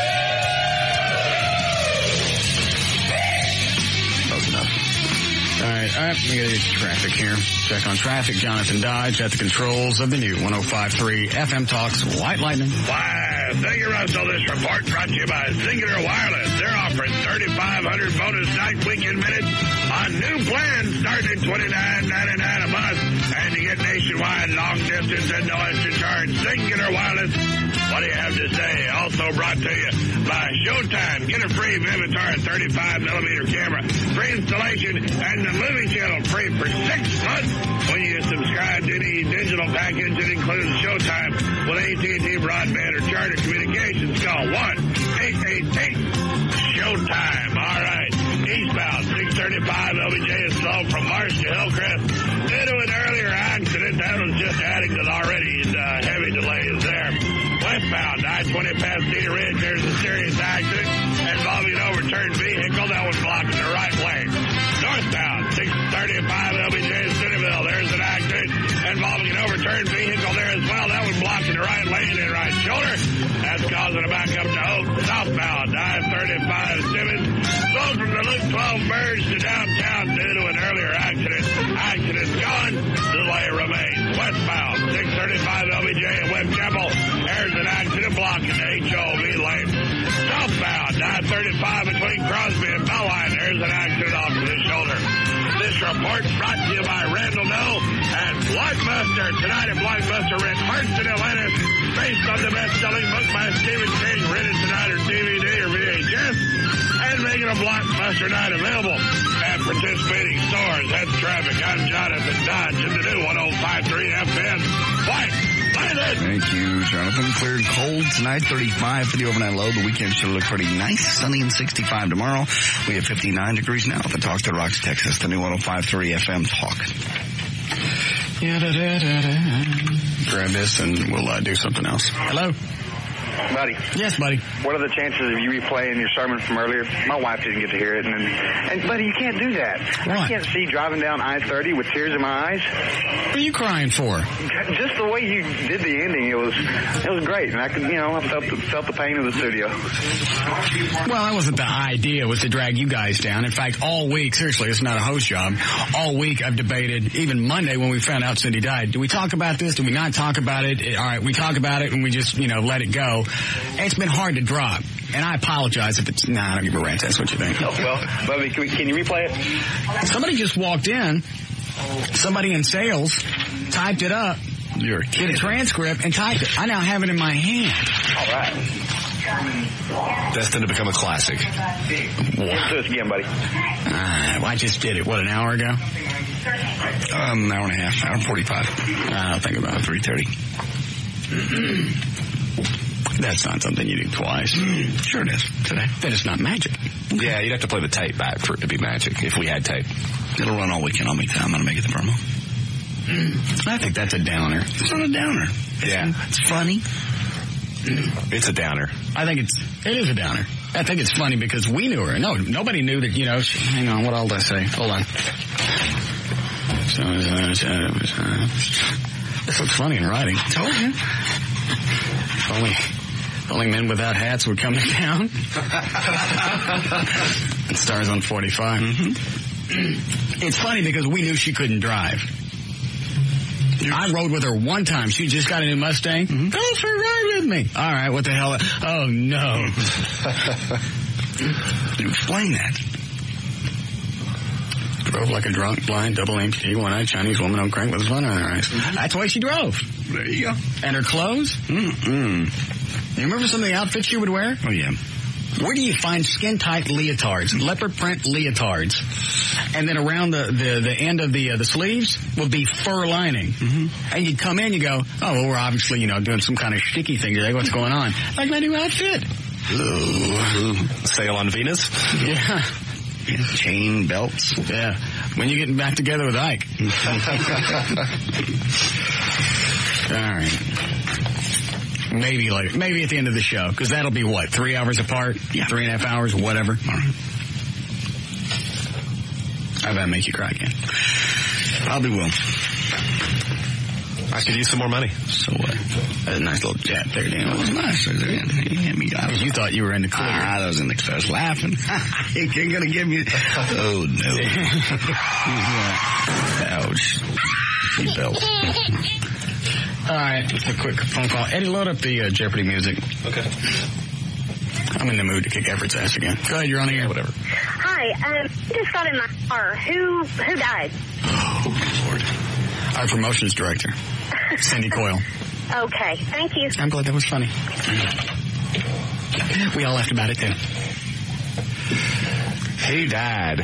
[SPEAKER 19] Close enough. All right. We got to get traffic here. Check on traffic. Jonathan Dodge at the controls of the new 105.3 FM Talks White Lightning.
[SPEAKER 13] Why, thank you, Russell. This report brought to you by Singular Wireless. They're offering 3,500 bonus night weekend minutes on new plans starting at $29.99 a month. And you get nationwide long distance and no extra charge. Singular Wireless. What do you have to say? Also brought to you by Showtime. Get a free Vivitar 35mm camera, free installation, and the Living Channel free for 6 months when you subscribe to any digital package that includes Showtime with AT&T broadband or Charter Communications. Call 1-888-SHOWTIME. All right. Eastbound 635 LBJ is slow from Marsh to Hillcrest. Due to an earlier accident, that was just adding to the already heavy delays there. Westbound I-20 past Cedar Ridge, there's a serious accident involving an overturned vehicle that was blocking the right lane. Northbound 635 LBJ Centerville, there's an accident involving an overturned vehicle there as well. That was blocking the right lane and right shoulder. That's causing a backup to Oak. Southbound I-35 Simmons, slow from the Loop 12 merge to downtown due to an earlier accident. Accident's gone. Delay remains. Westbound 635 LBJ at West Chapel. There's an accident blocking the HOV lane. Southbound I-35 between Crosby and Belline. There's an accident off to the shoulder. This report brought to you by Randall Noe and Blockbuster. Tonight at Blockbuster, rent Hearts in Atlantis, based on the best-selling book by Stephen King, rented tonight or DVD or VHS, and making a Blockbuster night available at participating stores. That's traffic. I'm Jonathan Dodge in the new 105.3 FM. White Lightning.
[SPEAKER 3] Thank you, Jonathan. Clear and cold tonight, 35 for the overnight low. The weekend should look pretty nice. Sunny and 65 tomorrow. We have 59 degrees now at the Talk That Rocks Texas, the new 105.3 FM Talk.
[SPEAKER 19] Grab this and we'll do something else. Hello.
[SPEAKER 18] Buddy.
[SPEAKER 19] Yes, buddy.
[SPEAKER 18] What are the chances of you replaying your sermon from earlier? My wife didn't get to hear it, and buddy, you can't do that.
[SPEAKER 19] What?
[SPEAKER 18] I can't see driving down I-30 with tears in my eyes.
[SPEAKER 19] What are you crying for?
[SPEAKER 18] Just the way you did the ending, it was great, and I could, I felt the pain of the studio.
[SPEAKER 19] Well, that wasn't the idea, was to drag you guys down. In fact, all week, seriously, it's not a host job. All week I've debated, even Monday when we found out Cindy died, do we talk about this? Do we not talk about it? All right, we talk about it and we just, let it go. It's been hard to drop, and I apologize if it's... I don't give a rant. That's what you think.
[SPEAKER 18] Oh, well, Bubby, can you replay it?
[SPEAKER 19] Somebody just walked in. Somebody in sales typed it up.
[SPEAKER 3] You're
[SPEAKER 19] kidding. Did a transcript and typed it. I now have it in my hand.
[SPEAKER 18] All right.
[SPEAKER 2] Destined to become a classic.
[SPEAKER 18] Give it to us again, buddy.
[SPEAKER 19] I just did it, an hour ago?
[SPEAKER 3] An hour and a half, hour and 45.
[SPEAKER 19] I'll think about it.
[SPEAKER 3] 3:30.
[SPEAKER 19] That's not something you do twice.
[SPEAKER 3] Sure it is.
[SPEAKER 19] Today. Then it's not magic.
[SPEAKER 2] Yeah, you'd have to play the tape back for it to be magic, if we had tape.
[SPEAKER 3] It'll run all weekend. I'll make that. I'm going to make it the promo.
[SPEAKER 19] I think that's a downer.
[SPEAKER 3] It's not a downer. It's funny.
[SPEAKER 2] It's a downer.
[SPEAKER 19] I think it is a downer. I think it's funny because we knew her. No, nobody knew that, hang on, what all did I say? Hold on. This looks funny in writing. I told you. If only men without hats would come to town. It stars on 45. Mm-hmm. It's funny because we knew she couldn't drive. I rode with her one time. She just got a new Mustang. Mm-hmm. Go for a ride with me. All right, what the hell? Oh, no.
[SPEAKER 3] You explain that.
[SPEAKER 19] Drove like a drunk, blind, double amputee, one-eyed Chinese woman on crank with a fun on her eyes. Mm-hmm. That's why she drove.
[SPEAKER 3] There you go.
[SPEAKER 19] And her clothes?
[SPEAKER 3] Mm-mm.
[SPEAKER 19] You remember some of the outfits she would wear?
[SPEAKER 3] Oh, yeah.
[SPEAKER 19] Where do you find skin-tight leotards, leopard print leotards? And then around the end of the sleeves would be fur lining. Mm-hmm. And you'd come in, you go, oh, well, we're obviously, doing some kind of sticky thing today. What's going on? Like my new outfit.
[SPEAKER 2] Sail on Venus?
[SPEAKER 19] Yeah.
[SPEAKER 3] Chain belts.
[SPEAKER 19] Yeah. When you're getting back together with Ike. All right. Maybe later. Maybe at the end of the show. Because that'll be what? 3 hours apart? Yeah. 3.5 hours? Whatever. All right. I bet make you cry again.
[SPEAKER 3] Probably will.
[SPEAKER 2] I could use some more money.
[SPEAKER 19] So what? That's a nice little jab there, Dan.
[SPEAKER 3] It was nice.
[SPEAKER 19] You thought you were in the clear.
[SPEAKER 3] I was in the clear. I was laughing. You're going to give me... Oh, no. Ouch. You belt.
[SPEAKER 19] All right. A quick phone call. Eddie, load up the Jeopardy music.
[SPEAKER 2] Okay.
[SPEAKER 19] I'm in the mood to kick Everett's ass again. Go ahead. You're on the air. Whatever.
[SPEAKER 17] Hi. I just got in my car. Who died?
[SPEAKER 19] Oh, Lord. Our promotions director, Cindy Coyle.
[SPEAKER 17] Okay, thank you.
[SPEAKER 19] I'm glad that was funny. We all laughed about it, too.
[SPEAKER 2] He died.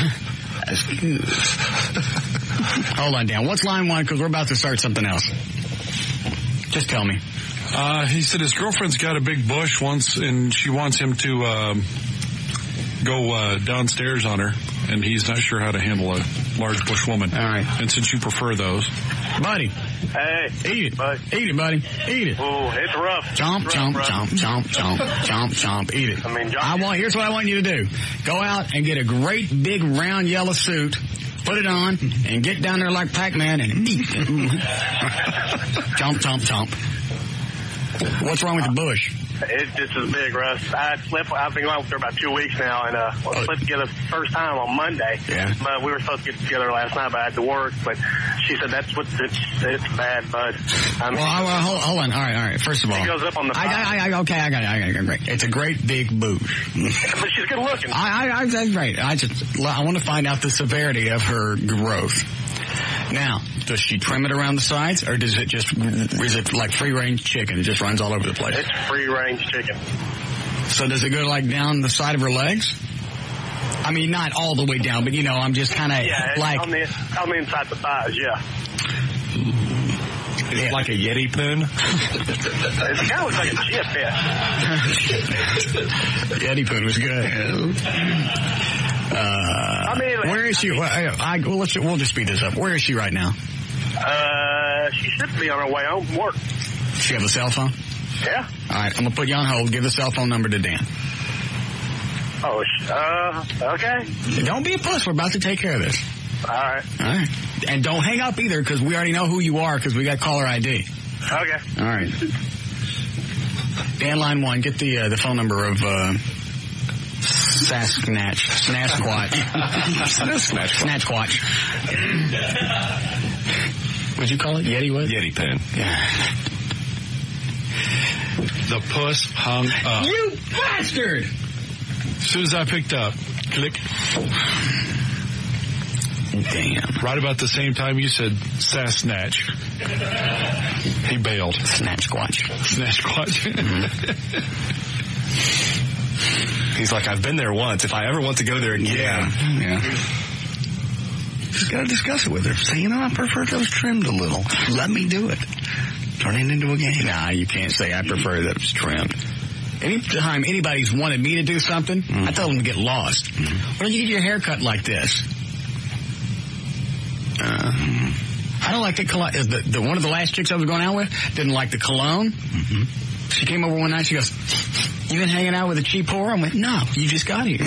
[SPEAKER 19] Hold on, Dan. What's line one? Because we're about to start something else. Just tell me.
[SPEAKER 4] He said his girlfriend's got a big bush once, and she wants him to go downstairs on her, and he's not sure how to handle a large bush woman.
[SPEAKER 19] All right.
[SPEAKER 4] And since you prefer those.
[SPEAKER 19] Buddy.
[SPEAKER 6] Hey.
[SPEAKER 19] Eat it.
[SPEAKER 6] Bud.
[SPEAKER 19] Eat it, buddy. Eat it.
[SPEAKER 6] Oh, it's rough.
[SPEAKER 19] Chomp, chomp, chomp, chomp, chomp, chomp, chomp. Eat it. Here's what I want you to do. Go out and get a great big round yellow suit, put it on, and get down there like Pac-Man and eat it. Chomp, chomp, chomp. What's wrong with the bush?
[SPEAKER 6] It's just as big, Russ. I've been going out there about 2 weeks now, and we slept together first time on Monday.
[SPEAKER 19] Yeah.
[SPEAKER 6] But we were supposed to get together last night, but I had to work. But she said it's bad, bud.
[SPEAKER 19] Hold on. All right. First of all,
[SPEAKER 6] it goes up on the.
[SPEAKER 19] Okay, I got it. Great. It's a great big bush.
[SPEAKER 6] But she's good looking.
[SPEAKER 19] That's great. I want to find out the severity of her growth. Now, does she trim it around the sides, or is it like free-range chicken? It just runs all over the place?
[SPEAKER 6] It's free-range chicken.
[SPEAKER 19] So does it go like down the side of her legs? I mean, not all the way down, but I'm just kind of like...
[SPEAKER 6] on the inside the thighs, yeah.
[SPEAKER 2] Is it like a Yeti poon?
[SPEAKER 6] It kind of looks like a chia pet.
[SPEAKER 19] Yeti poon was good. Where is she? We'll just speed this up. Where is she right now?
[SPEAKER 6] She should be on her way home from work.
[SPEAKER 19] Does she have a cell phone?
[SPEAKER 6] Yeah.
[SPEAKER 19] All right, I'm going to put you on hold. Give the cell phone number to Dan.
[SPEAKER 6] Oh, okay.
[SPEAKER 19] Don't be a puss. We're about to take care of this.
[SPEAKER 6] All right.
[SPEAKER 19] And don't hang up either, because we already know who you are, because we got caller ID.
[SPEAKER 6] Okay.
[SPEAKER 19] All right. Dan, line one, get the phone number of... Snatchquatch. What'd you call it? Yeti what?
[SPEAKER 2] Yeti pen.
[SPEAKER 19] Yeah.
[SPEAKER 4] The puss hung up.
[SPEAKER 19] You bastard!
[SPEAKER 4] As soon as I picked up, click.
[SPEAKER 19] Damn.
[SPEAKER 4] Right about the same time you said Snatch. He bailed.
[SPEAKER 19] Snatchquatch.
[SPEAKER 4] Mm-hmm.
[SPEAKER 2] He's like, I've been there once. If I ever want to go there again.
[SPEAKER 3] Yeah. Just got to discuss it with her. Say, I prefer those trimmed a little. Let me do it. Turn it into a game.
[SPEAKER 19] Nah, you can't say I prefer that it's trimmed. Anytime anybody's wanted me to do something, I tell them to get lost. Why don't you get your hair cut like this? I don't like the cologne. One of the last chicks I was going out with didn't like the cologne. Mm-hmm. She came over one night. She goes, "You been hanging out with a cheap whore?" I went, "No, you just got here."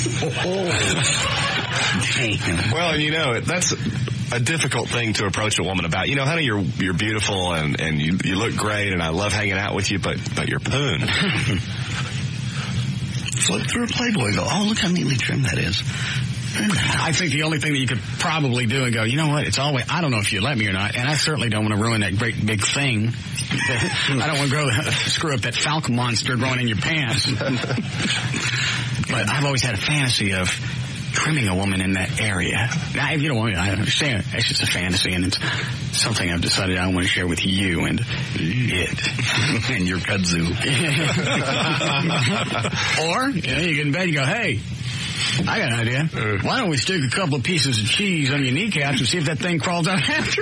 [SPEAKER 2] Well, that's a difficult thing to approach a woman about. Honey, you're beautiful and you look great, and I love hanging out with you, but you're poon.
[SPEAKER 3] Flip through a Playboy and go, "Oh, look how neatly trimmed that is."
[SPEAKER 19] I think the only thing that you could probably do and go, you know what, it's always, I don't know if you let me or not, and I certainly don't want to ruin that great big thing. I don't want to screw up that falcon monster growing in your pants. But I've always had a fantasy of trimming a woman in that area. Now, if you don't want to, I understand. It's just a fantasy, and it's something I've decided I want to share with you and it.
[SPEAKER 3] And your kudzu.
[SPEAKER 19] Or, you get in bed and you go, hey, I got an idea. Why don't we stick a couple of pieces of cheese on your kneecaps and see if that thing crawls out after?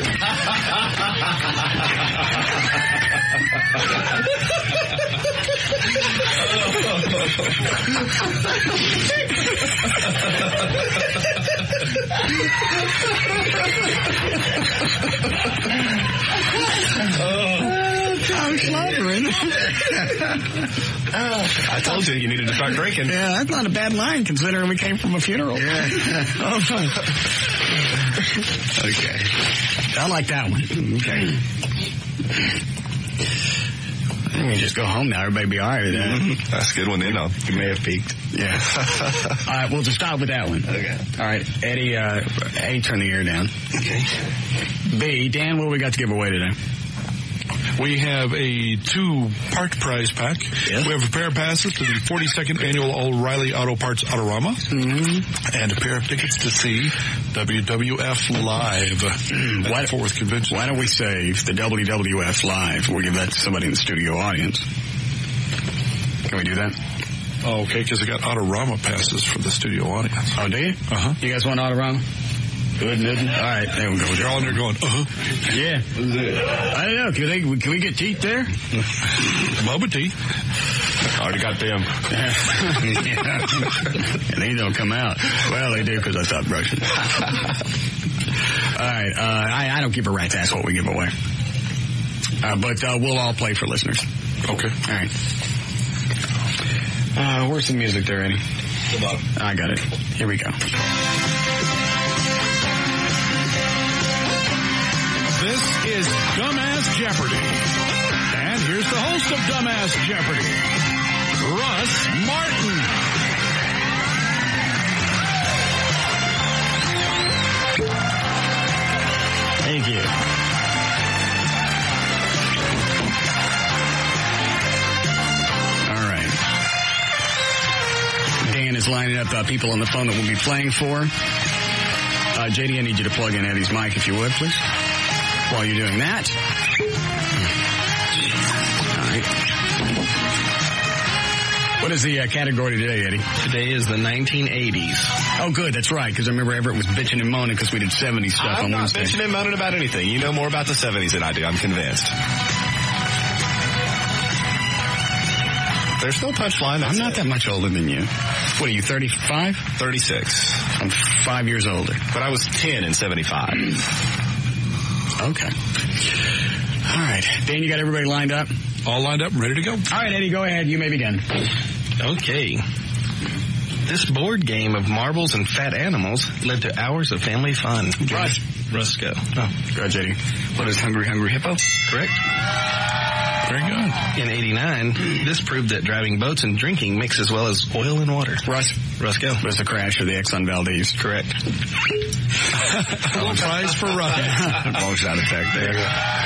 [SPEAKER 19] I'm slobbering.
[SPEAKER 2] I told you needed to start drinking.
[SPEAKER 19] Yeah, that's not a bad line considering we came from a funeral.
[SPEAKER 3] Yeah.
[SPEAKER 19] Okay. I like that one. Okay. I mean, just go home now. Everybody be all right with that.
[SPEAKER 2] That's a good one to end on.
[SPEAKER 19] You may have peaked. Yeah. All right, we'll just stop with that one.
[SPEAKER 3] Okay.
[SPEAKER 19] All right, Eddie, A, turn the air down.
[SPEAKER 3] Okay.
[SPEAKER 19] B, Dan, what we got to give away today?
[SPEAKER 4] We have a 2-part prize pack.
[SPEAKER 19] Yes.
[SPEAKER 4] We have a pair of passes to the 42nd Annual O'Reilly Auto Parts Autorama.
[SPEAKER 19] Mm-hmm.
[SPEAKER 4] And a pair of tickets to see WWF Live at the 4th Convention.
[SPEAKER 19] Why don't we save the WWF Live? We'll give that to somebody in the studio audience. Can we do that?
[SPEAKER 4] Oh, okay, because I got Autorama passes for the studio audience.
[SPEAKER 19] Oh, do you?
[SPEAKER 4] Uh-huh.
[SPEAKER 19] You guys want Autorama? Good, Nidden. All right, there we go.
[SPEAKER 4] They're all in there going,
[SPEAKER 19] Yeah. I don't know. Can we get teeth there?
[SPEAKER 4] Bubba teeth.
[SPEAKER 2] Already got them.
[SPEAKER 19] And they don't come out. Well, they do because I stopped brushing. All right. I don't give a rat's ass what we give away. But we'll all play for listeners.
[SPEAKER 4] Okay.
[SPEAKER 19] All right. Where's the music there, Eddie? I got it. Here we go.
[SPEAKER 16] This is Dumbass Jeopardy. And here's the host of Dumbass Jeopardy, Russ Martin.
[SPEAKER 19] Thank you. All right. Dan is lining up people on the phone that we'll be playing for. JD, I need you to plug in Eddie's mic if you would, please. While you're doing that. All right. What is the category today, Eddie?
[SPEAKER 20] Today is the 1980s.
[SPEAKER 19] Oh, good. That's right, because I remember Everett was bitching and moaning because we did 70s stuff on Wednesday.
[SPEAKER 2] I'm not bitching and moaning about anything. You know more about the 70s than I do. I'm convinced. There's no punchline.
[SPEAKER 19] I'm not that much older than you. What are you, 35?
[SPEAKER 2] 36.
[SPEAKER 19] I'm 5 years older.
[SPEAKER 2] But I was 10 in 75.
[SPEAKER 19] Okay. All right. Dan, you got everybody lined up?
[SPEAKER 4] All lined up, ready to go.
[SPEAKER 19] All right, Eddie, go ahead. You may begin.
[SPEAKER 20] Okay. This board game of marbles and fat animals led to hours of family fun. Russ, go.
[SPEAKER 19] Oh, go ahead, JD.
[SPEAKER 20] What is Hungry Hungry Hippo? Correct.
[SPEAKER 4] Very good.
[SPEAKER 20] In 89, this proved that driving boats and drinking mix as well as oil and water.
[SPEAKER 19] Russ,
[SPEAKER 20] go.
[SPEAKER 19] Was the crash of the Exxon Valdez.
[SPEAKER 20] Correct.
[SPEAKER 4] A little prize for Russ.
[SPEAKER 3] Wrong sound effect there.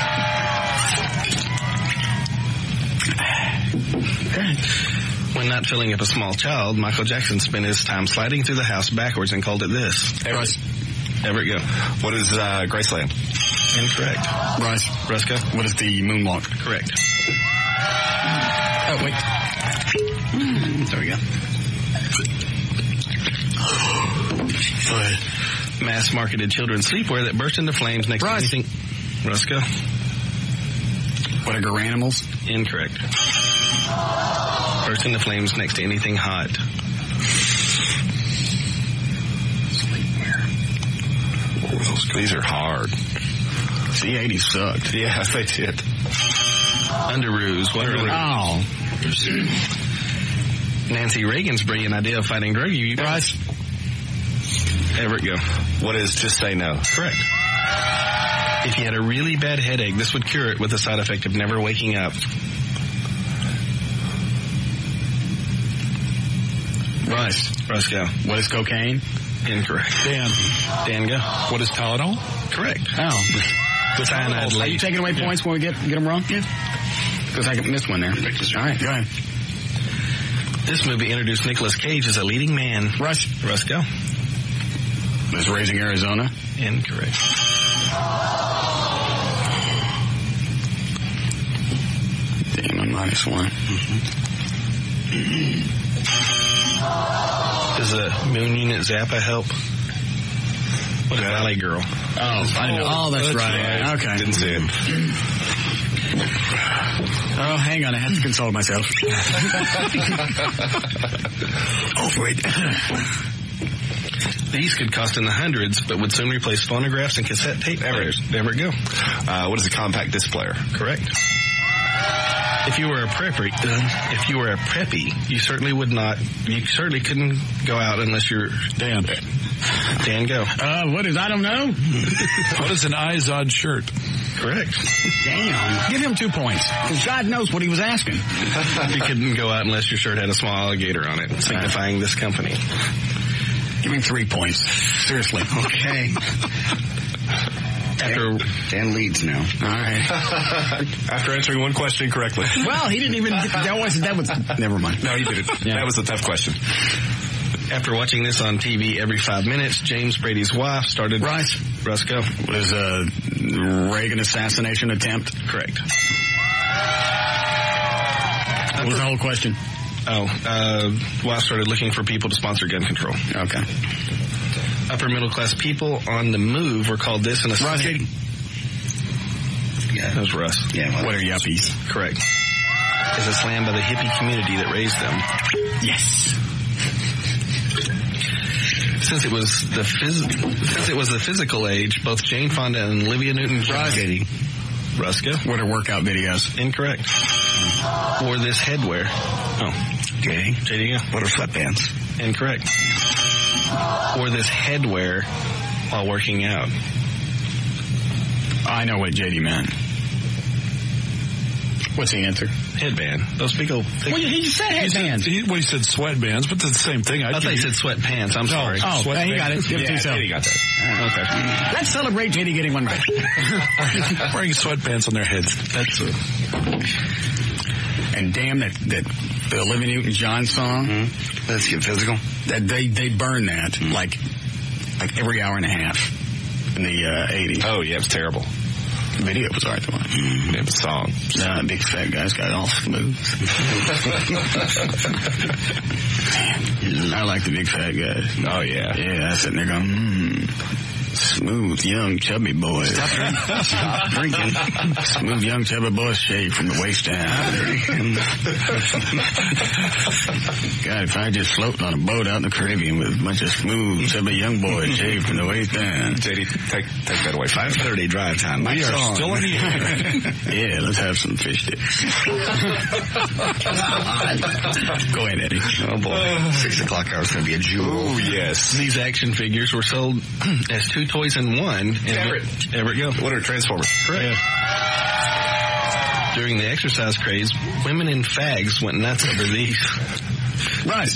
[SPEAKER 20] When not filling up a small child, Michael Jackson spent his time sliding through the house backwards and called it this.
[SPEAKER 19] Russ.
[SPEAKER 20] Everett, go.
[SPEAKER 2] What is Graceland?
[SPEAKER 20] Incorrect.
[SPEAKER 19] Russ, go. What is the moonwalk?
[SPEAKER 20] Correct.
[SPEAKER 19] Oh, wait. There we go.
[SPEAKER 20] Mass-marketed children's sleepwear that burst into flames next to anything. Russ, go.
[SPEAKER 19] What are garanimals?
[SPEAKER 20] Incorrect. Burst into flames next to anything hot.
[SPEAKER 2] These are hard.
[SPEAKER 19] The 80s sucked.
[SPEAKER 2] Yeah, they did.
[SPEAKER 20] Underoos. What are
[SPEAKER 19] Oh.
[SPEAKER 20] Nancy Reagan's brilliant idea of fighting drug use.
[SPEAKER 19] Russ.
[SPEAKER 20] Everett, go.
[SPEAKER 2] What is Just Say No?
[SPEAKER 20] Correct. If you had a really bad headache, this would cure it with the side effect of never waking up. Russ, go.
[SPEAKER 19] What is cocaine?
[SPEAKER 20] Incorrect. Dan, go.
[SPEAKER 4] What is Tylenol?
[SPEAKER 20] Correct.
[SPEAKER 19] Oh.
[SPEAKER 20] The cyanide
[SPEAKER 19] Are you taking away points when we get them wrong? Yeah. Because I missed one there. All right, go ahead.
[SPEAKER 20] This movie introduced Nicolas Cage as a leading man.
[SPEAKER 19] Russ,
[SPEAKER 20] go.
[SPEAKER 19] Was Raising Arizona?
[SPEAKER 20] Incorrect.
[SPEAKER 19] Damn, I'm -1.
[SPEAKER 20] Does the Moon Unit Zappa help? What a Valley Girl.
[SPEAKER 19] Oh, I know. Oh, that's right. Okay.
[SPEAKER 2] Didn't see it.
[SPEAKER 19] Oh, hang on. I have to console myself. Oh, wait.
[SPEAKER 20] These could cost in the hundreds, but would soon replace phonographs and cassette tape players. There we go.
[SPEAKER 2] What is a compact disc player?
[SPEAKER 20] Correct. If you were a preppy, you certainly couldn't go out unless you're Dan. Dan, go.
[SPEAKER 19] What is, I don't know.
[SPEAKER 4] What is an Izod shirt?
[SPEAKER 20] Correct.
[SPEAKER 19] Damn. Give him 2 points, because God knows what he was asking.
[SPEAKER 20] You couldn't go out unless your shirt had a small alligator on it, signifying this company.
[SPEAKER 19] Give me 3 points. Seriously.
[SPEAKER 3] Okay. Dan leads now.
[SPEAKER 19] All right.
[SPEAKER 2] After answering one question correctly.
[SPEAKER 19] Well, he didn't even. That was. Never mind.
[SPEAKER 2] No, he didn't. Yeah. That was a tough question.
[SPEAKER 20] After watching this on TV every 5 minutes, James Brady's wife started.
[SPEAKER 19] Russ,
[SPEAKER 20] go.
[SPEAKER 19] Was a Reagan assassination attempt?
[SPEAKER 20] Correct.
[SPEAKER 19] What was the whole question?
[SPEAKER 20] Wife started looking for people to sponsor gun control.
[SPEAKER 19] Okay.
[SPEAKER 20] Upper middle class people on the move were called this in a
[SPEAKER 19] Russ.
[SPEAKER 20] Yeah, that was Russ.
[SPEAKER 3] Yeah.
[SPEAKER 19] What are yuppies?
[SPEAKER 20] Correct. Is a slam by the hippie community that raised them.
[SPEAKER 19] Yes.
[SPEAKER 20] Since it was the physical age, both Jane Fonda and Olivia Newton-John. Ruska.
[SPEAKER 19] What are workout videos?
[SPEAKER 20] Incorrect. Wore this headwear. Oh.
[SPEAKER 3] Okay.
[SPEAKER 20] JD,
[SPEAKER 3] what are sweatpants?
[SPEAKER 20] Incorrect. Wore this headwear while working out.
[SPEAKER 19] I know what JD meant. What's the answer?
[SPEAKER 20] Headband. Those big old...
[SPEAKER 19] Well, he said headbands.
[SPEAKER 4] He said sweatbands, but it's the same thing.
[SPEAKER 20] I thought he said sweatpants. I'm sorry.
[SPEAKER 19] Oh, he got it. Give it to yourself.
[SPEAKER 2] He got that.
[SPEAKER 20] Okay.
[SPEAKER 19] Let's celebrate JD getting one right.
[SPEAKER 4] Wearing sweatpants on their heads.
[SPEAKER 20] That's it.
[SPEAKER 19] And damn that the Olivia Newton-John song.
[SPEAKER 3] Mm-hmm. Let's get physical.
[SPEAKER 19] That they burn that like every hour and a half in the 80s.
[SPEAKER 2] Oh yeah, it was terrible.
[SPEAKER 19] The video was alright though.
[SPEAKER 2] Mm-hmm. It was a song.
[SPEAKER 19] Nah, big fat guy's got all smooth. I like the big fat guys.
[SPEAKER 2] Oh yeah.
[SPEAKER 19] Yeah, I'm sitting there going, smooth, young, chubby boys.
[SPEAKER 3] Stop drinking.
[SPEAKER 19] Smooth, young, chubby boys shaved from the waist down. God, if I just floating on a boat out in the Caribbean with a bunch of smooth, chubby young boys shaved from the waist down.
[SPEAKER 2] JD, take that away.
[SPEAKER 3] 5:30 drive time.
[SPEAKER 19] We are still in the air. Yeah, let's have some fish sticks. Go ahead, Eddie.
[SPEAKER 3] Oh boy. 6 o'clock hour is going to be a jewel.
[SPEAKER 2] Oh yes.
[SPEAKER 20] These action figures were sold as 2 toys in one.
[SPEAKER 2] Everett, go. What are Transformers?
[SPEAKER 20] Correct. During the exercise craze, women in fags went nuts over these.
[SPEAKER 19] Right.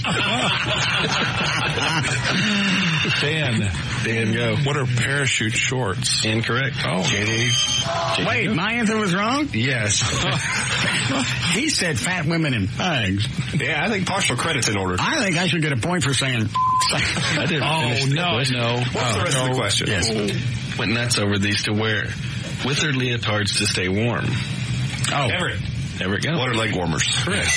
[SPEAKER 20] Dan, go.
[SPEAKER 4] What are parachute shorts?
[SPEAKER 20] Incorrect.
[SPEAKER 4] Oh.
[SPEAKER 20] JD.
[SPEAKER 19] Wait, my answer was wrong?
[SPEAKER 20] Yes.
[SPEAKER 19] He said fat women in fags.
[SPEAKER 2] Yeah, I think partial credit's in order.
[SPEAKER 19] I think I should get a point for saying
[SPEAKER 20] I didn't finish the question.
[SPEAKER 2] No. What's the rest of the question?
[SPEAKER 19] Yes.
[SPEAKER 20] Went nuts over these to wear with their leotards to stay warm.
[SPEAKER 19] Oh.
[SPEAKER 20] Everett, go.
[SPEAKER 2] What are leg warmers?
[SPEAKER 20] Correct.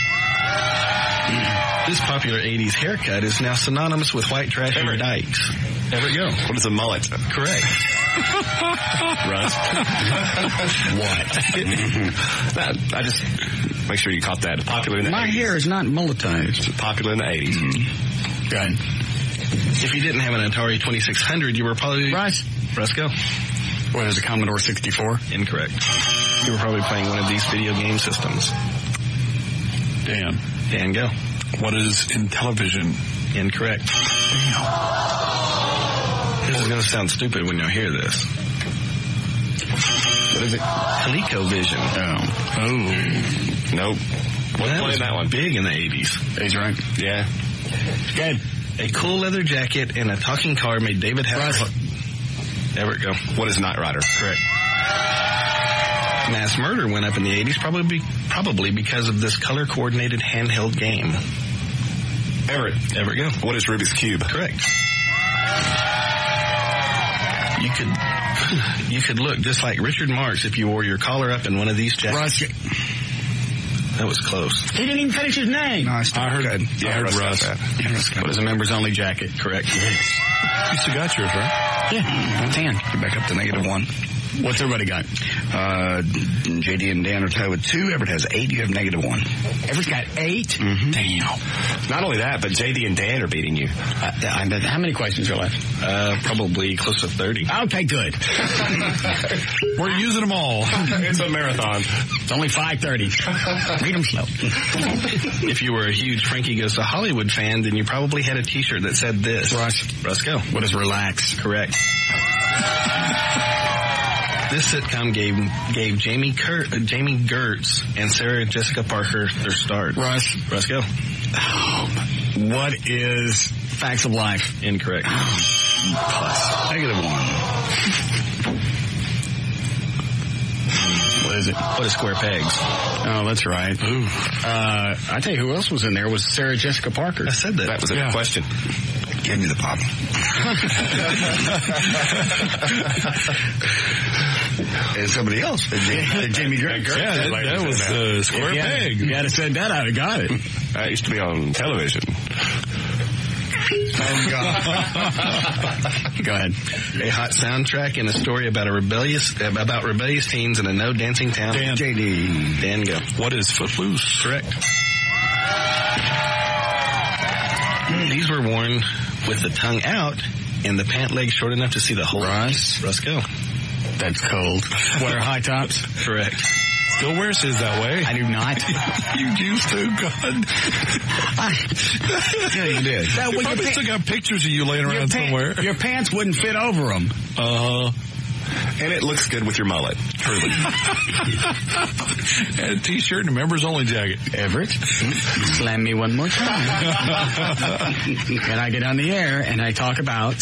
[SPEAKER 20] This popular 80s haircut is now synonymous with white trash and dykes. Everett, go.
[SPEAKER 2] What is a mullet?
[SPEAKER 20] Correct.
[SPEAKER 2] Russ.
[SPEAKER 19] What?
[SPEAKER 2] I just make sure you caught that. Popular in the 80s.
[SPEAKER 19] My hair is not mulletized.
[SPEAKER 2] Popular in the 80s.
[SPEAKER 19] Mm-hmm. Go ahead.
[SPEAKER 20] If you didn't have an Atari 2600, you were probably... Russ, go.
[SPEAKER 19] What is a Commodore 64?
[SPEAKER 20] Incorrect. You were probably playing one of these video game systems. Dan, go.
[SPEAKER 4] What is Intellivision?
[SPEAKER 20] Incorrect. This is going to sound stupid when you hear this.
[SPEAKER 19] What is it?
[SPEAKER 20] ColecoVision.
[SPEAKER 19] Oh.
[SPEAKER 2] Nope.
[SPEAKER 20] Well, that was big in the 80s.
[SPEAKER 19] He's right.
[SPEAKER 2] Yeah.
[SPEAKER 19] Good.
[SPEAKER 20] A cool leather jacket and a talking car made David Hasselhoff. Everett, go.
[SPEAKER 2] What is Knight Rider?
[SPEAKER 20] Correct. Mass murder went up in the 80s probably because of this color-coordinated handheld game.
[SPEAKER 2] Everett,
[SPEAKER 20] go.
[SPEAKER 2] What is Rubik's Cube?
[SPEAKER 20] Correct. You could look just like Richard Marx if you wore your collar up in one of these jackets.
[SPEAKER 19] Russ.
[SPEAKER 20] That was close.
[SPEAKER 19] He didn't even finish his name.
[SPEAKER 3] No, I
[SPEAKER 2] heard Russ.
[SPEAKER 19] What is a members only jacket?
[SPEAKER 20] Correct.
[SPEAKER 4] You still got yours, right?
[SPEAKER 19] Yeah. 10.
[SPEAKER 3] Get back up to -1.
[SPEAKER 19] What's everybody got?
[SPEAKER 3] JD and Dan are tied with 2. Everett has 8. You have -1.
[SPEAKER 19] Everett's got 8?
[SPEAKER 3] Mm-hmm.
[SPEAKER 19] Damn.
[SPEAKER 2] Not only that, but JD and Dan are beating you.
[SPEAKER 19] How many questions are left?
[SPEAKER 20] Probably close to 30.
[SPEAKER 19] Okay, good.
[SPEAKER 4] We're using them all.
[SPEAKER 2] It's a marathon.
[SPEAKER 19] It's only 5:30. Read them slow.
[SPEAKER 20] If you were a huge Frankie Goes to Hollywood fan, then you probably had a T-shirt that said this. Russ, go.
[SPEAKER 19] What is relax?
[SPEAKER 20] Correct. This sitcom gave Jamie Gertz and Sarah Jessica Parker their start.
[SPEAKER 19] Russ,
[SPEAKER 20] go.
[SPEAKER 19] What is Facts of Life?
[SPEAKER 20] Incorrect.
[SPEAKER 3] Plus -1.
[SPEAKER 19] What is it?
[SPEAKER 20] What is Square Pegs?
[SPEAKER 19] Oh, that's right. Ooh. I tell you who else was in there was Sarah Jessica Parker.
[SPEAKER 20] I said that.
[SPEAKER 2] That was a good question.
[SPEAKER 3] Give me the pop. And somebody else.
[SPEAKER 19] Jamie Gertz.
[SPEAKER 4] Yeah, that was Square Peg.
[SPEAKER 19] You had to said that, I'd have got it.
[SPEAKER 2] That used to be on television.
[SPEAKER 19] Oh, God. Go ahead.
[SPEAKER 20] A hot soundtrack and a story about rebellious teens in a no dancing town.
[SPEAKER 4] Dan.
[SPEAKER 20] JD. Dan, go.
[SPEAKER 4] What is Footloose?
[SPEAKER 20] Correct. These were worn with the tongue out and the pant leg short enough to see the whole.
[SPEAKER 19] Russ,
[SPEAKER 20] go.
[SPEAKER 19] That's cold. What are high tops?
[SPEAKER 20] Correct.
[SPEAKER 4] Still wears his that way.
[SPEAKER 19] I do not.
[SPEAKER 4] You used to, God.
[SPEAKER 19] Yeah, you did.
[SPEAKER 4] That way probably still got pictures of you laying around somewhere.
[SPEAKER 19] Your pants wouldn't fit over them.
[SPEAKER 2] And it looks good with your mullet. Truly.
[SPEAKER 4] And a T-shirt and a members only jacket.
[SPEAKER 19] Everett, slam me one more time. And I get on the air and I talk about...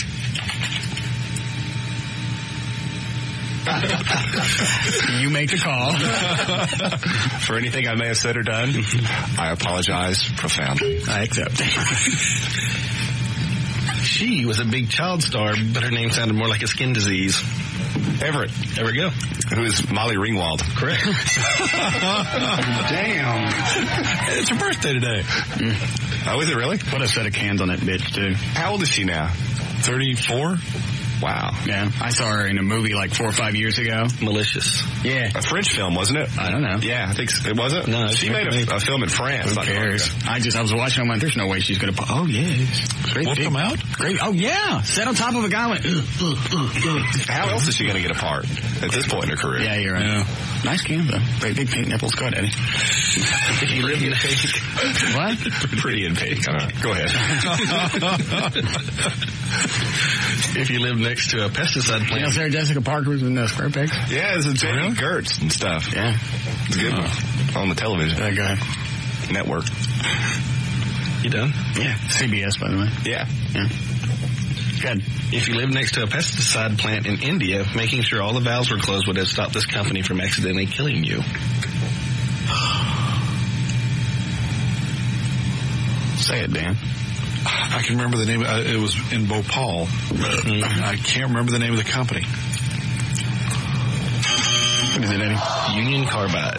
[SPEAKER 19] You make the call.
[SPEAKER 2] For anything I may have said or done, I apologize profoundly.
[SPEAKER 19] I accept.
[SPEAKER 20] She was a big child star, but her name sounded more like a skin disease.
[SPEAKER 2] Everett.
[SPEAKER 20] There we go.
[SPEAKER 2] Who is Molly Ringwald.
[SPEAKER 20] Correct.
[SPEAKER 3] Damn.
[SPEAKER 4] It's her birthday today.
[SPEAKER 2] Oh, is it really?
[SPEAKER 19] What a set of cans on that bitch, too.
[SPEAKER 2] How old is she now?
[SPEAKER 4] 34?
[SPEAKER 2] Wow.
[SPEAKER 19] Yeah. I saw her in a movie like 4 or 5 years ago.
[SPEAKER 20] Malicious.
[SPEAKER 19] Yeah.
[SPEAKER 2] A French film, wasn't it?
[SPEAKER 19] I don't know.
[SPEAKER 2] Yeah, I think it wasn't.
[SPEAKER 20] No,
[SPEAKER 2] she made a film in France.
[SPEAKER 19] Who cares? I was watching. I'm like, there's no way she's going to. Oh yes. Great.
[SPEAKER 4] Will come out?
[SPEAKER 19] Great. Oh yeah. Sat on top of a guy. Went.
[SPEAKER 2] How else is she going to get a part at this point in her career?
[SPEAKER 19] Yeah, you're right. Yeah. Nice can though. Very big pink nipples. Go ahead, Eddie.
[SPEAKER 20] If you live in pink.
[SPEAKER 19] What?
[SPEAKER 2] Pretty in pink. Go ahead.
[SPEAKER 20] If you live next to a pesticide plant.
[SPEAKER 19] You know Sarah Jessica Parker was in Square Pegs?
[SPEAKER 2] Yeah, it's a Jamie Gertz and stuff.
[SPEAKER 19] Yeah.
[SPEAKER 2] It's good on the television.
[SPEAKER 19] That guy.
[SPEAKER 2] Network.
[SPEAKER 20] You done?
[SPEAKER 19] Yeah. CBS, by the way.
[SPEAKER 2] Yeah.
[SPEAKER 19] Good.
[SPEAKER 20] If you live next to a pesticide plant in India, making sure all the valves were closed would have stopped this company from accidentally killing you.
[SPEAKER 19] Say it, Dan.
[SPEAKER 4] I can remember the name. It was in Bhopal. I can't remember the name of the company.
[SPEAKER 19] What is it, Eddie?
[SPEAKER 20] Union Carbide.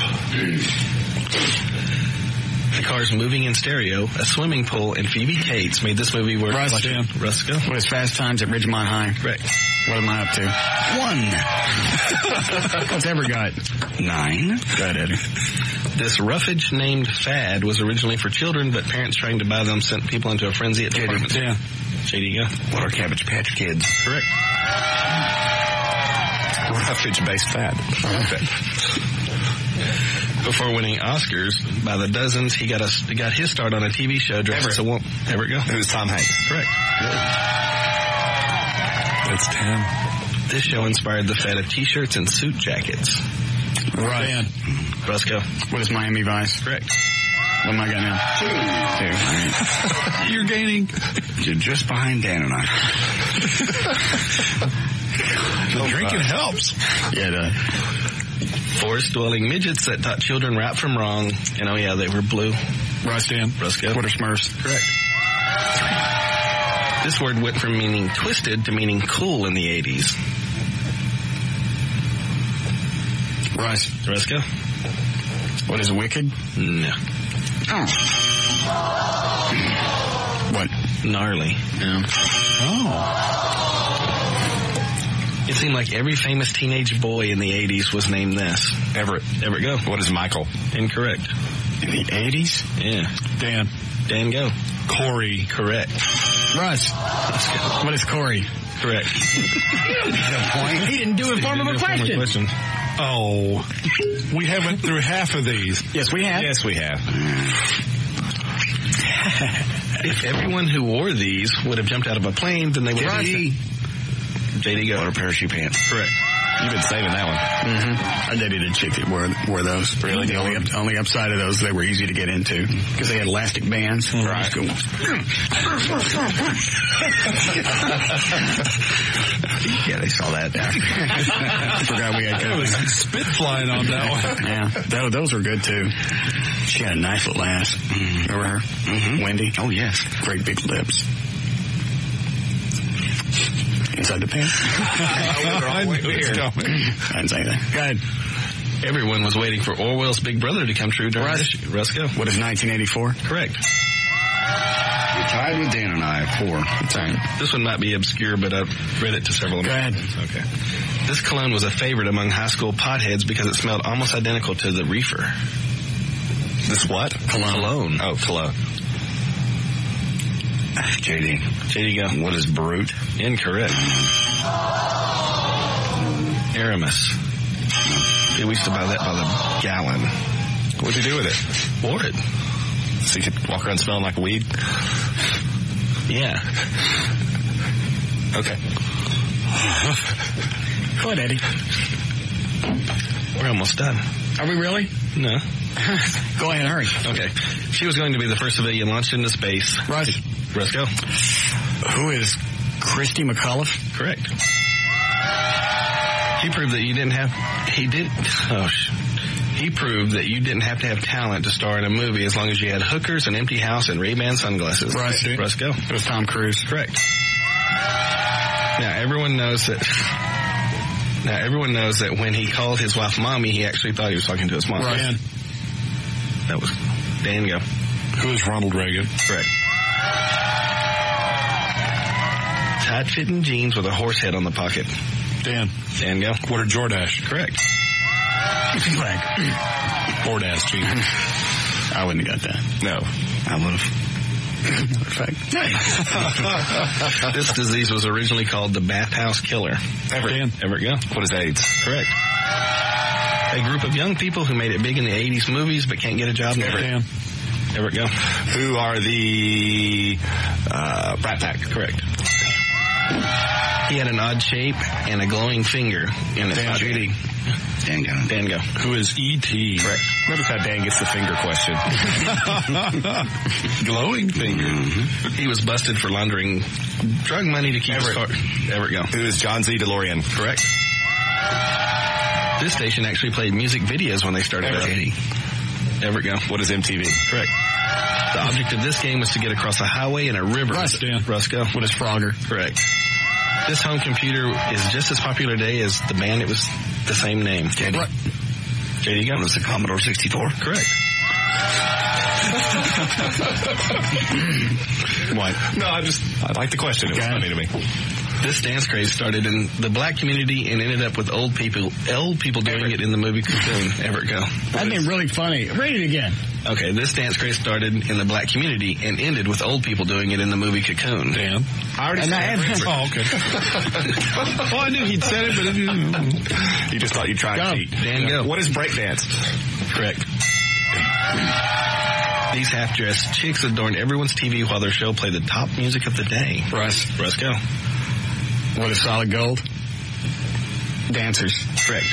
[SPEAKER 20] The Cars Moving in Stereo, A Swimming Pool, and Phoebe Cates made this movie worth watching. Russ, go.
[SPEAKER 19] What is Fast Times at Ridgemont High?
[SPEAKER 20] Correct.
[SPEAKER 19] What am I up to? 1. What's Ever got?
[SPEAKER 3] 9.
[SPEAKER 19] Go ahead, Eddie.
[SPEAKER 20] This roughage named Fad was originally for children, but parents trying to buy them sent people into a frenzy at departments.
[SPEAKER 4] Yeah.
[SPEAKER 20] JD, go.
[SPEAKER 3] What are Cabbage Patch Kids?
[SPEAKER 20] Correct.
[SPEAKER 2] Roughage-based fad. Okay.
[SPEAKER 20] Before winning Oscars by the dozens, he got his start on a TV show dressed as a woman. Everett, go.
[SPEAKER 2] It was Tom Hanks.
[SPEAKER 20] Correct. Good.
[SPEAKER 4] That's 10.
[SPEAKER 20] This show inspired the fad of T-shirts and suit jackets.
[SPEAKER 19] Right. Dan.
[SPEAKER 20] Russ, go.
[SPEAKER 19] What is Miami Vice?
[SPEAKER 20] Correct.
[SPEAKER 19] What am I got now? 2. Right.
[SPEAKER 4] You're gaining.
[SPEAKER 3] You're just behind Dan and I.
[SPEAKER 4] The drinking helps.
[SPEAKER 19] Yeah, it does.
[SPEAKER 20] Forest-dwelling midgets that taught children right from wrong. And oh yeah, they were blue.
[SPEAKER 19] Russ, Dan.
[SPEAKER 20] Russ, go.
[SPEAKER 19] What are Smurfs?
[SPEAKER 20] Correct. This word went from meaning twisted to meaning cool in the 80s. Russ, go.
[SPEAKER 19] What is wicked?
[SPEAKER 20] No.
[SPEAKER 19] Oh. What?
[SPEAKER 20] Gnarly.
[SPEAKER 19] Yeah.
[SPEAKER 20] Oh. It seemed like every famous teenage boy in the 80s was named this.
[SPEAKER 2] Everett, go. What is Michael?
[SPEAKER 20] Incorrect.
[SPEAKER 19] In the 80s?
[SPEAKER 20] Yeah. Dan, go.
[SPEAKER 4] Corey.
[SPEAKER 20] Correct.
[SPEAKER 19] Russ. What is Corey?
[SPEAKER 20] Correct.
[SPEAKER 16] He didn't do a form of a question.
[SPEAKER 4] Oh, we haven't through half of these.
[SPEAKER 19] Yes, we have.
[SPEAKER 2] Yes, we have.
[SPEAKER 20] If everyone who wore these would have jumped out of a plane, then they would have... JD, go.
[SPEAKER 3] Or a parachute pants.
[SPEAKER 20] Correct.
[SPEAKER 2] You've been saving that one.
[SPEAKER 19] Mm-hmm. I dated a chick that wore those.
[SPEAKER 2] Really?
[SPEAKER 19] The only upside of those, they were easy to get into because they had elastic bands.
[SPEAKER 2] Right.
[SPEAKER 19] Cool.
[SPEAKER 3] Yeah, they saw that.
[SPEAKER 19] I forgot we had
[SPEAKER 4] There was spit flying on that one.
[SPEAKER 19] Yeah, those were good too. She had a nice little ass. Remember her?
[SPEAKER 3] Mm-hmm.
[SPEAKER 19] Wendy?
[SPEAKER 3] Oh, yes.
[SPEAKER 19] Great big lips. Inside the pants?
[SPEAKER 4] I knew it was coming.
[SPEAKER 19] I didn't say that. Go ahead.
[SPEAKER 20] Everyone was waiting for Orwell's Big Brother to come true during this. Russ, go.
[SPEAKER 19] What is 1984?
[SPEAKER 20] Correct.
[SPEAKER 3] You're tied with Dan and I at 4.
[SPEAKER 19] That's right.
[SPEAKER 20] This one might be obscure, but I've read it to several of
[SPEAKER 19] Go ahead.
[SPEAKER 20] Okay. This cologne was a favorite among high school potheads because it smelled almost identical to the reefer.
[SPEAKER 2] This what?
[SPEAKER 20] Cologne.
[SPEAKER 2] Oh, cologne.
[SPEAKER 20] JD, go.
[SPEAKER 3] What is brute?
[SPEAKER 20] Incorrect. Aramis. We used to buy that by the gallon.
[SPEAKER 2] What'd you do with it?
[SPEAKER 20] Wore it.
[SPEAKER 2] So you could walk around smelling like weed?
[SPEAKER 20] Yeah.
[SPEAKER 2] Okay.
[SPEAKER 19] Go ahead, Eddie.
[SPEAKER 20] We're almost done.
[SPEAKER 19] Are we really?
[SPEAKER 20] No.
[SPEAKER 19] Go ahead, hurry.
[SPEAKER 20] Okay. She was going to be the first civilian launched into space.
[SPEAKER 19] Russ,
[SPEAKER 20] go.
[SPEAKER 19] who is Christy McAuliffe?
[SPEAKER 20] Correct. He proved that you didn't have... He proved that you didn't have to have talent to star in a movie as long as you had hookers, an empty house, and Ray-Ban sunglasses.
[SPEAKER 19] Russ,
[SPEAKER 20] go.
[SPEAKER 19] It was Tom Cruise.
[SPEAKER 20] Correct. Now, everyone knows that when he called his wife Mommy, he actually thought he was talking to his mom.
[SPEAKER 19] Right.
[SPEAKER 20] That was Dan, go.
[SPEAKER 4] Who is Ronald Reagan?
[SPEAKER 20] Correct. Tight-fitting jeans with a horse head on the pocket.
[SPEAKER 4] Dan,
[SPEAKER 20] go.
[SPEAKER 4] What are Jordache?
[SPEAKER 20] Correct.
[SPEAKER 4] Jordache jeans.
[SPEAKER 19] I wouldn't have got that.
[SPEAKER 2] No.
[SPEAKER 19] I would have.
[SPEAKER 20] This disease was originally called the bathhouse killer.
[SPEAKER 4] Dan,
[SPEAKER 20] go.
[SPEAKER 2] What is AIDS?
[SPEAKER 20] Correct. A group of young people who made it big in the 80s movies but can't get a job.
[SPEAKER 4] Dan.
[SPEAKER 20] Go.
[SPEAKER 2] Who are the Brat Pack?
[SPEAKER 20] Correct. He had an odd shape and a glowing finger in his
[SPEAKER 19] Dan,
[SPEAKER 20] Judy. Dan, go.
[SPEAKER 4] Who is E.T.?
[SPEAKER 20] Correct.
[SPEAKER 2] Notice how Dan gets the finger question.
[SPEAKER 4] Glowing finger.
[SPEAKER 20] Mm-hmm. He was busted for laundering drug money to keep his car. Go.
[SPEAKER 2] Who is John Z. DeLorean?
[SPEAKER 20] Correct. This station actually played music videos when they started up. Go.
[SPEAKER 2] What is MTV?
[SPEAKER 20] Correct. The object of this game was to get across a highway and a river.
[SPEAKER 19] Russ, Dan.
[SPEAKER 20] Russ, go.
[SPEAKER 19] What is Frogger?
[SPEAKER 20] Correct. This home computer is just as popular today as the band. It was the same name.
[SPEAKER 3] JD,
[SPEAKER 20] go.
[SPEAKER 3] What is the Commodore 64?
[SPEAKER 20] Correct.
[SPEAKER 2] What? No, I like the question. It was funny to me.
[SPEAKER 20] This dance craze started in the black community and ended up with old people doing it in the movie Cocoon. Go.
[SPEAKER 19] That'd be really funny. Read it again.
[SPEAKER 20] Okay, this dance craze started in the black community and ended with old people doing it in the movie Cocoon.
[SPEAKER 4] Dan.
[SPEAKER 20] I already said it.
[SPEAKER 4] Oh, okay. Oh, I knew he'd said it, but
[SPEAKER 2] you just thought you'd try and cheat.
[SPEAKER 20] Dan, go.
[SPEAKER 2] What is breakdance?
[SPEAKER 20] Correct. These half-dressed chicks adorned everyone's TV while their show played the top music of the day.
[SPEAKER 19] Russ,
[SPEAKER 20] go.
[SPEAKER 19] what is solid gold? Dancers.
[SPEAKER 20] Correct.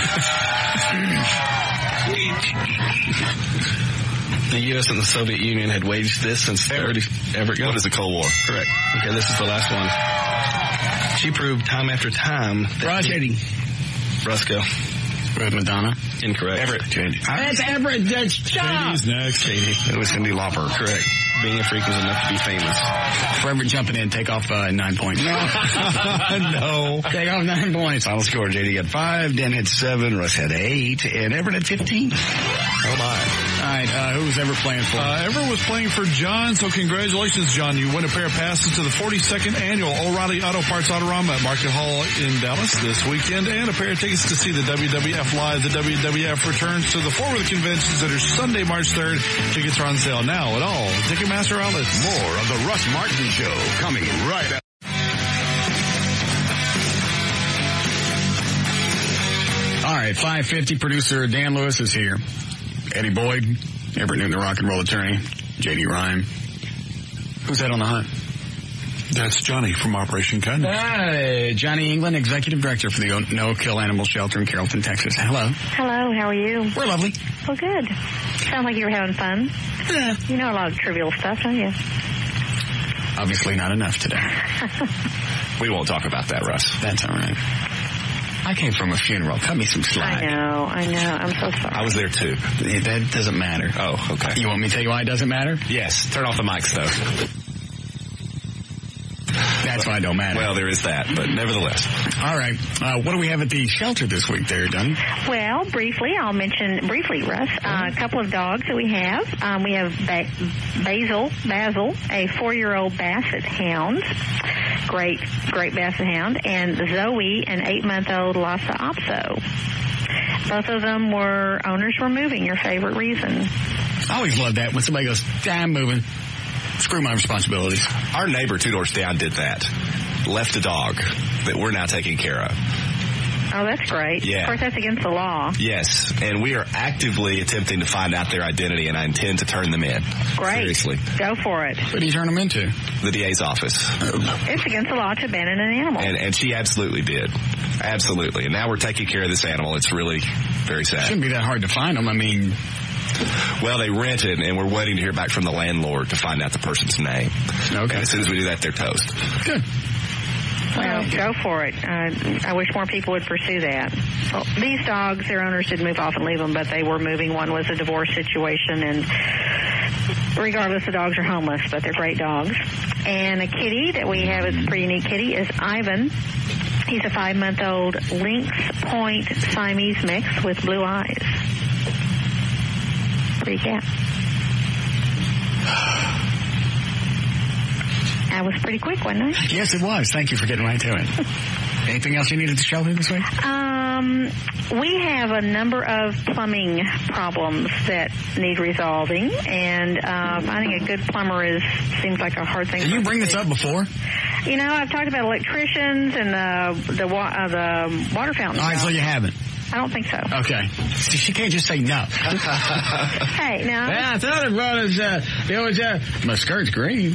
[SPEAKER 20] The U.S. and the Soviet Union had waged this since
[SPEAKER 2] What is the Cold War?
[SPEAKER 20] Correct. Okay, this is the last one. She proved time after time that...
[SPEAKER 19] Russ,
[SPEAKER 20] Russ, go.
[SPEAKER 19] With Madonna?
[SPEAKER 20] Incorrect.
[SPEAKER 3] Everett.
[SPEAKER 19] That's Everett. That's
[SPEAKER 4] JD's next.
[SPEAKER 3] JD. It was Cyndi Lauper.
[SPEAKER 20] Correct. Being a freak was enough to be famous.
[SPEAKER 19] For Everett jumping in, take off 9 points.
[SPEAKER 3] No.
[SPEAKER 19] Take off 9 points.
[SPEAKER 3] Final score, JD got 5, Dan had 7, Russ had 8, and Everett had 15.
[SPEAKER 2] Oh, my.
[SPEAKER 19] All right, who was Everett playing for?
[SPEAKER 4] Everett was playing for John, so congratulations, John. You win a pair of passes to the 42nd Annual O'Reilly Auto Parts Autorama at Market Hall in Dallas this weekend, and a pair of tickets to see the WWF Live. The WWF returns to the Forward Convention Center Sunday, March 3rd. Tickets are on sale now at all Ticketmaster outlets.
[SPEAKER 12] More of the Russ Martin Show coming right up.
[SPEAKER 19] All right, 5:50. Producer Dan Lewis is here. Eddie Boyd, Everett Newton, the rock and roll attorney, J.D. Rhyme. Who's that on the hunt?
[SPEAKER 4] That's Johnny from Operation Kindness.
[SPEAKER 19] Hi, Johnny England, Executive Director for the No Kill Animal Shelter in Carrollton, Texas. Hello.
[SPEAKER 14] Hello, how are you?
[SPEAKER 19] We're lovely.
[SPEAKER 14] Well, good. Sounds like you were having fun.
[SPEAKER 19] Yeah.
[SPEAKER 14] You know a lot of trivial stuff, don't you?
[SPEAKER 19] Obviously not enough today.
[SPEAKER 2] We won't talk about that, Russ.
[SPEAKER 19] That's all right. I came from a funeral. Cut me some slack.
[SPEAKER 14] I know. I'm so sorry.
[SPEAKER 2] I was there, too.
[SPEAKER 19] That doesn't matter.
[SPEAKER 2] Oh, okay.
[SPEAKER 19] You want me to tell you why it doesn't matter?
[SPEAKER 2] Yes. Turn off the mics, though.
[SPEAKER 19] That's why it don't matter.
[SPEAKER 2] Well, there is that, but nevertheless.
[SPEAKER 19] All right. What do we have at the shelter this week there, Donnie?
[SPEAKER 14] Well, I'll mention briefly, Russ, a couple of dogs that we have. We have Basil, a 4-year-old Basset Hound. Great Basset Hound. And Zoe, an 8-month-old Lhasa Apso. Both of them owners were moving, your favorite reason.
[SPEAKER 19] I always love that when somebody goes, I'm moving. Screw my responsibilities.
[SPEAKER 2] Our neighbor 2 doors down did that. Left a dog that we're now taking care of.
[SPEAKER 14] Oh, that's great.
[SPEAKER 2] Yeah.
[SPEAKER 14] Of course, that's against the law.
[SPEAKER 2] Yes, and we are actively attempting to find out their identity, and I intend to turn them in.
[SPEAKER 14] Great.
[SPEAKER 2] Seriously.
[SPEAKER 14] Go for it.
[SPEAKER 19] What do you turn them into?
[SPEAKER 2] The DA's office.
[SPEAKER 14] It's against the law to abandon an animal.
[SPEAKER 2] And she absolutely did. Absolutely. And now we're taking care of this animal. It's really very sad.
[SPEAKER 19] It shouldn't be that hard to find them. I mean...
[SPEAKER 2] Well, they rented, and we're waiting to hear back from the landlord to find out the person's name.
[SPEAKER 19] Okay.
[SPEAKER 2] And as soon as we do that, they're toast.
[SPEAKER 19] Good.
[SPEAKER 14] Well, go for it. I wish more people would pursue that. Well, these dogs, their owners did move off and leave them, but they were moving. One was a divorce situation, and regardless, the dogs are homeless, but they're great dogs. And a kitty that we have, it's a pretty neat kitty, is Ivan. He's a 5-month-old Lynx Point Siamese mix with blue eyes. Pretty cat. That was pretty quick, wasn't it?
[SPEAKER 19] Yes, it was. Thank you for getting right to it. Anything else you needed to show me this week?
[SPEAKER 14] We have a number of plumbing problems that need resolving, and finding a good plumber seems like a hard thing.
[SPEAKER 19] Did you bring this up before?
[SPEAKER 14] You know, I've talked about electricians and the water fountain.
[SPEAKER 19] All right, so you haven't.
[SPEAKER 14] I don't think so.
[SPEAKER 19] Okay. She can't just say no.
[SPEAKER 14] Hey, now.
[SPEAKER 19] Yeah, I thought it was, my skirt's green.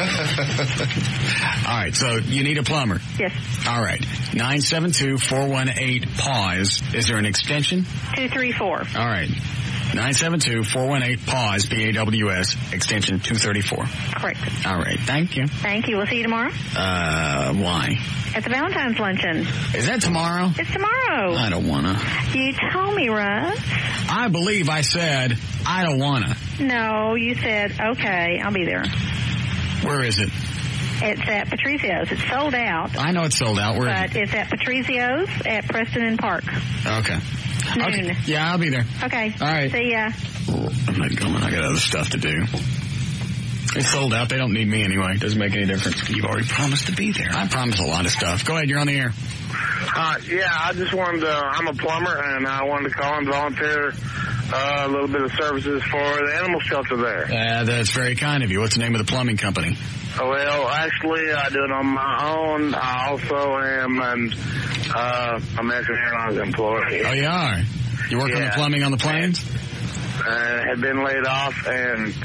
[SPEAKER 19] All right, so you need a plumber.
[SPEAKER 14] Yes.
[SPEAKER 19] All right. 972-418-PAUSE. Is there an extension?
[SPEAKER 14] 234.
[SPEAKER 19] All right. 972-418-PAUSE, P-A-W-S, extension 234.
[SPEAKER 14] Correct.
[SPEAKER 19] All right. Thank you.
[SPEAKER 14] Thank you. We'll see you tomorrow.
[SPEAKER 19] Why?
[SPEAKER 14] At the Valentine's Luncheon.
[SPEAKER 19] Is that tomorrow?
[SPEAKER 14] It's tomorrow.
[SPEAKER 19] I don't wanna.
[SPEAKER 14] You told me, Russ.
[SPEAKER 19] I believe I said, I don't wanna.
[SPEAKER 14] No, you said, okay, I'll be there.
[SPEAKER 19] Where is it?
[SPEAKER 14] It's at Patrizio's. It's sold out.
[SPEAKER 19] I know it's sold out. Where is it?
[SPEAKER 14] But it's at Patrizio's at Preston and Park.
[SPEAKER 19] Okay.
[SPEAKER 14] Noon.
[SPEAKER 19] Okay. Yeah, I'll be there.
[SPEAKER 14] Okay.
[SPEAKER 19] All right.
[SPEAKER 14] See ya.
[SPEAKER 19] I'm not going. I got other stuff to do. It's sold out. They don't need me anyway. It doesn't make any difference. You've already promised to be there. I promised a lot of stuff. Go ahead. You're on the air.
[SPEAKER 15] Yeah, I just wanted to, I'm a plumber, and I wanted to call and volunteer a little bit of services for the animal shelter there.
[SPEAKER 19] That's very kind of you. What's the name of the plumbing company?
[SPEAKER 15] Well, actually, I do it on my own. I also am an American Airlines employee.
[SPEAKER 19] Oh, you are? You work on the plumbing on the planes?
[SPEAKER 15] Have been laid off, and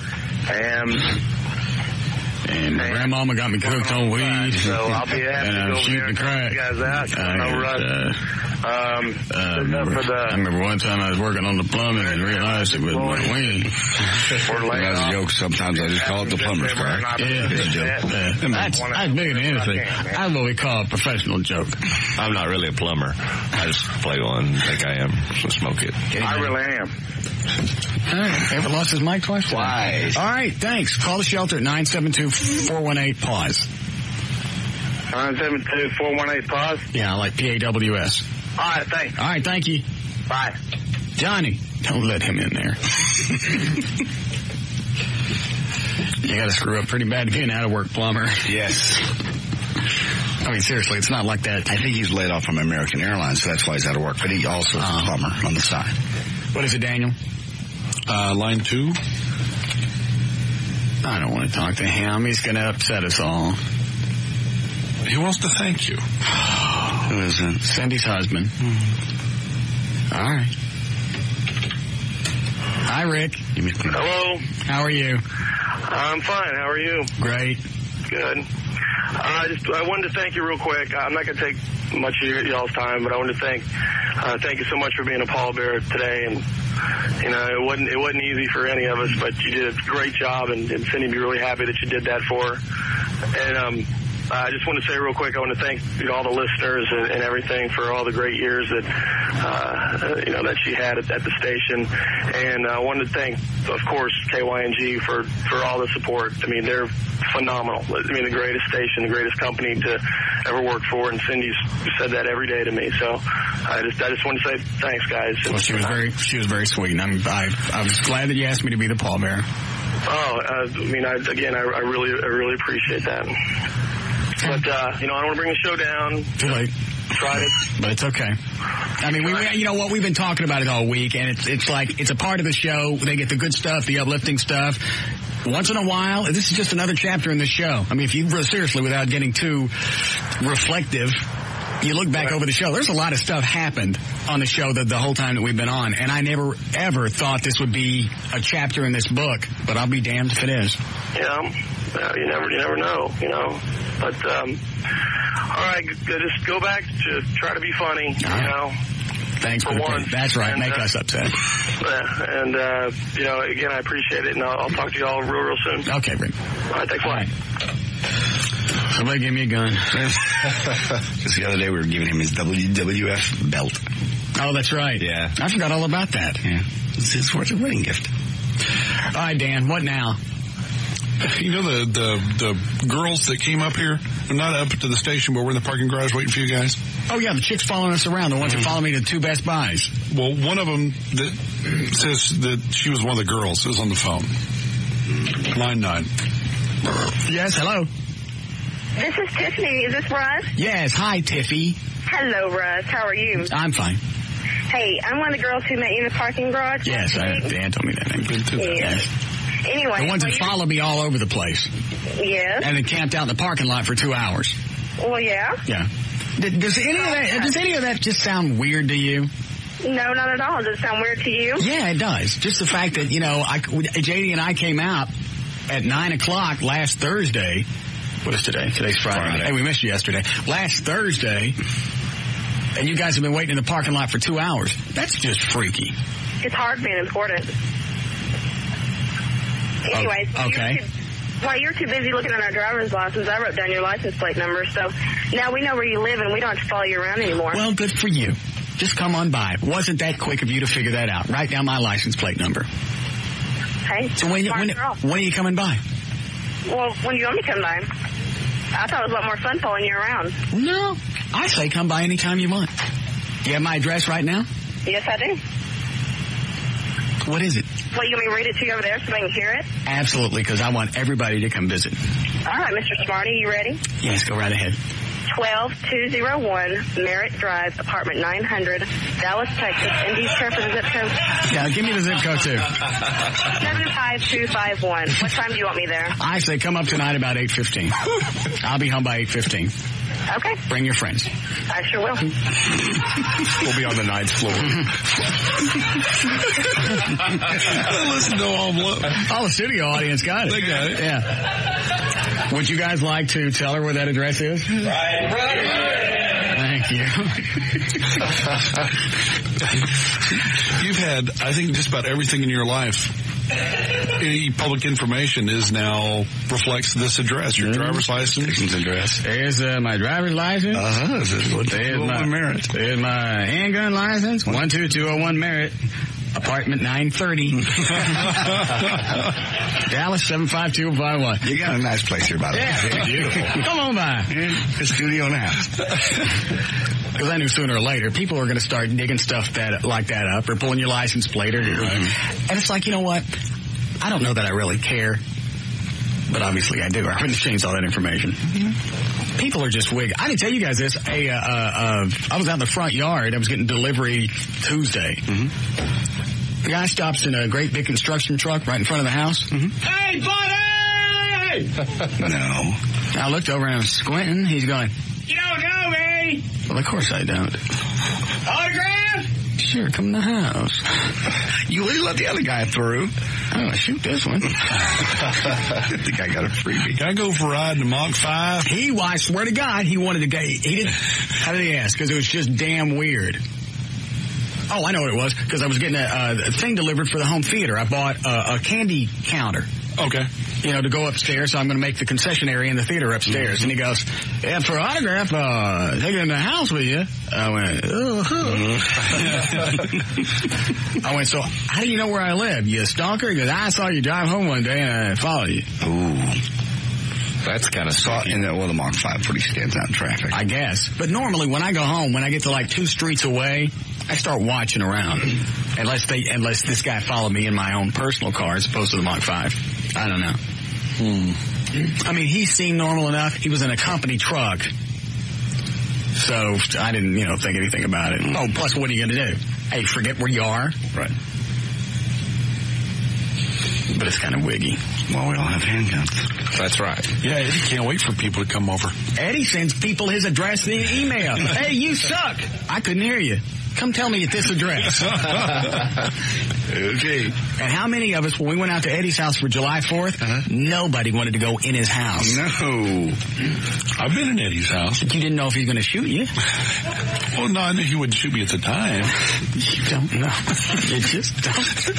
[SPEAKER 19] my grandmama got me cooked on weed.
[SPEAKER 15] So I'll be happy to go
[SPEAKER 19] shooting
[SPEAKER 15] there and
[SPEAKER 19] crack.
[SPEAKER 15] help you guys out.
[SPEAKER 1] I remember one time I was working on the plumbing and realized it was my wing.
[SPEAKER 3] That's a joke. Sometimes I just call it the plumber's crack.
[SPEAKER 1] Yeah, it's a joke. That's bigger than anything. That's what we call a professional joke.
[SPEAKER 2] I'm not really a plumber. I just play one and think I am, so smoke it.
[SPEAKER 15] I really am.
[SPEAKER 19] All right. Ever lost his mic twice?
[SPEAKER 3] Twice.
[SPEAKER 19] All right, thanks. Call the shelter at 972-418-PAUSE.
[SPEAKER 15] 972-418-PAUSE?
[SPEAKER 19] Yeah, like PAWS.
[SPEAKER 15] All right, thanks.
[SPEAKER 19] All right, thank you.
[SPEAKER 15] Bye.
[SPEAKER 19] Johnny, don't let him in there. You got to screw up pretty bad to be an out-of-work plumber.
[SPEAKER 2] Yes.
[SPEAKER 19] I mean, seriously, it's not like that.
[SPEAKER 3] I think he's laid off from American Airlines, so that's why he's out of work. But he also is a plumber on the side.
[SPEAKER 19] What is it, Daniel?
[SPEAKER 4] Line 2.
[SPEAKER 19] I don't want to talk to him. He's going to upset us all.
[SPEAKER 4] He wants to thank you.
[SPEAKER 19] Who is it? Cindy's husband. Mm-hmm. All right. Hi, Rick.
[SPEAKER 15] Hello.
[SPEAKER 19] How are you?
[SPEAKER 15] I'm fine. How are you?
[SPEAKER 19] Great.
[SPEAKER 15] Good. I wanted to thank you real quick. I'm not going to take much of y'all's time, but I want to thank you so much for being a pallbearer today. And you know, it wasn't easy for any of us, but you did a great job, and Cindy would be really happy that you did that for her. And I just want to say real quick, I want to thank all the listeners and everything for all the great years that that she had at the station. And I wanted to thank, of course, KYNG for all the support. I mean, they're phenomenal. I mean, the greatest station, the greatest company to ever work for, and Cindy's said that every day to me. So I just want to say thanks, guys.
[SPEAKER 19] Well, she was very sweet, and I was glad that you asked me to be the pallbearer.
[SPEAKER 15] Oh, I really appreciate that. But I don't want to bring the show down.
[SPEAKER 19] Too late.
[SPEAKER 15] Tried it.
[SPEAKER 19] But it's okay. I mean, we've been talking about it all week, and it's like, it's a part of the show. They get the good stuff, the uplifting stuff. Once in a while, this is just another chapter in the show. I mean, if you seriously, without getting too reflective, you look back over the show, there's a lot of stuff happened on the show the whole time that we've been on, and I never, ever thought this would be a chapter in this book, but I'll be damned if it is.
[SPEAKER 15] Yeah, you never know, But, all right, just go back to try to be funny,
[SPEAKER 19] Thanks for once. That's right, make us upset.
[SPEAKER 15] And, again, I appreciate it, and I'll talk to you all real soon.
[SPEAKER 19] Okay, Rick.
[SPEAKER 15] All right, thanks a lot.
[SPEAKER 19] Somebody give me a gun.
[SPEAKER 3] Just the other day we were giving him his WWF belt.
[SPEAKER 19] Oh, that's right.
[SPEAKER 3] Yeah.
[SPEAKER 19] I forgot all about that.
[SPEAKER 3] Yeah. It's his worth a wedding gift.
[SPEAKER 19] All right, Dan, what now?
[SPEAKER 4] You know the girls that came up here, not up to the station, but we're in the parking garage waiting for you guys?
[SPEAKER 19] Oh, yeah, the chicks following us around, the ones that follow me to 2 Best Buys.
[SPEAKER 4] Well, one of them that says that she was one of the girls is on the phone. Line 9.
[SPEAKER 19] Yes, hello.
[SPEAKER 14] This is Tiffany. Is this Russ?
[SPEAKER 19] Yes. Hi, Tiffy.
[SPEAKER 14] Hello, Russ. How are you?
[SPEAKER 19] I'm fine.
[SPEAKER 14] Hey, I'm one of the girls who met you in the parking garage.
[SPEAKER 19] Yes, Dan told me that.
[SPEAKER 14] Yes. Anyway.
[SPEAKER 19] The ones that follow me all over the place.
[SPEAKER 14] Yes.
[SPEAKER 19] And then camped out in the parking lot for 2 hours.
[SPEAKER 14] Well, yeah.
[SPEAKER 19] Yeah. Does any of that just sound weird to you?
[SPEAKER 14] No, not at all. Does it sound weird to you?
[SPEAKER 19] Yeah, it does. Just the fact that, JD and I came out at 9 o'clock last Thursday. What is today? Today's Friday. Hey, we missed you yesterday. Last Thursday, and you guys have been waiting in the parking lot for 2 hours. That's just freaky.
[SPEAKER 14] It's hard being important. Anyways,
[SPEAKER 19] okay.
[SPEAKER 14] While you're too busy looking at our driver's license, I wrote down your license plate number, so now we know where you live and we don't have to follow you around anymore.
[SPEAKER 19] Well, good for you. Just come on by. It wasn't that quick of you to figure that out. Write down my license plate number.
[SPEAKER 14] Hey,
[SPEAKER 19] so when are you coming by?
[SPEAKER 14] Well, when do you want me to come by? I thought it was a lot more fun following you around.
[SPEAKER 19] No. I say come by anytime you want. Do you have my address right now?
[SPEAKER 14] Yes, I do.
[SPEAKER 19] What is it?
[SPEAKER 14] Well, you want me to read it to you over there so they can hear it?
[SPEAKER 19] Absolutely, because I want everybody to come visit.
[SPEAKER 14] All right, Mr. Smarty, you ready?
[SPEAKER 19] Yes, go right ahead.
[SPEAKER 14] 12201 Merritt Drive, apartment 900, Dallas, Texas. And do you care for the zip code?
[SPEAKER 19] Yeah, give me the zip code, too.
[SPEAKER 14] 75251. What time do you want me there?
[SPEAKER 19] I say come up tonight about 8:15. I'll be home by 8:15.
[SPEAKER 14] Okay.
[SPEAKER 19] Bring your friends.
[SPEAKER 14] I sure will.
[SPEAKER 2] We'll be on the 9th floor.
[SPEAKER 4] Listen to
[SPEAKER 19] all the studio audience got it.
[SPEAKER 4] They got it.
[SPEAKER 19] Yeah. Would you guys like to tell her where that address is?
[SPEAKER 4] Right.
[SPEAKER 19] Thanks.
[SPEAKER 4] You've had, I think, just about everything in your life. Any public information is now reflects this address, your driver's license
[SPEAKER 19] address. There's my driver's license. There's my handgun license. 12201 Merritt. Apartment 930. Dallas 75251.
[SPEAKER 3] You got a nice place here, by the way.
[SPEAKER 19] Yeah, beautiful. Come on by.
[SPEAKER 3] The studio in the house.
[SPEAKER 19] Because I knew sooner or later people are going to start digging stuff like that up or pulling your license plate. And it's like, you know what? I don't know that I really care. But obviously I do. I haven't changed all that information. Mm-hmm. People are just wigging. I didn't tell you guys this. I was out in the front yard. I was getting delivery Tuesday. Mm-hmm. The guy stops in a great big construction truck right in front of the house. Mm-hmm.
[SPEAKER 16] Hey, buddy!
[SPEAKER 19] No. I looked over and I was squinting. He's going,
[SPEAKER 16] you don't know me!
[SPEAKER 19] Well, of course I don't.
[SPEAKER 16] Autograph?
[SPEAKER 19] Sure, come in the house.
[SPEAKER 3] You let the other guy through.
[SPEAKER 19] Oh, shoot this one.
[SPEAKER 3] I think I got a freebie.
[SPEAKER 4] Can I go for a ride in the Mach 5?
[SPEAKER 19] I swear to God, he wanted to go. He didn't. How did he ask? Because it was just damn weird. Oh, I know what it was. Because I was getting a thing delivered for the home theater. I bought a candy counter.
[SPEAKER 4] Okay.
[SPEAKER 19] You know, to go upstairs, so I'm going to make the concession area in the theater upstairs. Mm-hmm. And he goes, yeah, for autograph, take it in the house with you. I went, I went, so how do you know where I live? You a stalker? Because I saw you drive home one day and I followed you.
[SPEAKER 3] Ooh. That's kind of soft. And the Mach 5 pretty stands out in traffic.
[SPEAKER 19] I guess. But normally when I go home, when I get to like 2 streets away, I start watching around. Unless this guy followed me in my own personal car as opposed to the Mach 5. I don't know. I mean, he seemed normal enough. He was in a company truck. So I didn't, think anything about it. Oh, plus what are you going to do? Hey, forget where you are?
[SPEAKER 3] Right.
[SPEAKER 19] But it's kind of wiggy.
[SPEAKER 3] Well, we all have handguns.
[SPEAKER 4] That's right. Yeah, Eddie can't wait for people to come over.
[SPEAKER 19] Eddie sends people his address in email. Hey, you suck. I couldn't hear you. Come tell me at this address.
[SPEAKER 3] Okay.
[SPEAKER 19] And how many of us, when we went out to Eddie's house for July 4th, nobody wanted to go in his house.
[SPEAKER 3] No.
[SPEAKER 4] I've been in Eddie's house.
[SPEAKER 19] But you didn't know if he was going to shoot you.
[SPEAKER 4] Well, no, I knew he wouldn't shoot me at the time.
[SPEAKER 19] You don't know. You just don't.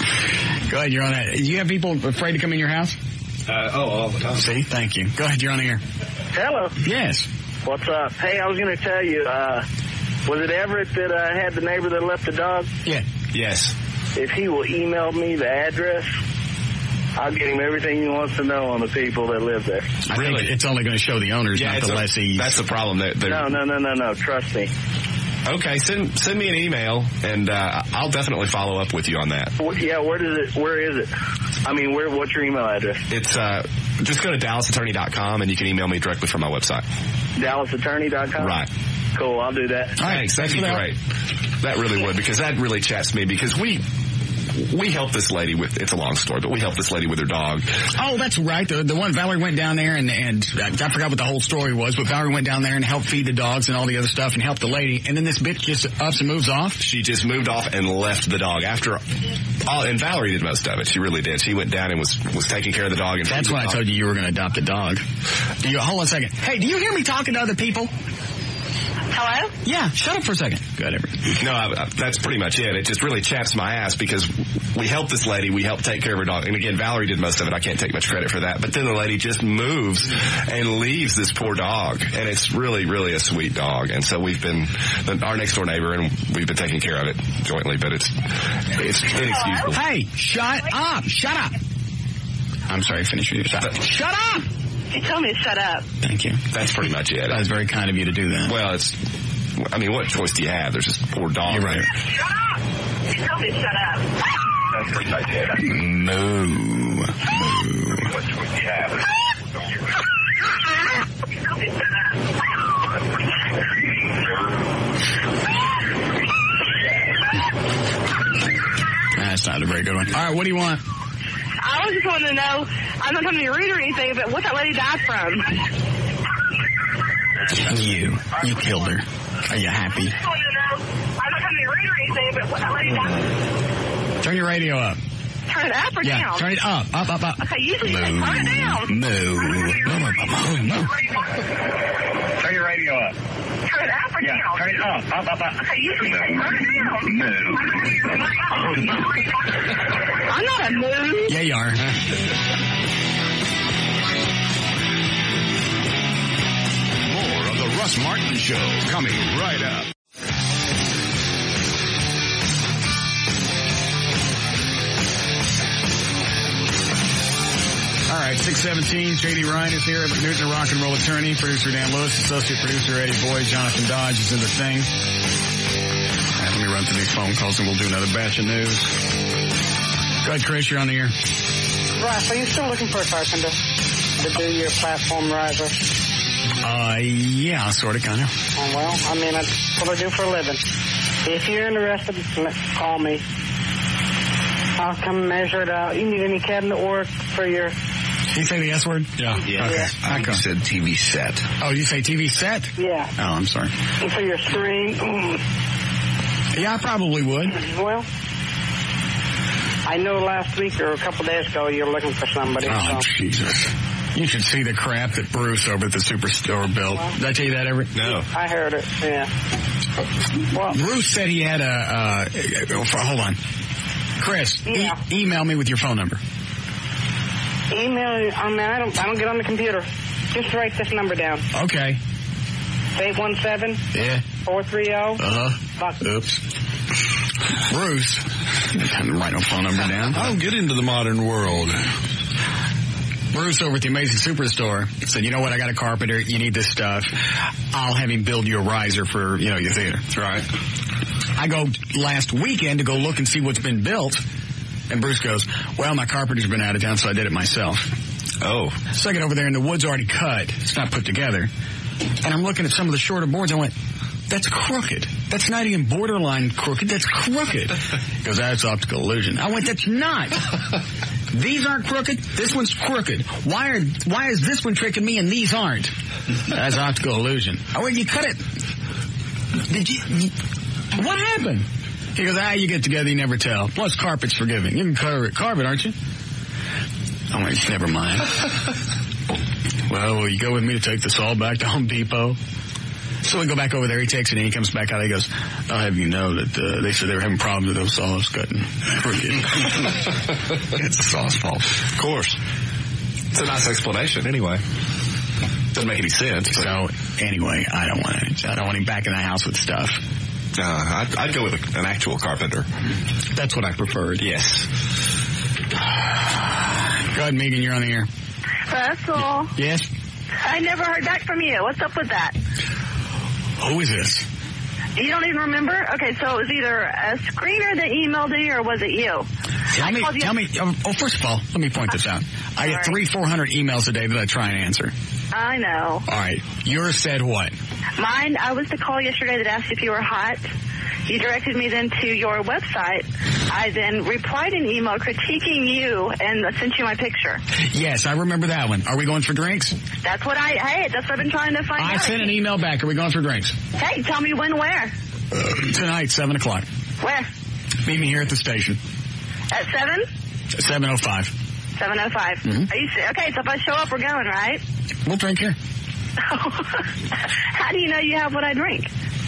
[SPEAKER 19] Go ahead, you're on that. Do you have people afraid to come in your house?
[SPEAKER 6] All the time.
[SPEAKER 19] See, thank you. Go ahead, you're on the air.
[SPEAKER 6] Hello.
[SPEAKER 19] Yes.
[SPEAKER 6] What's up? Hey, I was going to tell you, was it Everett that had the neighbor that left the dog?
[SPEAKER 19] Yeah.
[SPEAKER 2] Yes.
[SPEAKER 6] If he will email me the address, I'll get him everything he wants to know on the people that live there.
[SPEAKER 19] I think it's only going to show the owners, not the lessees.
[SPEAKER 2] That's the problem.
[SPEAKER 6] No. Trust me.
[SPEAKER 2] Okay, send me an email, and I'll definitely follow up with you on that.
[SPEAKER 6] Yeah, where is it? I mean, what's your email address?
[SPEAKER 2] It's just go to DallasAttorney.com, and you can email me directly from my website.
[SPEAKER 6] DallasAttorney.com?
[SPEAKER 2] Right.
[SPEAKER 6] Cool, I'll do that.
[SPEAKER 2] Thanks, that'd be great. That really would, because that really chaps me, because we helped this lady with, it's a long story, but we helped this lady with her dog.
[SPEAKER 19] Oh, that's right. The one, Valerie went down there and I forgot what the whole story was, but Valerie went down there and helped feed the dogs and all the other stuff and helped the lady. And then this bitch just ups and moves off.
[SPEAKER 2] She just moved off and left the dog and Valerie did most of it. She really did. She went down and was taking care of the dog. And
[SPEAKER 19] that's when I told you were going to adopt a dog. Hold on a second. Hey, do you hear me talking to other people?
[SPEAKER 17] Hello?
[SPEAKER 19] Yeah, shut up for a second. Go ahead, Everett.
[SPEAKER 2] No, that's pretty much it. It just really chaps my ass because we helped this lady. We helped take care of her dog. And again, Valerie did most of it. I can't take much credit for that. But then the lady just moves and leaves this poor dog. And it's really, really a sweet dog. And so we've been our next door neighbor and we've been taking care of it jointly. But it's inexcusable.
[SPEAKER 19] Hey, shut up. Shut up. I'm sorry, finish your shut. Shut up.
[SPEAKER 17] You told me to shut up.
[SPEAKER 19] Thank you.
[SPEAKER 2] That's pretty much it.
[SPEAKER 19] That was very kind of you to do that.
[SPEAKER 2] Well, what choice do you have? There's this poor dog.
[SPEAKER 19] You're right.
[SPEAKER 2] There.
[SPEAKER 17] Shut up! You told me to shut up.
[SPEAKER 2] That's pretty much it.
[SPEAKER 19] Moo.
[SPEAKER 2] What choice do you have?
[SPEAKER 17] You told me to shut up.
[SPEAKER 19] That's not a very good one. All right, what do you want?
[SPEAKER 17] I was just wanting to know, I'm not trying to be rude or anything, but what that lady died from?
[SPEAKER 19] You killed her. Are you happy?
[SPEAKER 17] I just wanted to know, I'm not trying to be rude or anything, but what that lady died from?
[SPEAKER 19] Turn your radio up.
[SPEAKER 17] Turn it up or down?
[SPEAKER 19] Yeah, turn it up. Up.
[SPEAKER 17] Okay, usually you say turn it down.
[SPEAKER 19] Moo.
[SPEAKER 17] Turn your radio up.
[SPEAKER 5] turn it up or down?
[SPEAKER 13] Turn it up.
[SPEAKER 5] Okay, you turn it down. I'm not a mood.
[SPEAKER 19] Yeah, you are.
[SPEAKER 12] More of the Russ Martin Show coming right up.
[SPEAKER 19] All right, 6:17. J.D. Ryan is here, news and rock and roll attorney. Producer Dan Lewis, associate producer Eddie Boyd, Jonathan Dodge is in the thing. All right, let me run through these phone calls and we'll do another batch of news. Go ahead, Chris, you're on the air.
[SPEAKER 21] Russ, are you still looking for a carpenter to do your platform riser?
[SPEAKER 19] Yeah, sort of, kind of.
[SPEAKER 21] Oh, well, I mean, that's what I do for a living. If you're interested, call me. I'll come measure it out. You need any cabinet work for your...
[SPEAKER 19] Did you say the S word?
[SPEAKER 21] Yeah.
[SPEAKER 19] Okay.
[SPEAKER 21] Yeah.
[SPEAKER 3] I think you said TV set.
[SPEAKER 19] Oh, you say TV set?
[SPEAKER 21] Yeah.
[SPEAKER 19] Oh, I'm sorry.
[SPEAKER 21] And for your screen?
[SPEAKER 19] Yeah, I probably would.
[SPEAKER 21] Well, I know last week or a couple days ago you were looking for somebody.
[SPEAKER 19] Oh,
[SPEAKER 21] so.
[SPEAKER 19] Jesus. You should see the crap that Bruce over at the Superstore built. Did I tell you that ever?
[SPEAKER 2] No.
[SPEAKER 21] I heard it, yeah. Well,
[SPEAKER 19] Bruce said he had hold on. Chris,
[SPEAKER 21] yeah.
[SPEAKER 19] Email me with your phone number.
[SPEAKER 21] Email, I mean, I don't get on the computer. Just write this number down.
[SPEAKER 19] Okay.
[SPEAKER 21] 817?
[SPEAKER 19] Yeah.
[SPEAKER 21] 430?
[SPEAKER 19] Oops. Bruce. Time to write a phone number down.
[SPEAKER 4] I'll get into the modern world.
[SPEAKER 19] Bruce over at the Amazing Superstore said, you know what, I got a carpenter, you need this stuff. I'll have him build you a riser for, your theater.
[SPEAKER 2] Right.
[SPEAKER 19] I go last weekend to go look and see what's been built. And Bruce goes, well, my carpenter's been out of town, so I did it myself.
[SPEAKER 2] Oh.
[SPEAKER 19] So I get over there and the wood's already cut. It's not put together. And I'm looking at some of the shorter boards. I went, that's crooked. That's not even borderline crooked. That's crooked. He goes, that's optical illusion. I went, that's not. These aren't crooked. This one's crooked. Why is this one tricking me and these aren't? That's optical illusion. I went, you cut it. What happened? He goes, you get together, you never tell. Plus, carpet's forgiving. You can carpet, aren't you? I went, never mind. Well, will you go with me to take this all back to Home Depot? So we go back over there. He takes it and he comes back out. He goes, I'll have you know that they said they were having problems with those saws cutting.
[SPEAKER 2] It's the saw's fault. Of course. It's a nice explanation anyway. Doesn't make any sense. But.
[SPEAKER 19] So anyway, I don't want him back in the house with stuff.
[SPEAKER 2] I'd go with an actual carpenter.
[SPEAKER 19] That's what I preferred.
[SPEAKER 2] Yes.
[SPEAKER 19] Go ahead, Megan. You're on the air.
[SPEAKER 22] Russell.
[SPEAKER 19] Yes?
[SPEAKER 22] I never heard back from you. What's up with that?
[SPEAKER 19] Who is this?
[SPEAKER 22] You don't even remember? Okay, so it was either a screener that emailed you or was it you?
[SPEAKER 19] Tell me. First of all, let me point this out. I get 300-400 emails a day that I try and answer.
[SPEAKER 22] I know.
[SPEAKER 19] All right. Yours said what?
[SPEAKER 22] Mine, I was the call yesterday that asked if you were hot. You directed me then to your website. I then replied an email critiquing you and sent you my picture.
[SPEAKER 19] Yes, I remember that one. Are we going for drinks?
[SPEAKER 22] That's what I've been trying to find out.
[SPEAKER 19] I sent an email back. Are we going for drinks?
[SPEAKER 22] Hey, tell me when, where?
[SPEAKER 19] Tonight, 7 o'clock.
[SPEAKER 22] Where?
[SPEAKER 19] Meet me here at the station.
[SPEAKER 22] At 7?
[SPEAKER 19] 7:05.
[SPEAKER 22] 7:05.
[SPEAKER 19] Mm-hmm.
[SPEAKER 22] Are you okay? So if I show up, we're going, right?
[SPEAKER 19] We'll drink here.
[SPEAKER 22] How do you know you have what I drink?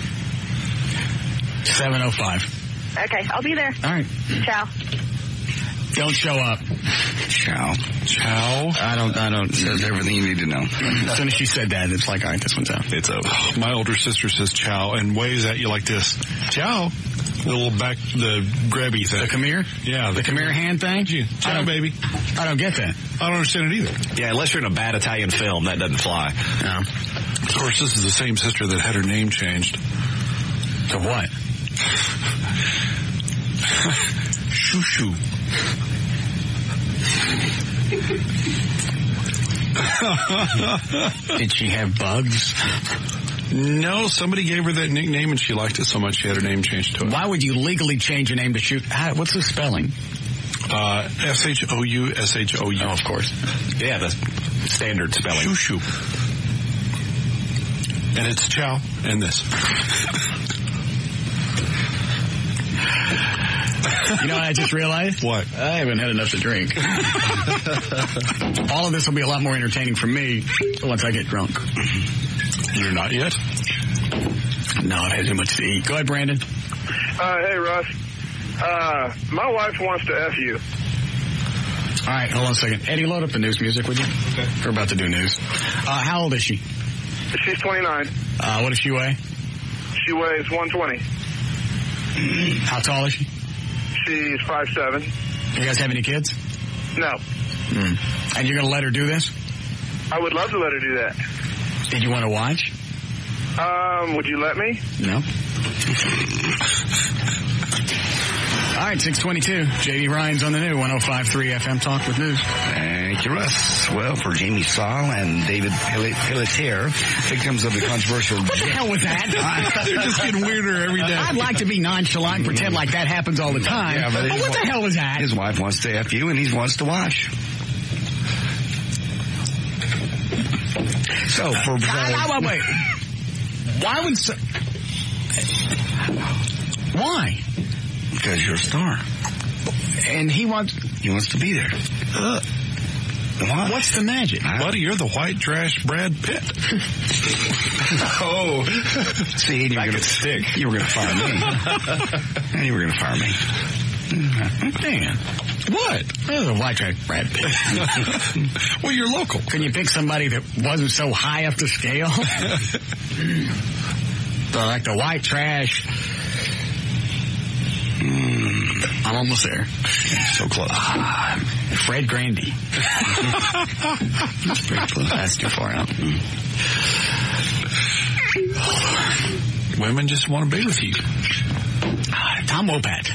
[SPEAKER 19] 7:05.
[SPEAKER 22] Okay, I'll be there.
[SPEAKER 19] All right.
[SPEAKER 22] Ciao.
[SPEAKER 19] Don't show up.
[SPEAKER 3] Ciao.
[SPEAKER 19] I don't.
[SPEAKER 3] Says everything you need to know.
[SPEAKER 19] As soon as she said that, it's like, all right, this one's out.
[SPEAKER 2] It's over.
[SPEAKER 4] My older sister says ciao and waves at you like this. Ciao. The little the grabby thing.
[SPEAKER 19] The come here?
[SPEAKER 4] Yeah.
[SPEAKER 19] The come here hand thing?
[SPEAKER 4] Ciao, baby.
[SPEAKER 19] I don't get that.
[SPEAKER 4] I don't understand it either.
[SPEAKER 2] Yeah, unless you're in a bad Italian film, that doesn't fly.
[SPEAKER 19] No.
[SPEAKER 4] Of course, this is the same sister that had her name changed.
[SPEAKER 19] To what?
[SPEAKER 4] Shoo-shoo.
[SPEAKER 19] Did she have bugs?
[SPEAKER 4] No, somebody gave her that nickname and she liked it so much she had her name changed to it.
[SPEAKER 19] Why would you legally change your name to shoot? What's the spelling?
[SPEAKER 4] S-H-O-U.
[SPEAKER 19] Oh, of course.
[SPEAKER 2] Yeah, the standard spelling.
[SPEAKER 4] Shoo-shoo. And it's ciao and this.
[SPEAKER 19] You know what I just realized?
[SPEAKER 4] What?
[SPEAKER 19] I haven't had enough to drink. All of this will be a lot more entertaining for me once I get drunk.
[SPEAKER 4] You're not yet?
[SPEAKER 19] No, I've had too much to eat. Go ahead, Brandon.
[SPEAKER 15] Hey, Russ. My wife wants to F you.
[SPEAKER 19] All right, hold on a second. Eddie, load up the news music, would you? Okay. We're about to do news. How old is she?
[SPEAKER 15] She's 29.
[SPEAKER 19] What does she weigh?
[SPEAKER 15] She weighs 120.
[SPEAKER 19] How tall is she?
[SPEAKER 15] She's 5'7".
[SPEAKER 19] You guys have any kids?
[SPEAKER 15] No.
[SPEAKER 19] And you're going to let her do this?
[SPEAKER 15] I would love to let her do that.
[SPEAKER 19] Did you want to watch?
[SPEAKER 15] Would you let me?
[SPEAKER 19] No. All right, 622. J.D. Ryan's on the new 105.3 FM Talk with News.
[SPEAKER 3] Thank you, Russ. Well, for Jamie Saul and David Pelletier, victims of the controversial...
[SPEAKER 19] What the hell was that?
[SPEAKER 4] They're just getting weirder every day.
[SPEAKER 19] I'd like to be nonchalant and pretend like that happens all the time.
[SPEAKER 3] Yeah, but
[SPEAKER 19] what the hell was that?
[SPEAKER 3] His wife wants to F you, and he wants to watch. So, for...
[SPEAKER 19] wait. Why would... Why?
[SPEAKER 3] Because you're a star.
[SPEAKER 19] And he wants
[SPEAKER 3] to be there.
[SPEAKER 19] What's the magic?
[SPEAKER 4] Buddy, you're the white trash Brad Pitt.
[SPEAKER 3] Oh. See, you were going to stick. You were going to fire me. And you were going to fire me.
[SPEAKER 19] Dan. What? Oh, the white trash Brad Pitt.
[SPEAKER 4] Well, you're local.
[SPEAKER 19] Can you pick somebody that wasn't so high up the scale? So like the white trash... I'm almost there.
[SPEAKER 3] So close.
[SPEAKER 19] Fred Grandy. That's pretty close. That's too far out.
[SPEAKER 4] Women just want to be with you.
[SPEAKER 19] Tom Wopat.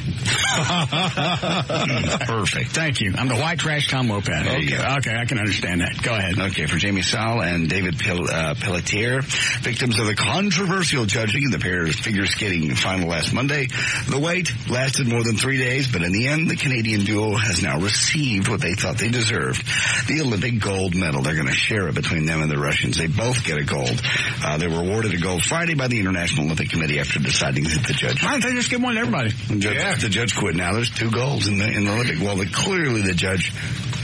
[SPEAKER 3] Perfect.
[SPEAKER 19] Thank you. I'm the white trash Tom Wopat. Okay, I can understand that. Go ahead.
[SPEAKER 3] Okay, for Jamie Saul and David Pelletier, victims of the controversial judging in the pair's figure skating final last Monday. The wait lasted more than 3 days, but in the end, the Canadian duo has now received what they thought they deserved, the Olympic gold medal. They're going to share it between them and the Russians. They both get a gold. They were awarded a gold Friday by the International Olympic Committee after deciding that the judge...
[SPEAKER 19] Why don't they just give one to everybody?
[SPEAKER 3] The judge quit now. There's 2 golds in the Olympic. Well, clearly the judge...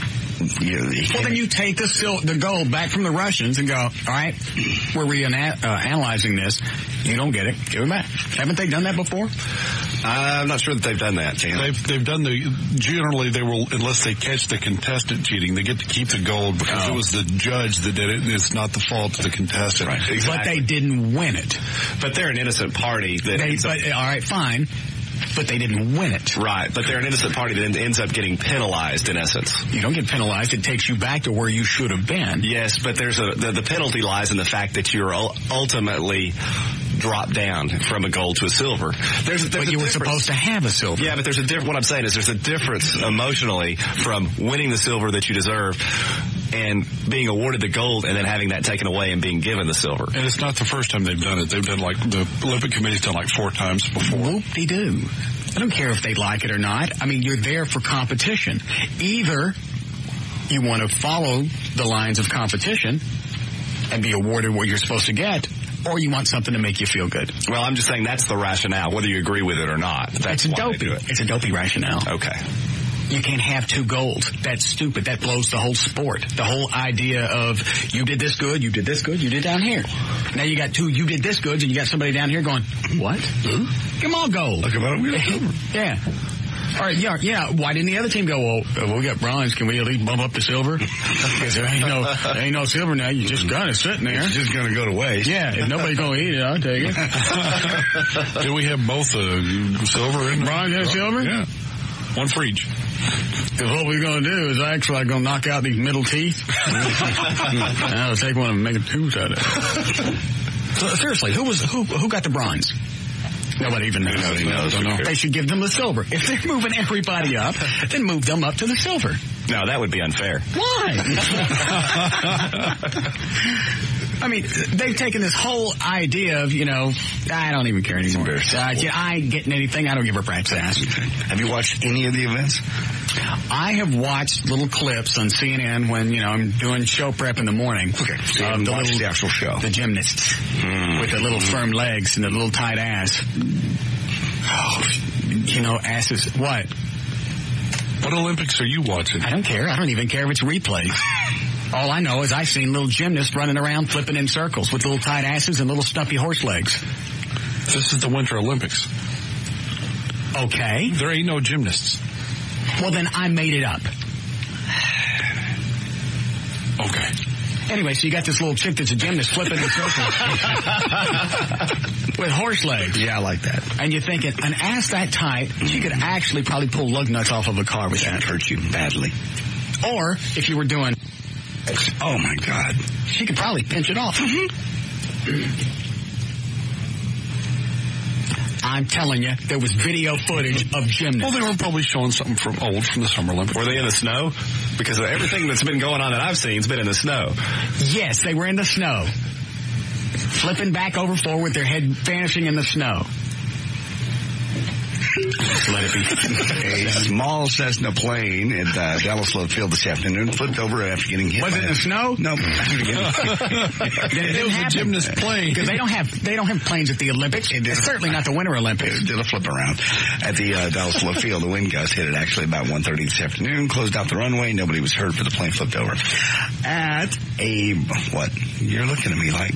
[SPEAKER 19] Well, then you take the gold back from the Russians and go, all right, we're analyzing this. You don't get it. Give it back. Haven't they done that before?
[SPEAKER 2] I'm not sure that they've done that, Tim.
[SPEAKER 4] They've done generally they will, unless they catch the contestant cheating, they get to keep the gold because it was the judge that did it, and it's not the fault of the contestant.
[SPEAKER 2] Right, exactly.
[SPEAKER 19] But they didn't win it.
[SPEAKER 2] But they're an innocent party.
[SPEAKER 19] All right, fine. But they didn't win it.
[SPEAKER 2] Right, but they're an innocent party that ends up getting penalized, in essence.
[SPEAKER 19] You don't get penalized. It takes you back to where you should have been.
[SPEAKER 2] Yes, but there's the penalty lies in the fact that you're ultimately dropped down from a gold to a silver.
[SPEAKER 19] But you were supposed to have a silver.
[SPEAKER 2] Yeah, but there's a difference. What I'm saying is there's a difference emotionally from winning the silver that you deserve and being awarded the gold and then having that taken away and being given the silver.
[SPEAKER 4] And it's not the first time they've done it. They've done the Olympic Committee's done 4 times before.
[SPEAKER 19] Whoop-de-doo. I don't care if they like it or not. I mean, you're there for competition. Either you want to follow the lines of competition and be awarded what you're supposed to get, or you want something to make you feel good.
[SPEAKER 2] Well, I'm just saying that's the rationale, whether you agree with it or not. That's
[SPEAKER 19] it's dopey. It's a dopey rationale.
[SPEAKER 2] Okay.
[SPEAKER 19] You can't have 2 golds. That's stupid. That blows the whole sport. The whole idea of you did this good, you did this good, you did down here. Now you got 2 you did this goods, and you got somebody down here going, what? Come on, gold.
[SPEAKER 3] Look about it.
[SPEAKER 19] Yeah. All right, yeah. Why didn't the other team go, well, we got bronze. Can we at least bump up to silver? Because there ain't no silver now. You just got it sitting there.
[SPEAKER 3] It's just going to go to waste.
[SPEAKER 19] Yeah, if nobody's going to eat it, I'll take it.
[SPEAKER 4] Do we have both silver and
[SPEAKER 19] bronze and silver?
[SPEAKER 4] Yeah. 1 for each.
[SPEAKER 19] Because what we're going to do is actually going to knock out these middle teeth. I'll take one and make a tooth out of it. So, seriously, who got the bronze? Nobody even knows.
[SPEAKER 3] Nobody knows.
[SPEAKER 19] They should give them the silver. If they're moving everybody up, then move them up to the silver.
[SPEAKER 2] No, that would be unfair.
[SPEAKER 19] Why? I mean, they've taken this whole idea of, I don't even care anymore. I ain't getting anything. I don't give a rat's ass.
[SPEAKER 3] Have you watched any of the events?
[SPEAKER 19] I have watched little clips on CNN when, I'm doing show prep in the morning.
[SPEAKER 3] Okay. So you haven't watched the actual show.
[SPEAKER 19] The gymnasts with the little firm legs and the little tight ass. Oh, asses. What?
[SPEAKER 4] What Olympics are you watching?
[SPEAKER 19] I don't care. I don't even care if it's replays. All I know is I've seen little gymnasts running around flipping in circles with little tight asses and little stumpy horse legs.
[SPEAKER 4] This is the Winter Olympics.
[SPEAKER 19] Okay.
[SPEAKER 4] There ain't no gymnasts.
[SPEAKER 19] Well, then I made it up.
[SPEAKER 4] Okay.
[SPEAKER 19] Anyway, so you got this little chick that's a gymnast flipping in circles with horse legs.
[SPEAKER 3] Yeah, I like that.
[SPEAKER 19] And you're thinking, an ass that tight, she could actually probably pull lug nuts off of a car with that.
[SPEAKER 3] Hurt you badly.
[SPEAKER 19] Or, if you were doing...
[SPEAKER 3] Oh, my God.
[SPEAKER 19] She could probably pinch it off. I'm telling you, there was video footage of gymnasts.
[SPEAKER 4] Well, they were probably showing something from the Summer Olympics.
[SPEAKER 2] Were they in the snow? Because everything that's been going on that I've seen has been in the snow.
[SPEAKER 19] Yes, they were in the snow. Flipping back over forward with their head vanishing in the snow.
[SPEAKER 3] Let it be. A small Cessna plane at Dallas Love Field this afternoon flipped over after getting hit.
[SPEAKER 19] Was it in the snow?
[SPEAKER 3] No.
[SPEAKER 19] It was a gymnast plane. Because they don't have planes at the Olympics. It's certainly not the Winter Olympics.
[SPEAKER 3] It did a flip around at the Dallas Love Field. The wind gust hit it actually about 1:30 this afternoon. Closed out the runway. Nobody was hurt, but the plane flipped over. At a what? You're looking at me like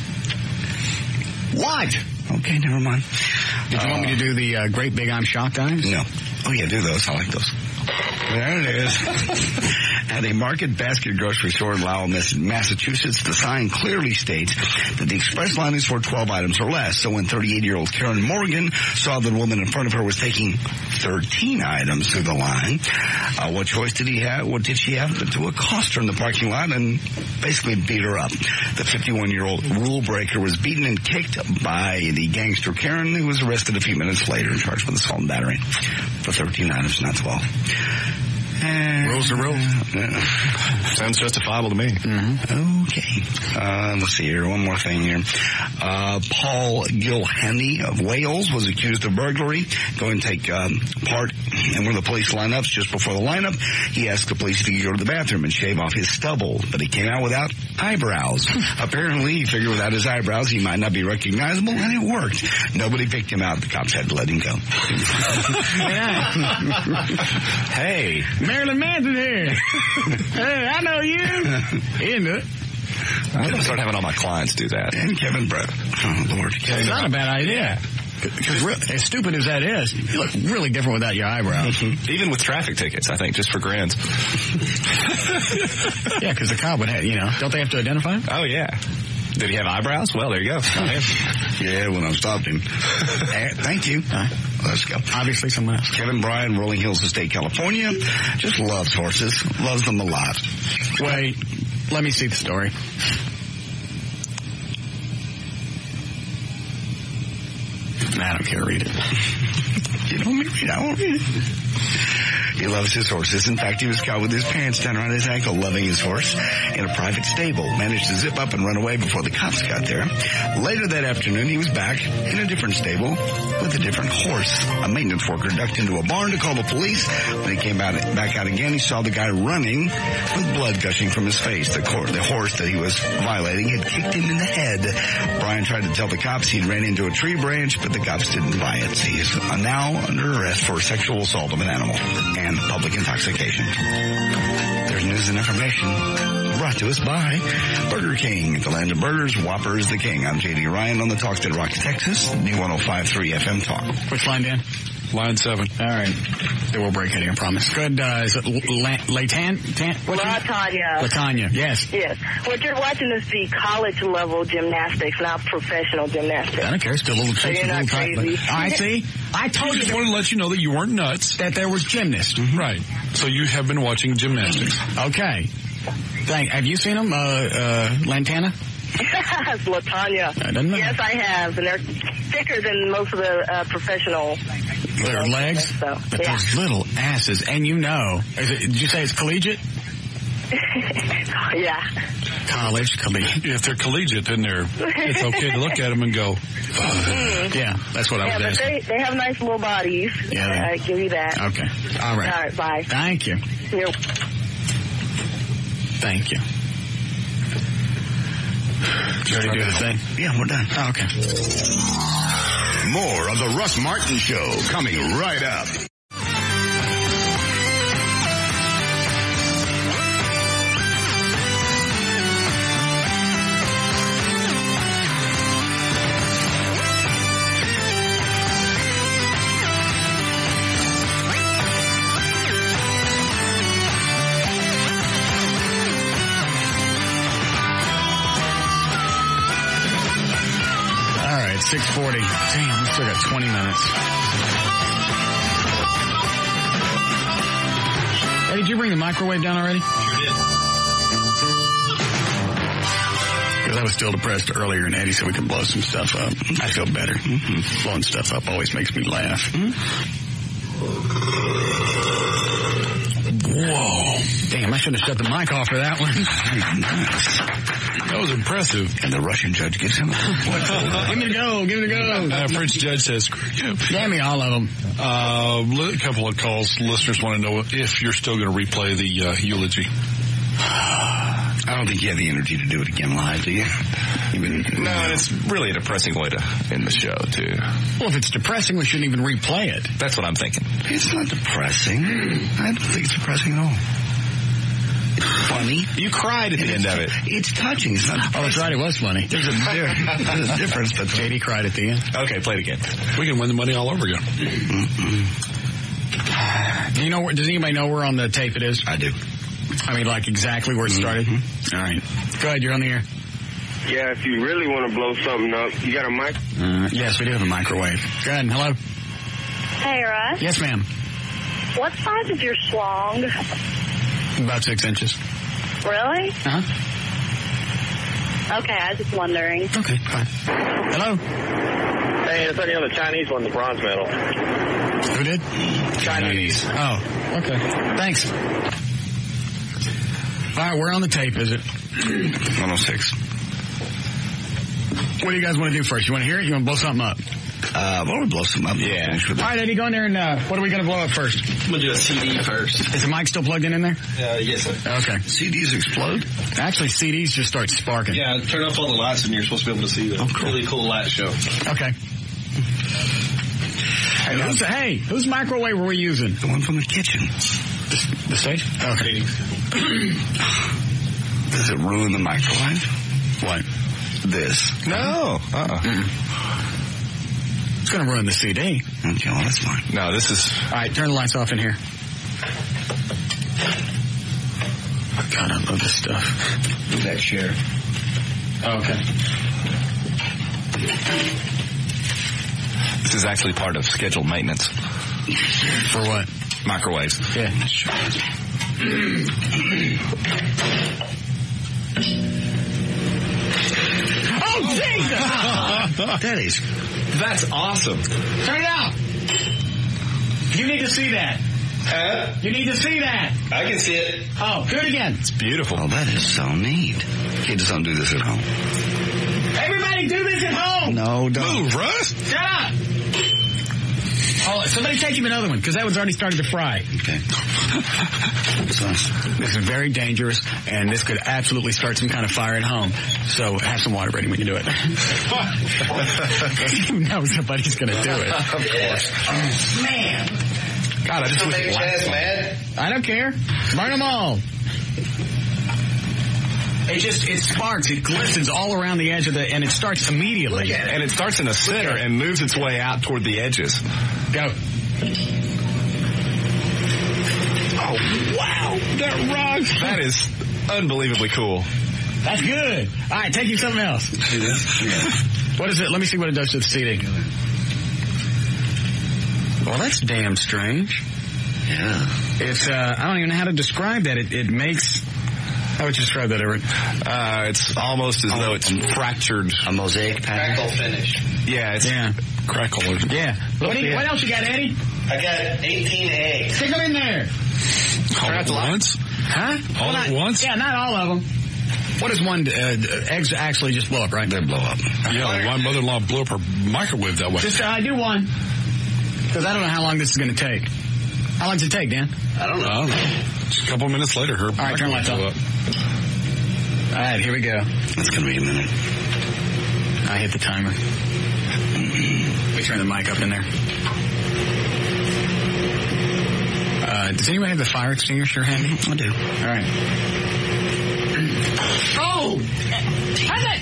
[SPEAKER 3] what? Okay, never mind.
[SPEAKER 19] Did you want me to do the great big I'm shocked eyes?
[SPEAKER 3] No. Oh, yeah, do those. I like those. There it is. At a Market Basket grocery store in Lowell, Massachusetts, the sign clearly states that the express line is for 12 items or less. So when 38-year-old Karen Morgan saw the woman in front of her was taking 13 items through the line, what choice did he have? What did she have but to accost her in the parking lot and basically beat her up? The 51-year-old rule breaker was beaten and kicked by the gangster Karen, who was arrested a few minutes later and charged with assault and battery for 13 items, not 12.
[SPEAKER 19] Rules are rules.
[SPEAKER 2] Sounds justifiable to me.
[SPEAKER 3] Mm-hmm. Okay. Let's see here. One more thing here. Paul Gilhanny of Wales was accused of burglary. Going to take part in one of the police lineups. Just before the lineup, he asked the police to go to the bathroom and shave off his stubble, but he came out without eyebrows. Apparently, he figured without his eyebrows, he might not be recognizable, and it worked. Nobody picked him out. The cops had to let him go.
[SPEAKER 2] Hey.
[SPEAKER 19] Marilyn Manson here. Hey, I know you. He knew it.
[SPEAKER 2] I'm going to start having all my clients do that.
[SPEAKER 3] And Kevin Brett. Oh, Lord.
[SPEAKER 19] It's not a bad idea. Because as stupid as that is, you look really different without your eyebrows.
[SPEAKER 2] Even with traffic tickets, I think, just for grins.
[SPEAKER 19] Yeah, because the cop would have, don't they have to identify him?
[SPEAKER 2] Oh, yeah. Did he have eyebrows? Well, there you go.
[SPEAKER 3] Yeah, when I stopped him. Thank you. Let's go.
[SPEAKER 19] Obviously someone else.
[SPEAKER 3] Kevin Bryan, Rolling Hills Estate, California. Just loves horses. Loves them a lot.
[SPEAKER 19] Wait, let me see the story. I don't care. Read it.
[SPEAKER 3] You don't want me to read it? I won't read it. He loves his horses. In fact, he was caught with his pants down around his ankle loving his horse in a private stable. Managed to zip up and run away before the cops got there. Later that afternoon, he was back in a different stable with a different horse. A maintenance worker ducked into a barn to call the police. When he came back out again, he saw the guy running with blood gushing from his face. The horse that he was violating had kicked him in the head. Brian tried to tell the cops he'd ran into a tree branch, but the cops didn't buy it. He is now under arrest for sexual assault of an animal and public intoxication. There's news and information brought to us by Burger King. The land of burgers, Whopper is the king. I'm J.D. Ryan on the Talk that Rocks Texas, the 105.3 FM Talk.
[SPEAKER 19] Which line, Dan?
[SPEAKER 4] Line 7.
[SPEAKER 19] All right. Then we'll break it here, I promise. Good. Is it LaTanya, yes.
[SPEAKER 8] Yes. What you're watching is the college level gymnastics, not professional gymnastics.
[SPEAKER 19] I don't care. Still a little
[SPEAKER 8] so you're not crazy.
[SPEAKER 19] I see. I told you.
[SPEAKER 4] I just wanted to let you know that you weren't nuts.
[SPEAKER 19] That there was gymnasts.
[SPEAKER 4] Mm-hmm. Right. So you have been watching gymnastics.
[SPEAKER 19] Okay. Have you seen them, Lantana?
[SPEAKER 8] LaTanya. Yes, I have. And they're thicker than most of the professional.
[SPEAKER 19] Their legs?
[SPEAKER 8] So,
[SPEAKER 19] but those little asses. And did you say it's collegiate?
[SPEAKER 8] Yeah.
[SPEAKER 4] College, collegiate. If they're collegiate, then it's okay to look at them and go,
[SPEAKER 19] yeah, that's what I was asking.
[SPEAKER 8] But they have nice little bodies.
[SPEAKER 19] Yeah.
[SPEAKER 8] I give you that.
[SPEAKER 19] Okay. All right.
[SPEAKER 8] All right, bye.
[SPEAKER 19] Thank you.
[SPEAKER 8] Yep.
[SPEAKER 19] Thank you. You ready to do the thing?
[SPEAKER 3] Yeah, we're done.
[SPEAKER 19] Oh, okay.
[SPEAKER 12] More of the Russ Martin Show coming right up.
[SPEAKER 19] 6:40. Damn, we still got 20 minutes. Hey, did you bring the microwave down already?
[SPEAKER 11] Sure did.
[SPEAKER 19] Because I was still depressed earlier, and Eddie said we can blow some stuff up. I feel better. Mm-hmm. Blowing stuff up always makes me laugh. Mm-hmm. Whoa. Damn, I should have shut the mic off for that one.
[SPEAKER 4] That was impressive.
[SPEAKER 3] And the Russian judge gives him
[SPEAKER 19] Give me the go. Give me the go.
[SPEAKER 4] French judge says, screw you.
[SPEAKER 19] Damn me, all of them.
[SPEAKER 4] A couple of calls. Listeners want to know if you're still going to replay the eulogy.
[SPEAKER 3] I don't think you have the energy to do it again live, do you?
[SPEAKER 2] No, and it's really a depressing way to end the show, too.
[SPEAKER 19] Well, if it's depressing, we shouldn't even replay it.
[SPEAKER 2] That's what I'm thinking.
[SPEAKER 3] It's not depressing. I don't think it's depressing at all. It's funny.
[SPEAKER 2] You cried at the end of it.
[SPEAKER 3] It's touching. It's not depressing.
[SPEAKER 19] Oh, that's right. It was funny.
[SPEAKER 3] There's a difference. But
[SPEAKER 19] Katie cried at the end.
[SPEAKER 2] Okay, play it again.
[SPEAKER 4] We can win the money all over again.
[SPEAKER 19] Do you know? Does anybody know where on the tape it is?
[SPEAKER 3] I do.
[SPEAKER 19] I mean, like exactly where it started? Mm-hmm. All right. Go ahead. You're on the air.
[SPEAKER 15] Yeah, if you really want to blow something up, you got a mic?
[SPEAKER 19] Yes, we do have a microwave. Go ahead. Hello.
[SPEAKER 22] Hey, Russ.
[SPEAKER 19] Yes, ma'am.
[SPEAKER 22] What size is your schlong?
[SPEAKER 19] About 6 inches.
[SPEAKER 22] Really?
[SPEAKER 19] Uh-huh.
[SPEAKER 22] Okay, I was just wondering.
[SPEAKER 19] Okay, fine. Hello.
[SPEAKER 15] Hey, it's on the Chinese one, the bronze medal.
[SPEAKER 19] Who did?
[SPEAKER 15] Chinese.
[SPEAKER 19] Oh, okay. Thanks. All right, where on the tape is it?
[SPEAKER 3] 106.
[SPEAKER 19] What do you guys want to do first? You want to hear it? You want to blow something up?
[SPEAKER 3] Well, we'll blow something up.
[SPEAKER 2] Yeah.
[SPEAKER 19] All right, Eddie, go in there and what are we going to blow up first?
[SPEAKER 11] I'm going to do a CD first.
[SPEAKER 19] Is the mic still plugged in there?
[SPEAKER 11] Yes, sir.
[SPEAKER 19] Okay.
[SPEAKER 3] CDs explode?
[SPEAKER 19] Actually, CDs just start sparking.
[SPEAKER 11] Yeah, turn off all the lights and you're supposed to be able to see the really cool light show.
[SPEAKER 19] Okay. Hey, whose microwave were we using?
[SPEAKER 3] The one from the kitchen.
[SPEAKER 19] The stage? Okay.
[SPEAKER 3] Does it ruin the microwave?
[SPEAKER 19] What?
[SPEAKER 3] This.
[SPEAKER 2] No.
[SPEAKER 19] It's going to ruin the CD.
[SPEAKER 3] Okay, well, that's fine.
[SPEAKER 2] No, this is...
[SPEAKER 19] All right, turn the lights off in here. God, I love this stuff.
[SPEAKER 3] That chair.
[SPEAKER 19] Okay.
[SPEAKER 2] This is actually part of scheduled maintenance.
[SPEAKER 19] For what?
[SPEAKER 2] Microwaves.
[SPEAKER 19] Yeah. Oh, Jesus!
[SPEAKER 2] That's awesome.
[SPEAKER 19] Turn it out! You need to see that. You need to see that.
[SPEAKER 11] I can see it.
[SPEAKER 19] Oh, do it again.
[SPEAKER 2] It's beautiful.
[SPEAKER 3] Oh, that is so neat. Kids don't do this at home.
[SPEAKER 19] Everybody do this at home!
[SPEAKER 3] No, don't.
[SPEAKER 2] Move, Russ!
[SPEAKER 19] Shut up! Oh, somebody take him another one, because that one's already started to fry.
[SPEAKER 3] Okay.
[SPEAKER 19] This is very dangerous, and this could absolutely start some kind of fire at home. So have some water ready when you do it. You know somebody's going to do it.
[SPEAKER 2] Of course.
[SPEAKER 19] Man.
[SPEAKER 2] God, I just wish
[SPEAKER 11] make Chaz mad.
[SPEAKER 19] I don't care. Burn them all. It sparks. It glistens all around the edge of and it starts immediately.
[SPEAKER 2] And it starts in the center and moves its way out toward the edges.
[SPEAKER 19] Go.
[SPEAKER 2] Oh, wow. That rocks. That is unbelievably cool.
[SPEAKER 19] That's good. All right, take you something else. What is it? Let me see what it does to the CD. Well, that's damn strange.
[SPEAKER 3] Yeah.
[SPEAKER 19] It's, I don't even know how to describe that. It makes... How would you describe that, Everett?
[SPEAKER 2] It's almost as though it's fractured.
[SPEAKER 3] A mosaic pattern?
[SPEAKER 11] Crackle finish.
[SPEAKER 2] Yeah, it's
[SPEAKER 4] crackle.
[SPEAKER 19] Yeah. What else you got, Eddie?
[SPEAKER 11] I got 18 eggs.
[SPEAKER 19] Stick them in there.
[SPEAKER 4] All at once?
[SPEAKER 19] Huh?
[SPEAKER 4] All at once?
[SPEAKER 19] Yeah, not all of them. What does one, eggs actually just blow up, right?
[SPEAKER 3] They blow up.
[SPEAKER 4] Yeah, my mother-in-law blew up her microwave that way.
[SPEAKER 19] Just, I do one. Because I don't know how long this is going to take. How long does it take, Dan?
[SPEAKER 4] I don't know. Just a couple minutes later, her
[SPEAKER 19] microwave turn lights
[SPEAKER 4] blew up.
[SPEAKER 19] All right, here we go.
[SPEAKER 3] It's going to be a minute.
[SPEAKER 19] I hit the timer. We turn the mic up in there. Does anybody have the fire extinguisher handy?
[SPEAKER 3] I do.
[SPEAKER 19] All right. Oh! How's it,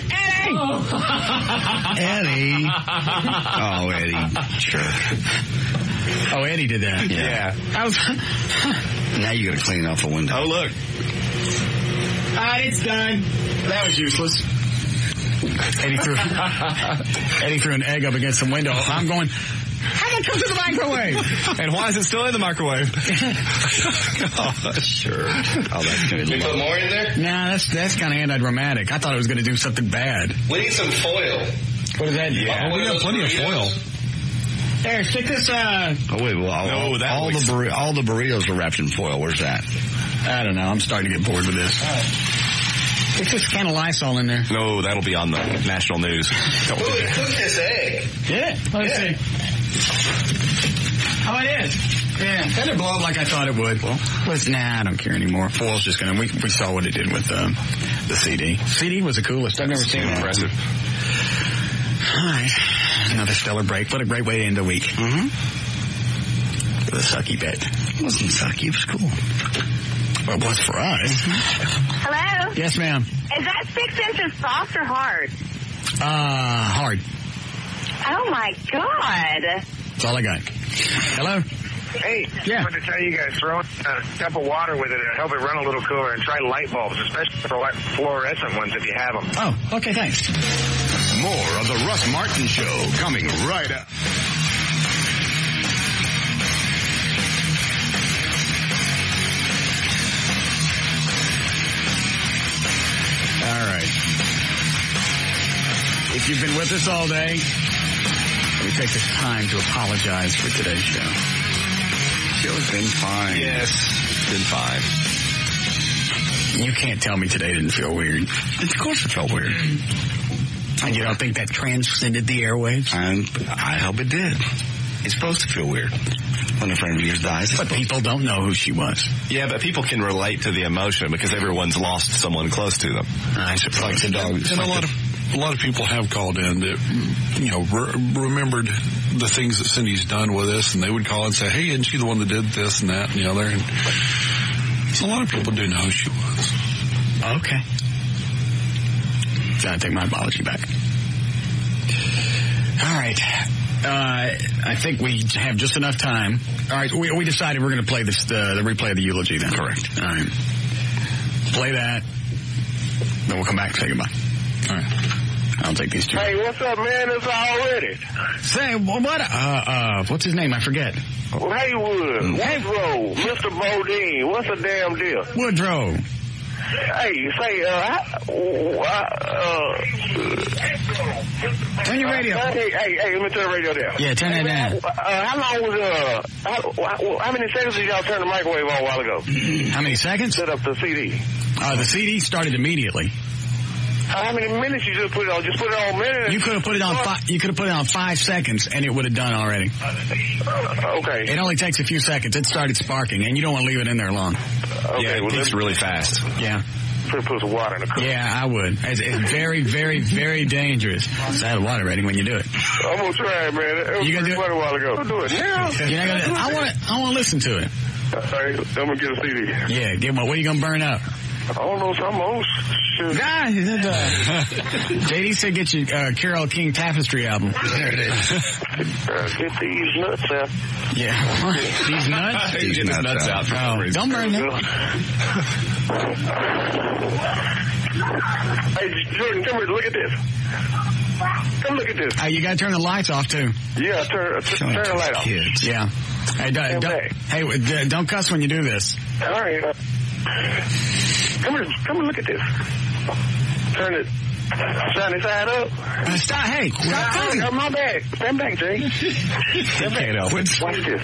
[SPEAKER 19] Eddie?
[SPEAKER 3] Eddie. Oh, Eddie. Sure.
[SPEAKER 19] Oh, Eddie did that.
[SPEAKER 2] Yeah.
[SPEAKER 3] Now you got to clean off the window.
[SPEAKER 2] Oh, look.
[SPEAKER 19] All right, it's done. That was useless. Eddie threw an egg up against the window. I'm going, how did it come to the microwave?
[SPEAKER 2] And why is it still in the microwave?
[SPEAKER 3] God, sure. Oh, that's going to be.
[SPEAKER 11] We put more in there?
[SPEAKER 19] Nah, that's kind of anti-dramatic. I thought it was going to do something bad.
[SPEAKER 11] We need some foil.
[SPEAKER 19] What is that?
[SPEAKER 11] Yeah.
[SPEAKER 4] Oh, we got plenty of foil.
[SPEAKER 19] There, stick this,
[SPEAKER 3] Oh, wait, well, all the burritos are wrapped in foil. Where's that?
[SPEAKER 19] I don't know. I'm starting to get bored with this. It's just can of Lysol in there.
[SPEAKER 2] No, that'll be on the national news.
[SPEAKER 11] Cook this egg.
[SPEAKER 19] Yeah. Let's see. Oh, it is. Yeah. That didn't blow up like I thought it would. Well, I don't care anymore. Foil's just going to... We saw what it did with the CD. CD was the coolest. I've never seen it.
[SPEAKER 2] Impressive.
[SPEAKER 19] All right. Another stellar break. What a great way to end the week.
[SPEAKER 3] Mm-hmm.
[SPEAKER 19] The sucky bit.
[SPEAKER 3] It wasn't sucky. It was cool.
[SPEAKER 19] Well, it was for us.
[SPEAKER 22] Hello?
[SPEAKER 19] Yes, ma'am.
[SPEAKER 22] Is that 6 inches soft or hard?
[SPEAKER 19] Hard.
[SPEAKER 22] Oh, my God.
[SPEAKER 19] That's all I got. Hello?
[SPEAKER 9] Hey,
[SPEAKER 19] yeah.
[SPEAKER 9] I wanted to tell you guys, throw in a cup of water with it and help it run a little cooler, and try light bulbs, especially for fluorescent ones if you have them.
[SPEAKER 19] Oh, okay, thanks.
[SPEAKER 12] More of the Russ Martin Show coming right up.
[SPEAKER 19] All right. If you've been with us all day, let me take this time to apologize for today's show.
[SPEAKER 3] Show's been fine.
[SPEAKER 2] Yes, it's been fine.
[SPEAKER 19] You can't tell me today didn't feel weird.
[SPEAKER 3] Of course it felt weird.
[SPEAKER 19] And you don't think that transcended the airwaves?
[SPEAKER 3] I hope it did. It's supposed to feel weird when a friend of yours dies.
[SPEAKER 19] But people don't know who she was.
[SPEAKER 2] Yeah, but people can relate to the emotion because everyone's lost someone close to them.
[SPEAKER 19] I suppose. Like the dog.
[SPEAKER 4] And a lot of people have called in that, remembered the things that Cindy's done with us, and they would call and say, hey, isn't she the one that did this and that and the other? And so a lot of people do know who she was.
[SPEAKER 19] Okay. So I take my apology back. All right. I think we have just enough time. All right, we decided we're going to play the replay of the eulogy then.
[SPEAKER 3] Correct.
[SPEAKER 19] All right. Play that. Then we'll come back and say goodbye. All right. I'll take these two.
[SPEAKER 15] Hey, what's up, man? It's all ready.
[SPEAKER 19] Say, what? What's his name? I forget.
[SPEAKER 15] Haywood, Woodrow, Mr. Bodine. What's the damn deal?
[SPEAKER 19] Woodrow.
[SPEAKER 15] Hey, say,
[SPEAKER 19] turn your radio.
[SPEAKER 15] Hey, let me turn the radio down.
[SPEAKER 19] Yeah, turn it down.
[SPEAKER 15] How long was, how many seconds did y'all turn the microwave on a while ago?
[SPEAKER 19] How many seconds?
[SPEAKER 15] Set up the CD.
[SPEAKER 19] The CD started immediately.
[SPEAKER 15] How many minutes you just put it on? Just put it on a minute?
[SPEAKER 19] You could have put it on 5 seconds, and it would have done already.
[SPEAKER 15] Okay.
[SPEAKER 19] It only takes a few seconds. It started sparking, and you don't want to leave it in there long.
[SPEAKER 15] Okay,
[SPEAKER 2] yeah, it peaks really fast.
[SPEAKER 19] Yeah.
[SPEAKER 15] Put some water in the cooker.
[SPEAKER 19] Yeah, I would. It's very, very, very dangerous. So I had water ready when you do it.
[SPEAKER 15] I'm gonna try it, man. It was
[SPEAKER 19] you gonna do it
[SPEAKER 15] a while ago. I'll do it now.
[SPEAKER 19] You're not gonna. I want to listen to it.
[SPEAKER 15] All right, I'm gonna get a CD.
[SPEAKER 19] Yeah, what are you gonna burn up?
[SPEAKER 15] I don't know, some old shit.
[SPEAKER 19] JD said get your Carole King Tapestry album.
[SPEAKER 15] There it is. Get these nuts out.
[SPEAKER 19] Yeah. These nuts?
[SPEAKER 2] Get these nuts out.
[SPEAKER 19] Oh, don't burn them.
[SPEAKER 15] Hey, Jordan, come here, look at this. Come look at this.
[SPEAKER 19] You gotta turn the lights off, too.
[SPEAKER 15] Yeah, turn the light off.
[SPEAKER 19] Kids. Yeah. Hey, don't cuss when you do this.
[SPEAKER 15] All right. Come here, look at this. Turn it sunny side up.
[SPEAKER 19] Stop cussing.
[SPEAKER 15] Oh, my bad. Stand back, Jay. Stand back. Watch this.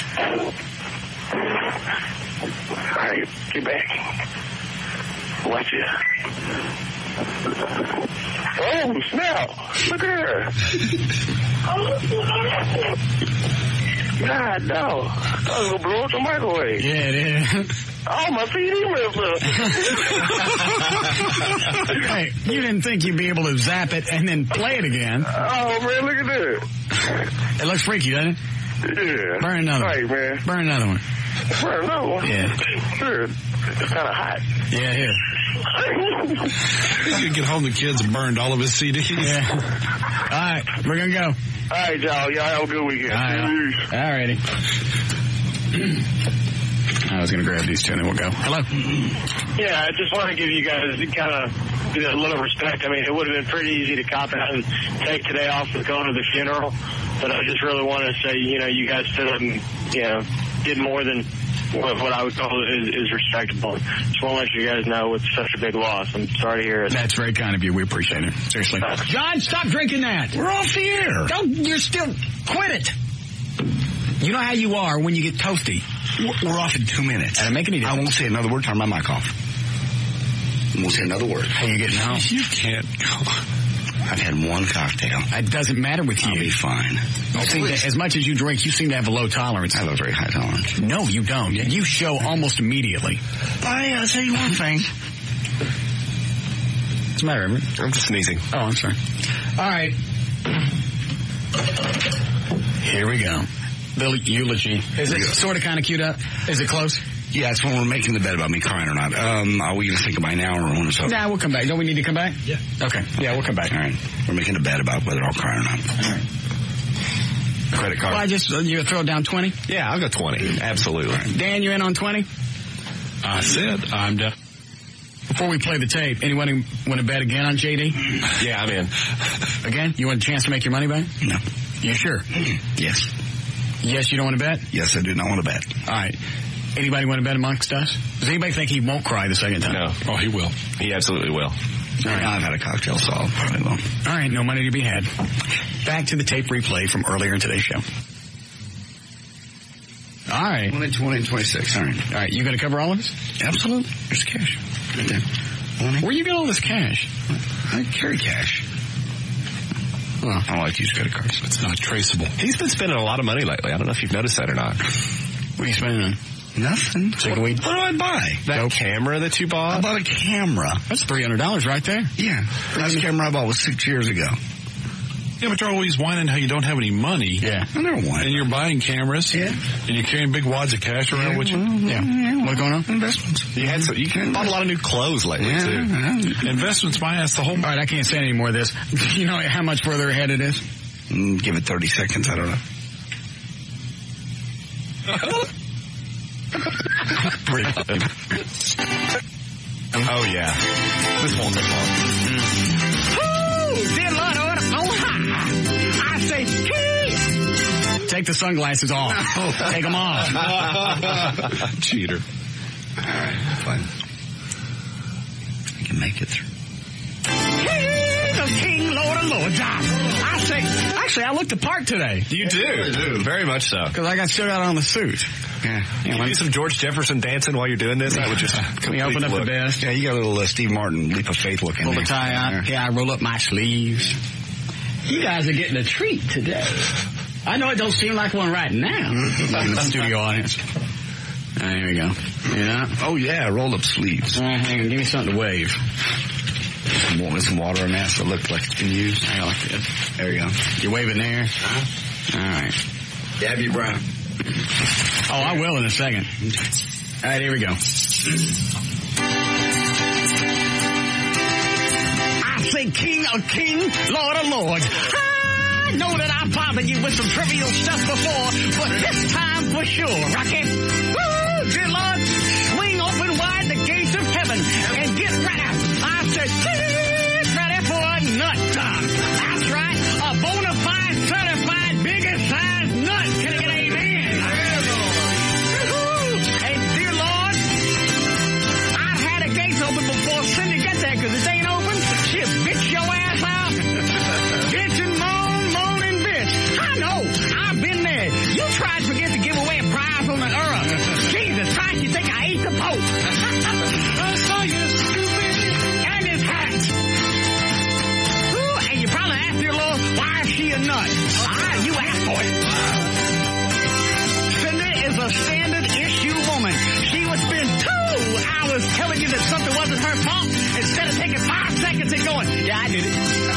[SPEAKER 15] All right, get back. Watch it. Oh, snap. Look at her. God, no. I was going to blow up the microwave.
[SPEAKER 19] Yeah, it is.
[SPEAKER 15] Oh, my CD ripped up.
[SPEAKER 19] Hey, you didn't think you'd be able to zap it and then play it again.
[SPEAKER 15] Oh, man, look at that.
[SPEAKER 19] It looks freaky, doesn't it?
[SPEAKER 15] Yeah.
[SPEAKER 19] Burn another one.
[SPEAKER 15] Hey, man.
[SPEAKER 19] Burn another one.
[SPEAKER 15] Burn another one?
[SPEAKER 19] Yeah.
[SPEAKER 15] Sure. It's kind of hot.
[SPEAKER 19] Yeah, it is.
[SPEAKER 4] You get home, the kids burned all of his CDs.
[SPEAKER 19] Yeah. All right, we're going to go.
[SPEAKER 15] All right, y'all. Y'all have a good weekend.
[SPEAKER 19] All righty. I was going to grab these two and then we'll go. Hello.
[SPEAKER 6] Yeah, I just want to give you guys kind of a little respect. I mean, it would have been pretty easy to cop out and take today off with going to the funeral, but I just really want to say, you guys stood up and, did more than what I would call is respectable. Just want to let you guys know it's such a big loss. I'm sorry to hear it.
[SPEAKER 19] That's very kind of you. We appreciate it. Seriously. John, stop drinking that.
[SPEAKER 3] We're off the air.
[SPEAKER 19] You're still... Quit it. You know how you are when you get toasty.
[SPEAKER 3] We're off in 2 minutes.
[SPEAKER 19] Doesn't make any difference.
[SPEAKER 3] I won't say another word. Turn my mic off. I won't say another word.
[SPEAKER 19] How you getting home?
[SPEAKER 4] You can't go.
[SPEAKER 3] I've had one cocktail.
[SPEAKER 19] It doesn't matter with you.
[SPEAKER 3] I'll be fine.
[SPEAKER 19] As much as you drink, you seem to have a low tolerance.
[SPEAKER 3] I have a very high tolerance.
[SPEAKER 19] No, you don't. You show almost immediately.
[SPEAKER 3] I'll tell you one thing.
[SPEAKER 19] What's the matter, Everett?
[SPEAKER 2] I'm just sneezing.
[SPEAKER 19] Oh, I'm sorry. All right. Here we go. The eulogy. Is it sort of kind of queued up? Is it close?
[SPEAKER 3] Yeah, it's when we're making the bet about me crying or not. Are we going to think by now or when it's over?
[SPEAKER 19] Nah, we'll come back. Don't we need to come back?
[SPEAKER 3] Yeah.
[SPEAKER 19] Okay. Yeah, we'll come back.
[SPEAKER 3] All right. We're making a bet about whether I'll cry or not.
[SPEAKER 19] All right.
[SPEAKER 2] Credit card.
[SPEAKER 19] Well, you throw down 20?
[SPEAKER 2] Yeah, I'll go 20. Absolutely.
[SPEAKER 19] Dan, you in on 20?
[SPEAKER 4] I said I'm done.
[SPEAKER 19] Before we play the tape, anyone want to bet again on JD?
[SPEAKER 2] Yeah, I'm in.
[SPEAKER 19] Again? You want a chance to make your money back?
[SPEAKER 3] No.
[SPEAKER 19] You sure?
[SPEAKER 3] Yes.
[SPEAKER 19] Yes, you don't want to bet?
[SPEAKER 3] Yes, I do not want to bet.
[SPEAKER 19] All right. Anybody want to bet amongst us? Does anybody think he won't cry the second time?
[SPEAKER 2] No.
[SPEAKER 4] Oh, he will.
[SPEAKER 2] He absolutely will.
[SPEAKER 19] All right.
[SPEAKER 3] I've had a cocktail, so I probably will.
[SPEAKER 19] All right, no money to be had. Back to the tape replay from earlier in today's show. All right.
[SPEAKER 3] 20, 26. All right.
[SPEAKER 19] All right, you going to cover all of us?
[SPEAKER 3] Absolutely. There's cash right there.
[SPEAKER 19] Where you get all this cash?
[SPEAKER 3] I carry cash. Well, I don't like to use credit cards.
[SPEAKER 4] It's not traceable.
[SPEAKER 2] He's been spending a lot of money lately. I don't know if you've noticed that or not.
[SPEAKER 19] What are you spending on?
[SPEAKER 3] Nothing.
[SPEAKER 19] Chickweed?
[SPEAKER 3] What do I buy?
[SPEAKER 2] That camera that you bought?
[SPEAKER 3] I bought a camera.
[SPEAKER 19] That's $300 right there.
[SPEAKER 3] Yeah. The last camera I bought was 6 years ago.
[SPEAKER 4] Yeah, but you're always whining how you don't have any money.
[SPEAKER 19] Yeah.
[SPEAKER 3] I never whine.
[SPEAKER 4] And you're buying cameras.
[SPEAKER 3] Yeah.
[SPEAKER 4] And you're carrying big wads of cash around with you.
[SPEAKER 19] Yeah. What's going on?
[SPEAKER 3] Investments.
[SPEAKER 2] You bought a lot of new clothes lately, too.
[SPEAKER 4] Investments, my ass, the whole...
[SPEAKER 19] All right, I can't say any more of this. You know how much further ahead it is?
[SPEAKER 3] Give it 30 seconds. I don't know.
[SPEAKER 2] Oh, yeah. This won't take long.
[SPEAKER 16] Dear Lord, oh, hi. I say, hey.
[SPEAKER 19] Take the sunglasses off. Take them off.
[SPEAKER 4] Cheater.
[SPEAKER 3] All right, fine. I can make it through.
[SPEAKER 16] King, Lord of Lords. I say, actually, I looked the part today.
[SPEAKER 2] You do. Very much so.
[SPEAKER 19] Because I still got on the suit.
[SPEAKER 3] Yeah.
[SPEAKER 2] Can you do some George Jefferson dancing while you're doing this? I would just
[SPEAKER 19] we open up the vest.
[SPEAKER 3] Yeah, you got a little Steve Martin leap of faith look in there.
[SPEAKER 19] Pull the tie out. Yeah, I roll up my sleeves.
[SPEAKER 16] You guys are getting a treat today. I know it don't seem like one right now.
[SPEAKER 19] In the studio audience. There we go. Yeah.
[SPEAKER 3] Oh, yeah, roll up sleeves.
[SPEAKER 19] Hang on, give me something to wave.
[SPEAKER 3] Some water in that so it looks like it's been used.
[SPEAKER 19] I like it.
[SPEAKER 3] There you go.
[SPEAKER 19] You waving there? All right.
[SPEAKER 3] Dab your brow.
[SPEAKER 19] Oh, I will in a second. All right, here we go.
[SPEAKER 16] I say, King of Kings, Lord of Lords. I know that I bothered you with some trivial stuff before, but this time for sure, Rocky. Woo, dear Lord, swing open wide the gates of heaven and get ready. I said, get ready for a nut job. That's right, a bona fide, certified, biggest size nut. Can I get an amen? And dear Lord, I've had the gates open before Cindy gets there because it ain't open. She'll bitch your ass out. Bitch and moan and bitch. I know, I've been there. You tried to forget to give away a prize on the earth. Jesus Christ, you think I ate the Pope? I saw you, stupid. And his hat. Ooh, and you probably asked your Lord, why is she a nut? You asked for it. Cindy is a standard issue woman. She would spend 2 hours telling you that something wasn't her fault instead of taking 5 seconds and going, yeah, I did it.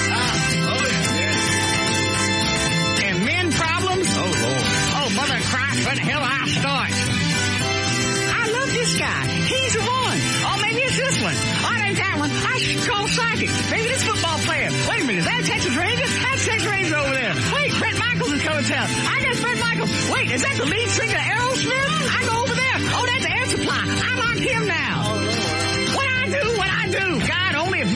[SPEAKER 16] And men problems?
[SPEAKER 2] Oh, Lord.
[SPEAKER 16] Oh, Mother Christ, where the hell do I start? I love this guy. He's the one. Oh, maybe it's this one. Oh, it ain't that one. I should call psychic. Maybe this football player. Wait a minute. Is that Texas Rangers? That's Texas Rangers over there. Wait, Brett Michaels is coming to town. I guess Brett Michaels. Wait, is that the lead singer Aerosmith? I go over there. Oh, that's Air Supply. I like him now. What I do? God, only if